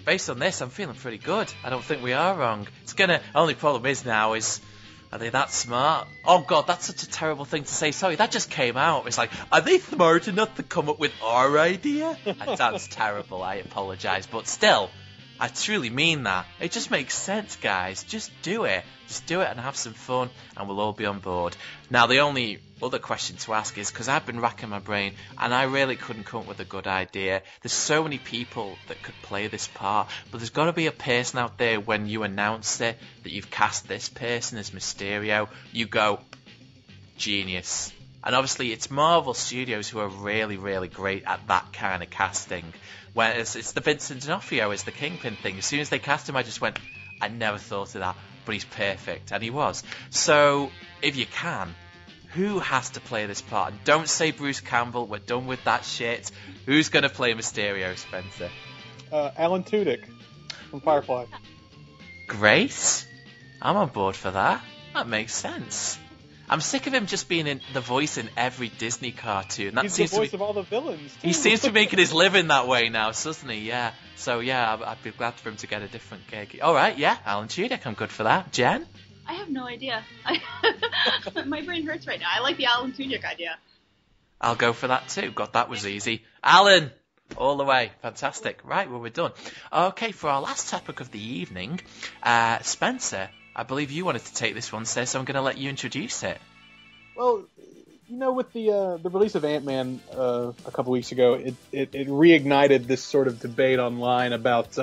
[SPEAKER 5] based on this, I'm feeling pretty good. I don't think we are wrong. Only problem is now is, are they that smart? Oh god, that's such a terrible thing to say. Sorry, that just came out. It's like, are they smart enough to come up with our idea? That sounds terrible, I apologise. But still, I truly mean that. It just makes sense, guys. Just do it. Just do it and have some fun, and we'll all be on board. Now, the only other question to ask is, because I've been racking my brain, and I really couldn't come up with a good idea. There's so many people that could play this part, but there's got to be a person out there when you announce it, that you've cast this person as Mysterio, you go, genius. And obviously, it's Marvel Studios who are really, really great at that kind of casting. Whereas it's the Vincent D'Onofrio as the Kingpin thing. As soon as they cast him, I just went, I never thought of that, but he's perfect, and he was. So, if you can, who has to play this part? And don't say Bruce Campbell, we're done with that shit. Who's going to play Mysterio, Spencer?
[SPEAKER 6] Alan Tudyk from Firefly.
[SPEAKER 5] Great. I'm on board for that. That makes sense. I'm sick of him just being in the voice in every Disney cartoon. That
[SPEAKER 6] He's
[SPEAKER 5] seems
[SPEAKER 6] the voice
[SPEAKER 5] to be,
[SPEAKER 6] of all the villains, too.
[SPEAKER 5] he seems to be making his living that way now, doesn't he? Yeah. So, yeah, I'd be glad for him to get a different gig. All right, yeah, Alan Tudyk, I'm good for that. Jen?
[SPEAKER 7] I have no idea. My brain hurts right now. I like the Alan Tudyk idea.
[SPEAKER 5] I'll go for that too. God, that was easy. Alan! All the way. Fantastic. Right, well, we're done. Okay, for our last topic of the evening, Spencer, I believe you wanted to take this one, sir, so I'm going to let you introduce it.
[SPEAKER 6] Well, you know, with the release of Ant-Man a couple weeks ago, it reignited this sort of debate online about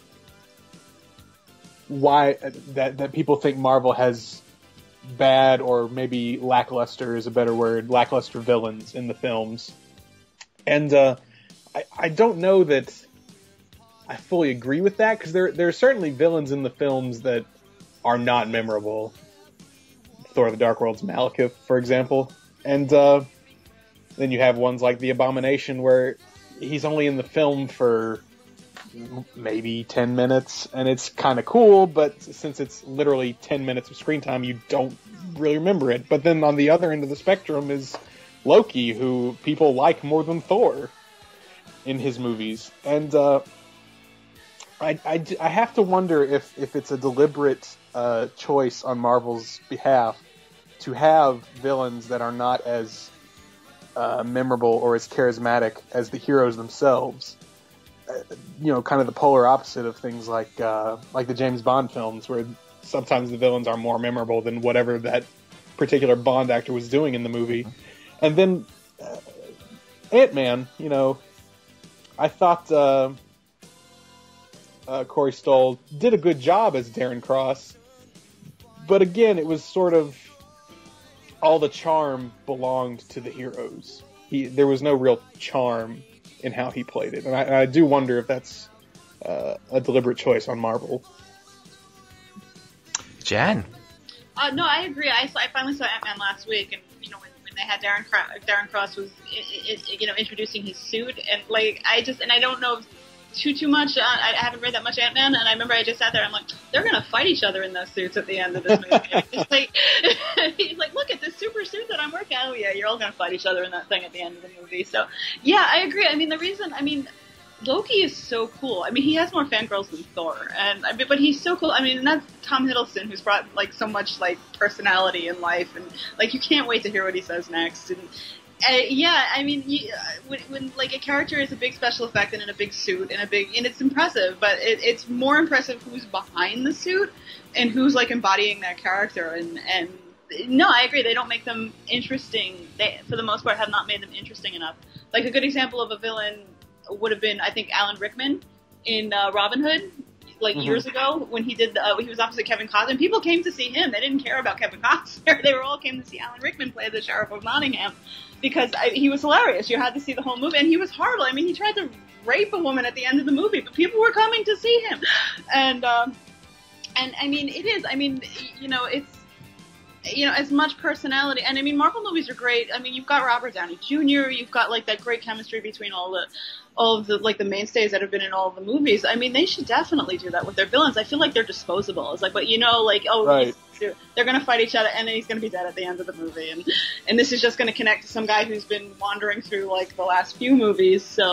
[SPEAKER 6] why that people think Marvel has bad, or maybe lackluster is a better word, lackluster villains in the films. And I don't know that I fully agree with that, because there are certainly villains in the films that are not memorable. Thor: The Dark World's Malekith, for example. And then you have ones like The Abomination, where he's only in the film for maybe 10 minutes, and it's kind of cool, but since it's literally 10 minutes of screen time, you don't really remember it. But then on the other end of the spectrum is Loki, who people like more than Thor in his movies. And I have to wonder if it's a deliberate choice on Marvel's behalf to have villains that are not as memorable or as charismatic as the heroes themselves. You know, kind of the polar opposite of things like the James Bond films, where sometimes the villains are more memorable than whatever that particular Bond actor was doing in the movie. And then Ant-Man, you know, I thought Corey Stoll did a good job as Darren Cross, but again, it was sort of all the charm belonged to the heroes. There was no real charm in how he played it, and I do wonder if that's a deliberate choice on Marvel.
[SPEAKER 5] Jen?
[SPEAKER 7] No, I agree. I finally saw Ant-Man last week, and you know when they had Darren Cross was introducing his suit, and like I don't know too much. I haven't read that much Ant-Man, and I remember I just sat there. I'm like, they're gonna fight each other in those suits at the end of this movie. It's like he's like, look at this super suit that I'm working. Oh yeah, you're all gonna fight each other in that thing at the end of the movie. So yeah, I agree. I mean, Loki is so cool. I mean, he has more fangirls than Thor, but he's so cool. I mean, and that's Tom Hiddleston, who's brought like so much like personality in life, and like you can't wait to hear what he says next. And yeah, I mean, when like a character is a big special effect and in a big suit and it's impressive, but it's more impressive who's behind the suit and who's like embodying that character. And no, I agree. They don't make them interesting. They, for the most part, have not made them interesting enough. Like a good example of a villain would have been, I think, Alan Rickman in Robin Hood, like years ago when he did. He was opposite Kevin Costner. People came to see him. They didn't care about Kevin Costner. They all came to see Alan Rickman play the Sheriff of Nottingham because he was hilarious. You had to see the whole movie, and he was horrible. I mean, he tried to rape a woman at the end of the movie, but people were coming to see him. And I mean, it is. I mean, it's. As much personality, and I mean, Marvel movies are great. I mean, you've got Robert Downey Jr., you've got like that great chemistry between all of the like the mainstays that have been in all of the movies. I mean, they should definitely do that with their villains. I feel like they're disposable. It's like, but
[SPEAKER 6] right.
[SPEAKER 7] They're gonna fight each other, and then he's gonna be dead at the end of the movie, and this is just gonna connect to some guy who's been wandering through like the last few movies. So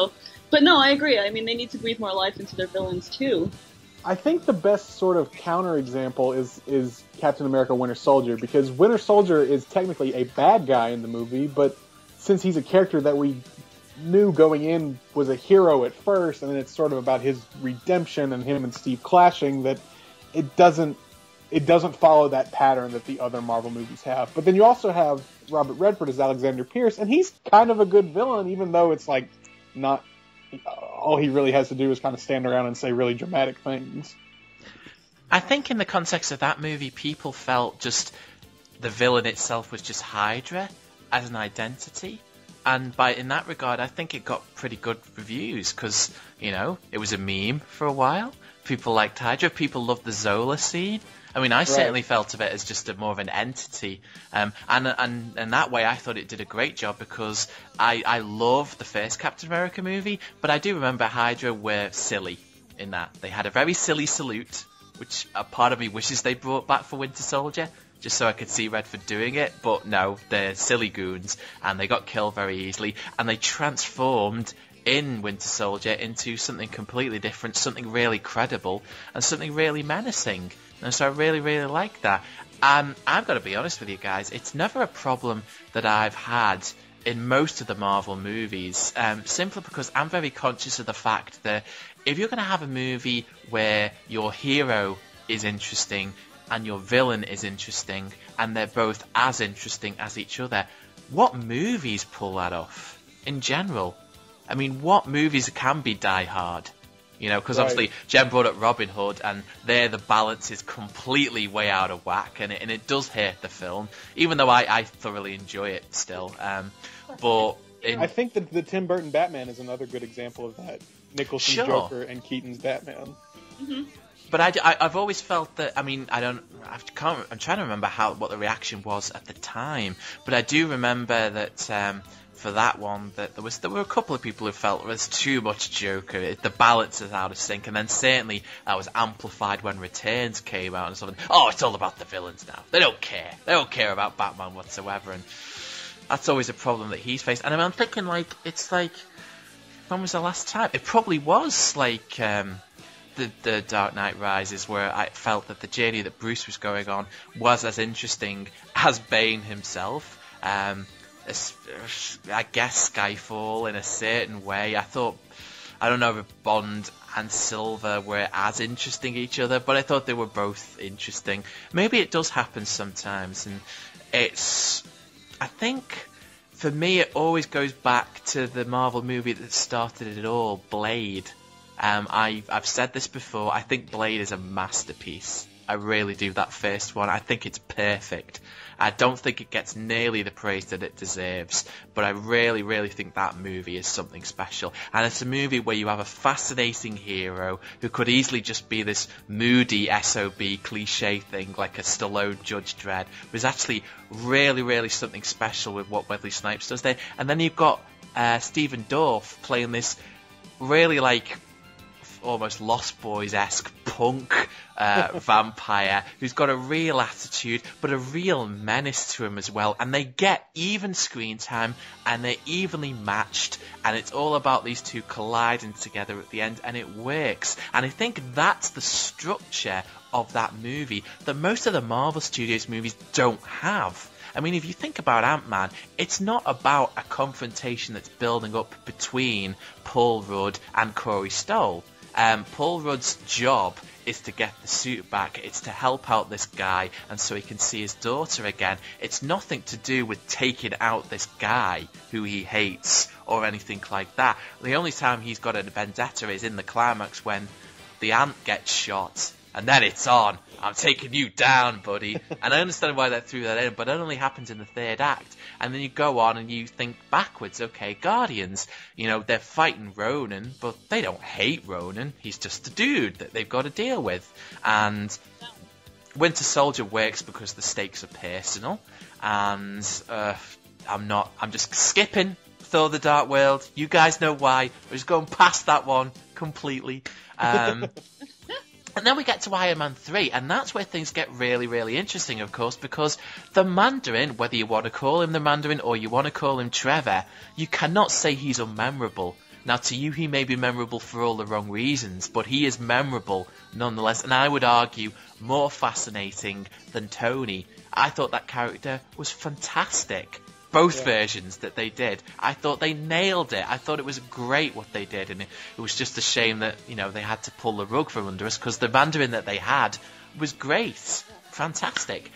[SPEAKER 7] But no, I agree. I mean, they need to breathe more life into their villains too.
[SPEAKER 6] I think the best sort of counterexample is Captain America: Winter Soldier, because Winter Soldier is technically a bad guy in the movie, but since he's a character that we knew going in was a hero at first, and then it's sort of about his redemption and him and Steve clashing, that it doesn't follow that pattern that the other Marvel movies have. But then you also have Robert Redford as Alexander Pierce, and he's kind of a good villain, even though it's like not all he really has to do is kind of stand around and say really dramatic things.
[SPEAKER 5] I think in the context of that movie, people felt just the villain itself was just Hydra as an identity. And in that regard, I think it got pretty good reviews because, you know, it was a meme for a while. People liked Hydra. People loved the Zola scene. I mean, I certainly felt of it as just more of an entity. And that way I thought it did a great job because I love the first Captain America movie, but I do remember Hydra were silly in that. They had a very silly salute, which a part of me wishes they brought back for Winter Soldier, just so I could see Redford doing it, but no, they're silly goons, and they got killed very easily, and they transformed in Winter Soldier into something completely different, something really credible, and something really menacing. And so I really, really like that. I've got to be honest with you guys, it's never a problem that I've had in most of the Marvel movies, simply because I'm very conscious of the fact that if you're going to have a movie where your hero is interesting and your villain is interesting, and they're both as interesting as each other, what movies pull that off in general? I mean, what movies can be Die Hard? You know, because obviously Jen brought up Robin Hood, and there the balance is completely way out of whack, and it does hurt the film, even though I thoroughly enjoy it still. I think that the Tim Burton Batman is another good example of that. Nicholson's Joker and Keaton's Batman. Mm-hmm. But I've always felt that, I mean, I'm trying to remember what the reaction was at the time, but I do remember that for that one, that there were a couple of people who felt there was too much Joker, the balance is out of sync, and then certainly that was amplified when Returns came out and something. Oh, it's all about the villains now. They don't care about Batman whatsoever, and that's always a problem that he's faced. And I mean, I'm thinking, like, it's like, when was the last time? It probably was like the Dark Knight Rises, where I felt that the journey that Bruce was going on was as interesting as Bane himself. I guess Skyfall in a certain way. I don't know if Bond and Silver were as interesting each other, but I thought they were both interesting. Maybe it does happen sometimes, and I think for me it always goes back to the Marvel movie that started it all, Blade. I've said this before, I think Blade is a masterpiece. I really do, that first one. I think it's perfect. I don't think it gets nearly the praise that it deserves, but I really, really think that movie is something special. And it's a movie where you have a fascinating hero who could easily just be this moody SOB cliche thing like a Stallone Judge Dredd. There's actually really, really something special with what Wesley Snipes does there. And then you've got Stephen Dorff playing this really like almost Lost Boys-esque punk vampire who's got a real attitude but a real menace to him as well, and they get even screen time and they're evenly matched, and it's all about these two colliding together at the end, and it works. And I think that's the structure of that movie that most of the Marvel Studios movies don't have. I mean, if you think about Ant-Man, it's not about a confrontation that's building up between Paul Rudd and Corey Stoll. Paul Rudd's job is to get the suit back. It's to help out this guy and so he can see his daughter again. It's nothing to do with taking out this guy who he hates or anything like that. The only time he's got a vendetta is in the climax when the ant gets shot. And then it's on. I'm taking you down, buddy. And I understand why they threw that in, but it only happens in the third act. And then you go on and you think backwards. Okay, Guardians, you know, they're fighting Ronan, but they don't hate Ronan. He's just a dude that they've got to deal with. And Winter Soldier works because the stakes are personal. And I'm just skipping Thor the Dark World. You guys know why. We're just going past that one completely. And then we get to Iron Man 3, and that's where things get really, really interesting, of course, because the Mandarin, whether you want to call him the Mandarin or you want to call him Trevor, you cannot say he's unmemorable. Now, to you, he may be memorable for all the wrong reasons, but he is memorable nonetheless, and I would argue more fascinating than Tony. I thought that character was fantastic. Both versions that they did, I thought they nailed it. I thought it was great what they did, and it was just a shame that, you know, they had to pull the rug from under us, because the Mandarin that they had was great. Fantastic.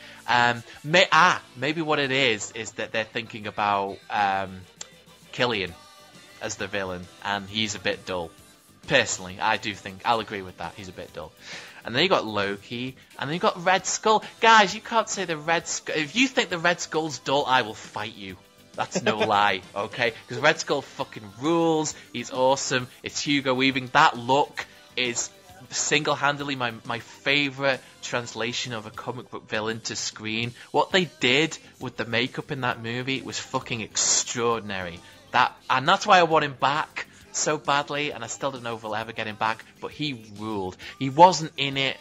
[SPEAKER 5] Maybe what it is that they're thinking about Killian as the villain, and he's a bit dull. Personally, I do think, I'll agree with that, he's a bit dull. And then you got Loki, and then you got Red Skull. Guys, you can't say the Red Skull. If you think the Red Skull's dull, I will fight you. That's no lie, okay? Because Red Skull fucking rules. He's awesome. It's Hugo Weaving. That look is single-handedly my favourite translation of a comic book villain to screen. What they did with the makeup in that movie was fucking extraordinary. And that's why I want him back so badly, and I still don't know if we'll ever get him back, but he ruled. He wasn't in it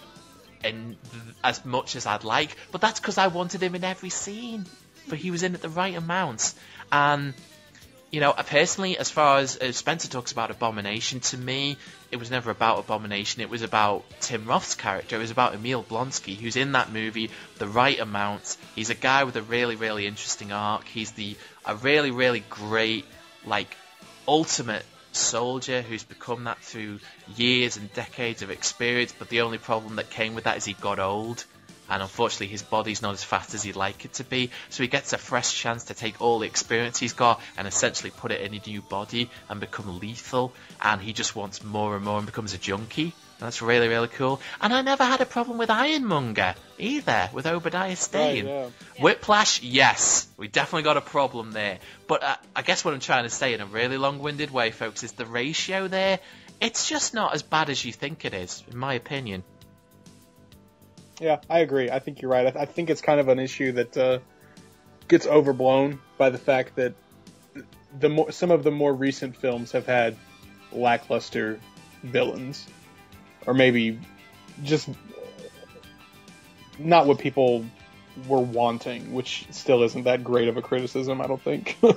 [SPEAKER 5] as much as I'd like, but that's because I wanted him in every scene, but he was in it the right amount. And, you know, personally, as far as Spencer talks about Abomination, to me, it was never about Abomination, it was about Tim Roth's character, it was about Emil Blonsky, who's in that movie the right amount. He's a guy with a really, really interesting arc. He's a really, really great, like, ultimate soldier who's become that through years and decades of experience, but the only problem that came with that is he got old, and unfortunately his body's not as fast as he'd like it to be, so he gets a fresh chance to take all the experience he's got and essentially put it in a new body and become lethal, and he just wants more and more and becomes a junkie. That's really, really cool. And I never had a problem with Ironmonger either, with Obadiah Stane. Right, yeah. Whiplash, yes, we definitely got a problem there. But I guess what I'm trying to say in a really long-winded way, folks, is the ratio there, it's just not as bad as you think it is, in my opinion.
[SPEAKER 6] Yeah, I agree. I think you're right. I think it's kind of an issue that gets overblown by the fact that some of the more recent films have had lackluster villains. Or maybe just not what people were wanting, which still isn't that great of a criticism, I don't think.
[SPEAKER 7] Yeah.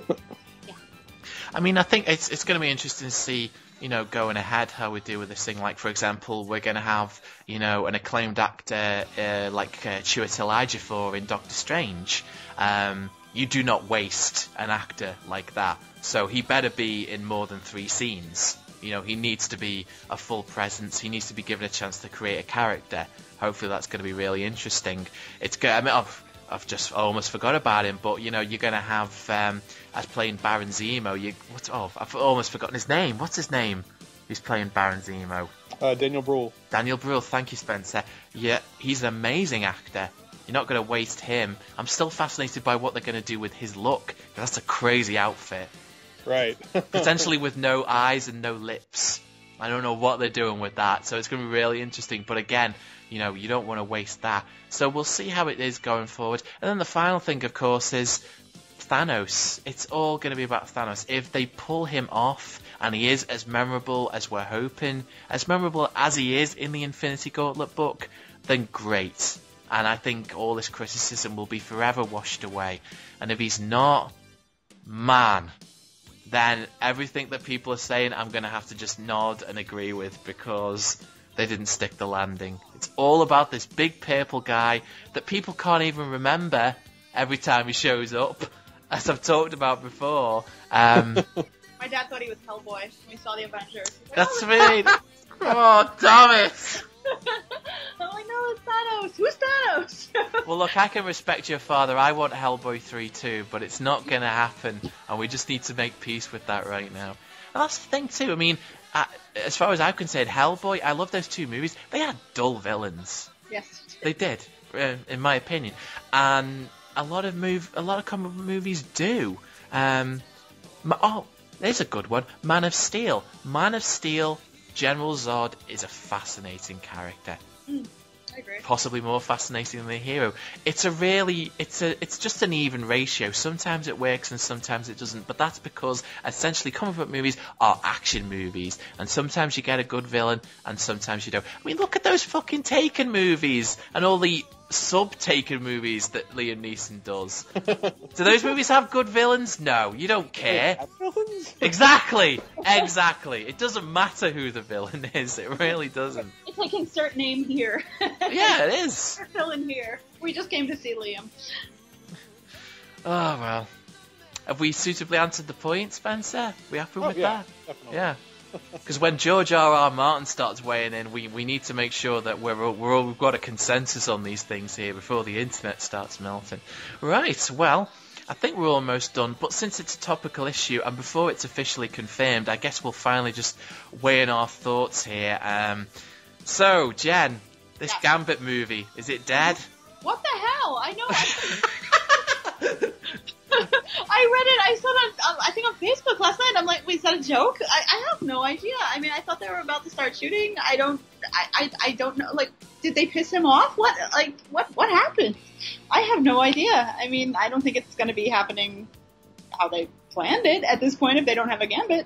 [SPEAKER 5] I mean, I think it's going to be interesting to see, you know, going ahead how we deal with this thing. Like, for example, we're going to have, you know, an acclaimed actor like Chiwetel Ejiofor in Doctor Strange. You do not waste an actor like that. So he better be in more than 3 scenes. You know, he needs to be a full presence. He needs to be given a chance to create a character. Hopefully that's going to be really interesting. It's good. I mean, I've just almost forgot about him, but, you know, you're going to have, as playing Baron Zemo, I've almost forgotten his name. What's his name? Who's playing Baron Zemo?
[SPEAKER 6] Daniel Bruhl.
[SPEAKER 5] Daniel Bruhl, thank you, Spencer. Yeah, he's an amazing actor. You're not going to waste him. I'm still fascinated by what they're going to do with his look. That's a crazy outfit.
[SPEAKER 6] Right.
[SPEAKER 5] Potentially with no eyes and no lips. I don't know what they're doing with that, so it's going to be really interesting. But again, you know, you don't want to waste that. So we'll see how it is going forward. And then the final thing, of course, is Thanos. It's all going to be about Thanos. If they pull him off, and he is as memorable as we're hoping, as memorable as he is in the Infinity Gauntlet book, then great. And I think all this criticism will be forever washed away. And if he's not, man, then everything that people are saying I'm going to have to just nod and agree with, because they didn't stick the landing. It's all about this big purple guy that people can't even remember every time he shows up, as I've talked about before.
[SPEAKER 7] My dad thought he was Hellboy when we saw the Avengers. Like,
[SPEAKER 5] that's me. Oh, damn it.
[SPEAKER 7] I'm like, no, it's Thanos. Who's Thanos?
[SPEAKER 5] Well, look, I can respect your father. I want Hellboy 3 too, but it's not going to happen, and we just need to make peace with that right now. And that's the thing too. I mean, as far as I'm concerned, Hellboy, I love those 2 movies. They had dull villains.
[SPEAKER 7] Yes.
[SPEAKER 5] They did, in my opinion. And a lot of comic movies do. There's a good one. Man of Steel. Man of Steel, General Zod is a fascinating character.
[SPEAKER 7] I agree.
[SPEAKER 5] Possibly more fascinating than the hero. It's just an even ratio. Sometimes it works and sometimes it doesn't. But that's because essentially comic book movies are action movies, and sometimes you get a good villain and sometimes you don't. I mean, look at those fucking Taken movies and all the sub-Taken movies that Liam Neeson does. Do those movies have good villains? No, you don't care. Exactly. It doesn't matter who the villain is. It really doesn't.
[SPEAKER 7] It's like insert name here.
[SPEAKER 5] Yeah, it is.
[SPEAKER 7] Insert villain here. We just came to see Liam.
[SPEAKER 5] Oh, well. Have we suitably answered the point, Spencer? We happy with that?
[SPEAKER 6] Definitely.
[SPEAKER 5] Yeah. Because when George R.R. Martin starts weighing in, we need to make sure that we've got a consensus on these things here before the internet starts melting. Right, well, I think we're almost done, but since it's a topical issue and before it's officially confirmed, I guess we'll finally just weigh in our thoughts here. So, Jen, this Gambit movie, is it dead?
[SPEAKER 7] What the hell? I know. I read it. I saw it on, I think on Facebook last night. I'm like, wait, is that a joke? I have no idea. I mean, I thought they were about to start shooting. I don't know. Like, did they piss him off? What happened? I have no idea. I mean, I don't think it's going to be happening how they planned it at this point if they don't have a Gambit.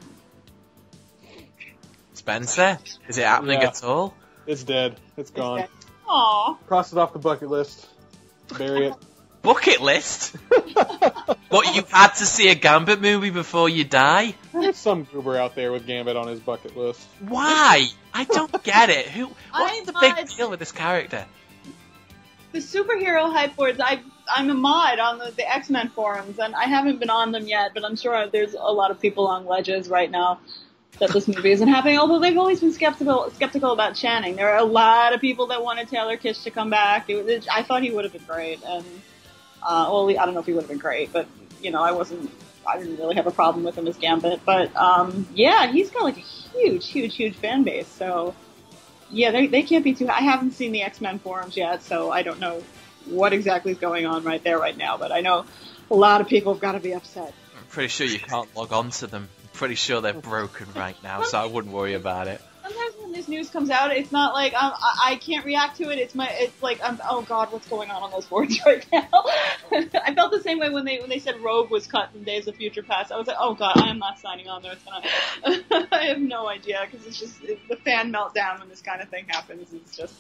[SPEAKER 5] Spencer, is it happening at all?
[SPEAKER 6] It's dead. It's gone.
[SPEAKER 7] Aww.
[SPEAKER 6] Cross it off the bucket list. Bury it.
[SPEAKER 5] Bucket list? What, you had to see a Gambit movie before you die?
[SPEAKER 6] There's some goober out there with Gambit on his bucket list.
[SPEAKER 5] Why? I don't get it. What's the big deal with this character?
[SPEAKER 7] The superhero hype boards, I'm a mod on the X-Men forums, and I haven't been on them yet, but I'm sure there's a lot of people on ledges right now that this movie isn't happening, although they've always been skeptical about Channing. There are a lot of people that wanted Taylor Kitsch to come back. I thought he would have been great, and well, I don't know if he would have been great, but you know, I didn't really have a problem with him as Gambit, but yeah, he's got like a huge fan base. So yeah, they can't be too. I haven't seen the X-Men forums yet, so I don't know what exactly is going on right now. But I know a lot of people have got to be upset.
[SPEAKER 5] I'm pretty sure you can't log on to them. I'm pretty sure they're broken right now, so I wouldn't worry about it.
[SPEAKER 7] Sometimes when this news comes out, it's not like I can't react to it. It's like oh god, what's going on those boards right now? I felt the same way when they said Rogue was cut from Days of Future Past. I was like, oh god, I am not signing on there tonight. I have no idea because it's just the fan meltdown when this kind of thing happens.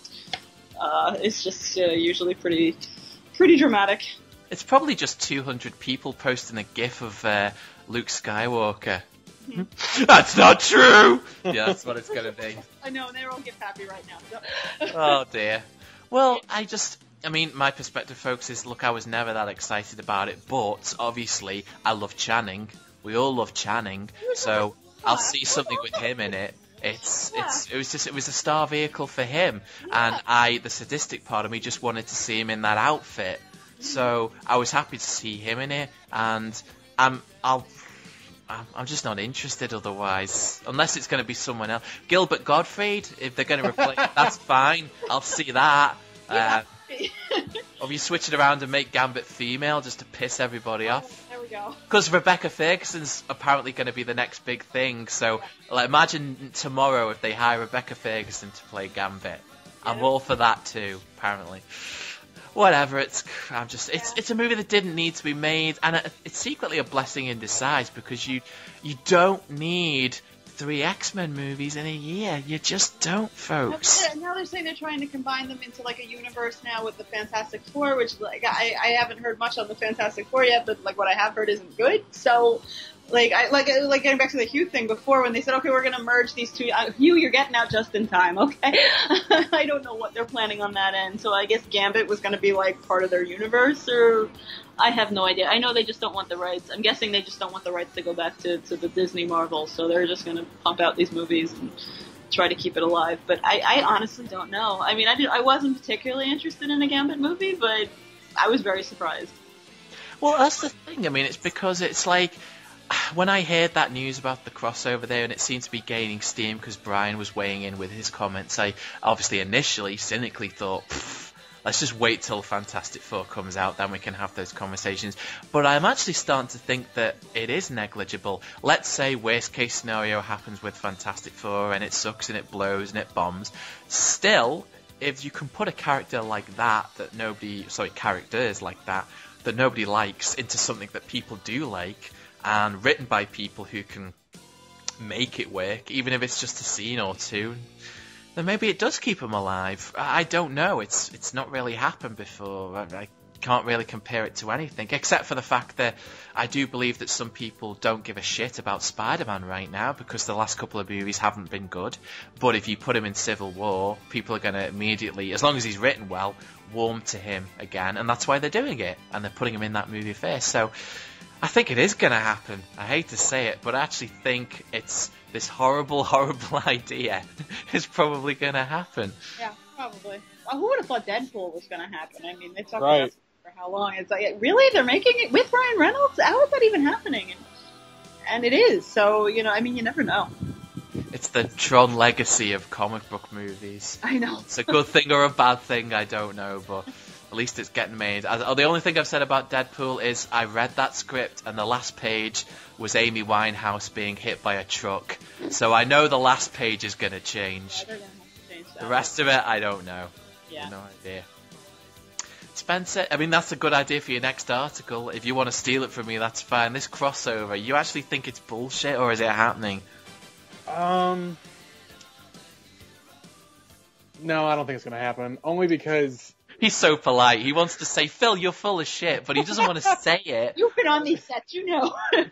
[SPEAKER 7] It's just usually pretty dramatic.
[SPEAKER 5] It's probably just 200 people posting a GIF of Luke Skywalker. That's not true! Yeah, that's what it's gonna be.
[SPEAKER 7] I know, and they're all gift happy right now. So.
[SPEAKER 5] Oh dear. Well, I mean, my perspective, folks, is look, I was never that excited about it, but obviously, I love Channing. We all love Channing, so I'll see something with him in it. It was a star vehicle for him, and the sadistic part of me just wanted to see him in that outfit. So I was happy to see him in it, and I'm just not interested otherwise, unless it's going to be someone else. Gilbert Gottfried, if they're going to replace, that's fine. I'll see that. Or you switch it around and make Gambit female just to piss everybody off.
[SPEAKER 7] There we go.
[SPEAKER 5] Because Rebecca Ferguson's apparently going to be the next big thing. So, imagine tomorrow if they hire Rebecca Ferguson to play Gambit. I'm all for that too, apparently. Whatever, it's a movie that didn't need to be made, and it's secretly a blessing in disguise because you don't need 3 X-Men movies in a year. You just don't, folks.
[SPEAKER 7] Now they're saying they're trying to combine them into like a universe now with the Fantastic Four, which like I haven't heard much on the Fantastic Four yet, but like what I have heard isn't good. So like getting back to the Hugh thing before when they said, okay, we're gonna merge these two. Hugh, you're getting out just in time, okay? I don't know what they're planning on that end. So I guess Gambit was gonna be like part of their universe, or I have no idea. I know they just don't want the rights. I'm guessing they just don't want the rights to go back to the Disney Marvel, so they're just gonna pump out these movies and try to keep it alive. But I honestly don't know. I mean, I wasn't particularly interested in a Gambit movie, but I was very surprised.
[SPEAKER 5] Well, that's the thing. I mean, it's because it's like, when I heard that news about the crossover there, and it seemed to be gaining steam because Brian was weighing in with his comments, I obviously initially cynically thought, let's just wait till Fantastic Four comes out, then we can have those conversations. But I'm actually starting to think that it is negligible. Let's say worst case scenario happens with Fantastic Four and it sucks and it blows and it bombs. Still, if you can put a character like that characters like that nobody likes into something that people do like, and written by people who can make it work, even if it's just a scene or two, then maybe it does keep him alive. I don't know. It's not really happened before. I can't really compare it to anything, except for the fact that I do believe that some people don't give a shit about Spider-Man right now because the last couple of movies haven't been good. But if you put him in Civil War, people are going to immediately, as long as he's written well, warm to him again, and that's why they're doing it, and they're putting him in that movie first. So I think it is going to happen. I hate to say it, but I actually think it's this horrible, horrible idea is probably going to happen.
[SPEAKER 7] Yeah, probably. Well, who would have thought Deadpool was going to happen? I mean, they talked
[SPEAKER 6] Right.
[SPEAKER 7] about it for how long? It's like, really? They're making it with Ryan Reynolds? How is that even happening? And it is. So, you know, I mean, you never know.
[SPEAKER 5] It's the Tron legacy of comic book movies.
[SPEAKER 7] I know.
[SPEAKER 5] It's a good thing or a bad thing, I don't know, but at least it's getting made. The only thing I've said about Deadpool is I read that script and the last page was Amy Winehouse being hit by a truck. So I know the last page is going to change.
[SPEAKER 7] Yeah, they're gonna have to change that.
[SPEAKER 5] The rest of it, I don't know.
[SPEAKER 7] Yeah.
[SPEAKER 5] No idea. Spencer, I mean, that's a good idea for your next article. If you want to steal it from me, that's fine. This crossover, you actually think it's bullshit or is it happening?
[SPEAKER 6] No, I don't think it's going to happen. Only because
[SPEAKER 5] He's so polite. He wants to say, Phil, you're full of shit, but he doesn't want to say it.
[SPEAKER 7] You've been on these sets, you know.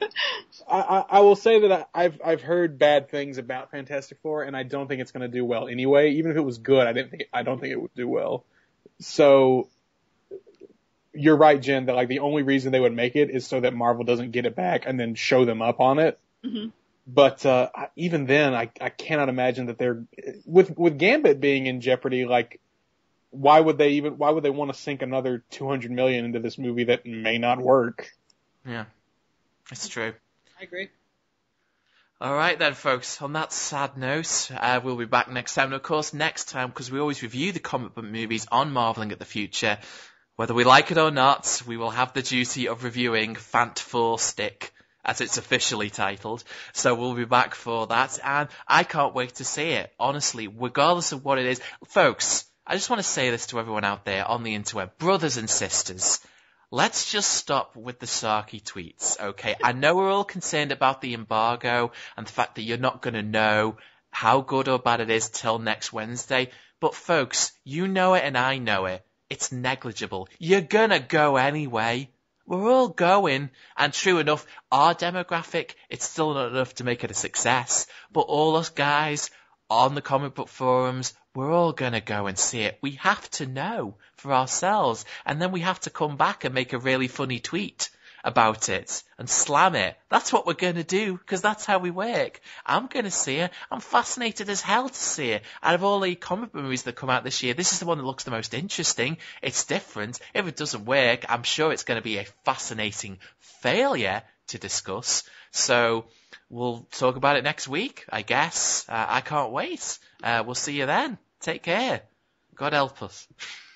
[SPEAKER 6] I will say that I've heard bad things about Fantastic Four, and I don't think it's going to do well anyway. Even if it was good, I don't think it would do well. So you're right, Jen, that like the only reason they would make it is so that Marvel doesn't get it back and then show them up on it.
[SPEAKER 7] Mm-hmm.
[SPEAKER 6] But even then, I cannot imagine that they're with Gambit being in jeopardy. Like, why would they want to sink another $200 million into this movie that may not work?
[SPEAKER 5] Yeah, it's true.
[SPEAKER 7] I agree.
[SPEAKER 5] All right then, folks. On that sad note, we'll be back next time. And of course, next time, because we always review the comic book movies on Marveling at the Future, whether we like it or not, we will have the duty of reviewing Fant 4 Stick, as it's officially titled. So we'll be back for that, and I can't wait to see it. Honestly, regardless of what it is. Folks, I just want to say this to everyone out there on the interweb. Brothers and sisters, let's just stop with the sarky tweets, okay? I know we're all concerned about the embargo and the fact that you're not going to know how good or bad it is till next Wednesday. But folks, you know it and I know it. It's negligible. You're going to go anyway. We're all going, and true enough, our demographic, it's still not enough to make it a success, but all us guys on the comic book forums, we're all gonna go and see it. We have to know for ourselves, and then we have to come back and make a really funny tweet about it and slam it. That's what we're gonna do, because that's how we work. I'm gonna see it. I'm fascinated as hell to see it. Out of all the comic book movies that come out this year, this is the one that looks the most interesting. It's different. If it doesn't work, I'm sure it's gonna be a fascinating failure to discuss. So we'll talk about it next week, I guess. I can't wait. We'll see you then. Take care. God help us.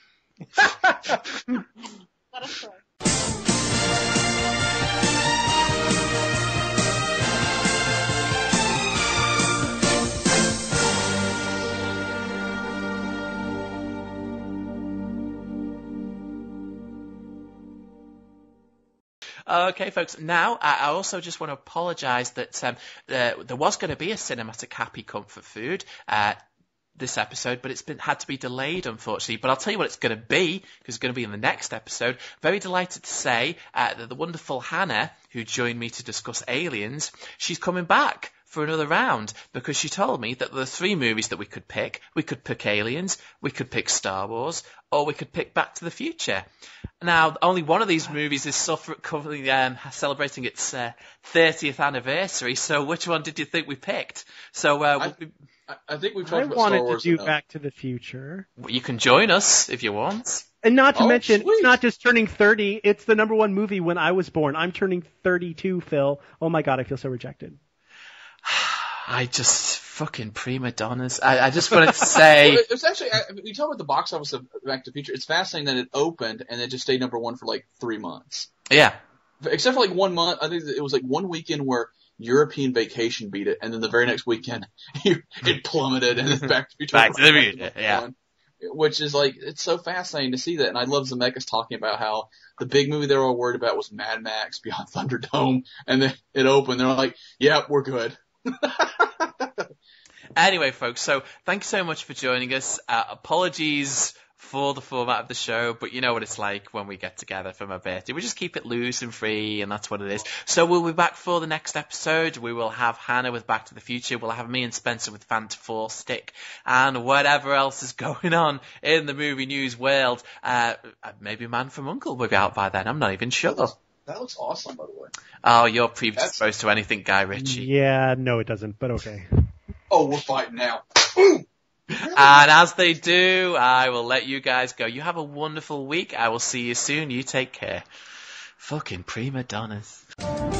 [SPEAKER 7] Let us try.
[SPEAKER 5] Okay, folks. Now, I also just want to apologise that there was going to be a cinematic happy comfort food this episode, but it's had to be delayed, unfortunately. But I'll tell you what it's going to be, because it's going to be in the next episode. Very delighted to say that the wonderful Hannah, who joined me to discuss Aliens, she's coming back for another round, because she told me that there are 3 movies that we could pick. We could pick Aliens, we could pick Star Wars, or we could pick Back to the Future. Now, only one of these movies is celebrating its 30th anniversary, so which one did you think we picked? So
[SPEAKER 3] I think we've
[SPEAKER 4] I
[SPEAKER 3] talked about Star
[SPEAKER 4] wanted
[SPEAKER 3] Wars
[SPEAKER 4] to do
[SPEAKER 3] enough.
[SPEAKER 4] Back to the Future.
[SPEAKER 5] you can join us if you want.
[SPEAKER 4] And not to
[SPEAKER 3] Oh,
[SPEAKER 4] mention,
[SPEAKER 3] sweet.
[SPEAKER 4] it's not just turning 30, it's the number 1 movie when I was born. I'm turning 32, Phil. Oh my god, I feel so rejected.
[SPEAKER 5] I just fucking prima donnas. I just wanted to say,
[SPEAKER 3] Well, it's actually, we talk about the box office of Back to the Future. It's fascinating that it opened and it just stayed number 1 for like 3 months.
[SPEAKER 5] yeah.
[SPEAKER 3] Except for like 1 month. I think it was like 1 weekend where European Vacation beat it, and then the very next weekend it plummeted, and then Back to the Future.
[SPEAKER 5] Back to the Future, yeah.
[SPEAKER 3] Which is like, it's so fascinating to see that, and I love Zemeckis talking about how the big movie they were all worried about was Mad Max Beyond Thunderdome, and then it opened, they're like, "Yep, we're good."
[SPEAKER 5] Anyway, folks, so thank you so much for joining us. Apologies for the format of the show, but you know what it's like when we get together for my birthday. We just keep it loose and free, and that's what it is. So we'll be back for the next episode. We will have Hannah with Back to the Future. We'll have me and Spencer with Fant4 Stick, and whatever else is going on in the movie news world. Maybe Man from U.N.C.L.E. will be out by then. I'm not even sure.
[SPEAKER 3] That looks awesome, by the way.
[SPEAKER 5] Oh, you're predisposed to anything, Guy Ritchie.
[SPEAKER 4] Yeah, no, it doesn't, but okay.
[SPEAKER 3] Oh, we're fighting now. Boom!
[SPEAKER 5] And as they do, I will let you guys go. You have a wonderful week. I will see you soon. You take care. Fucking prima donnas.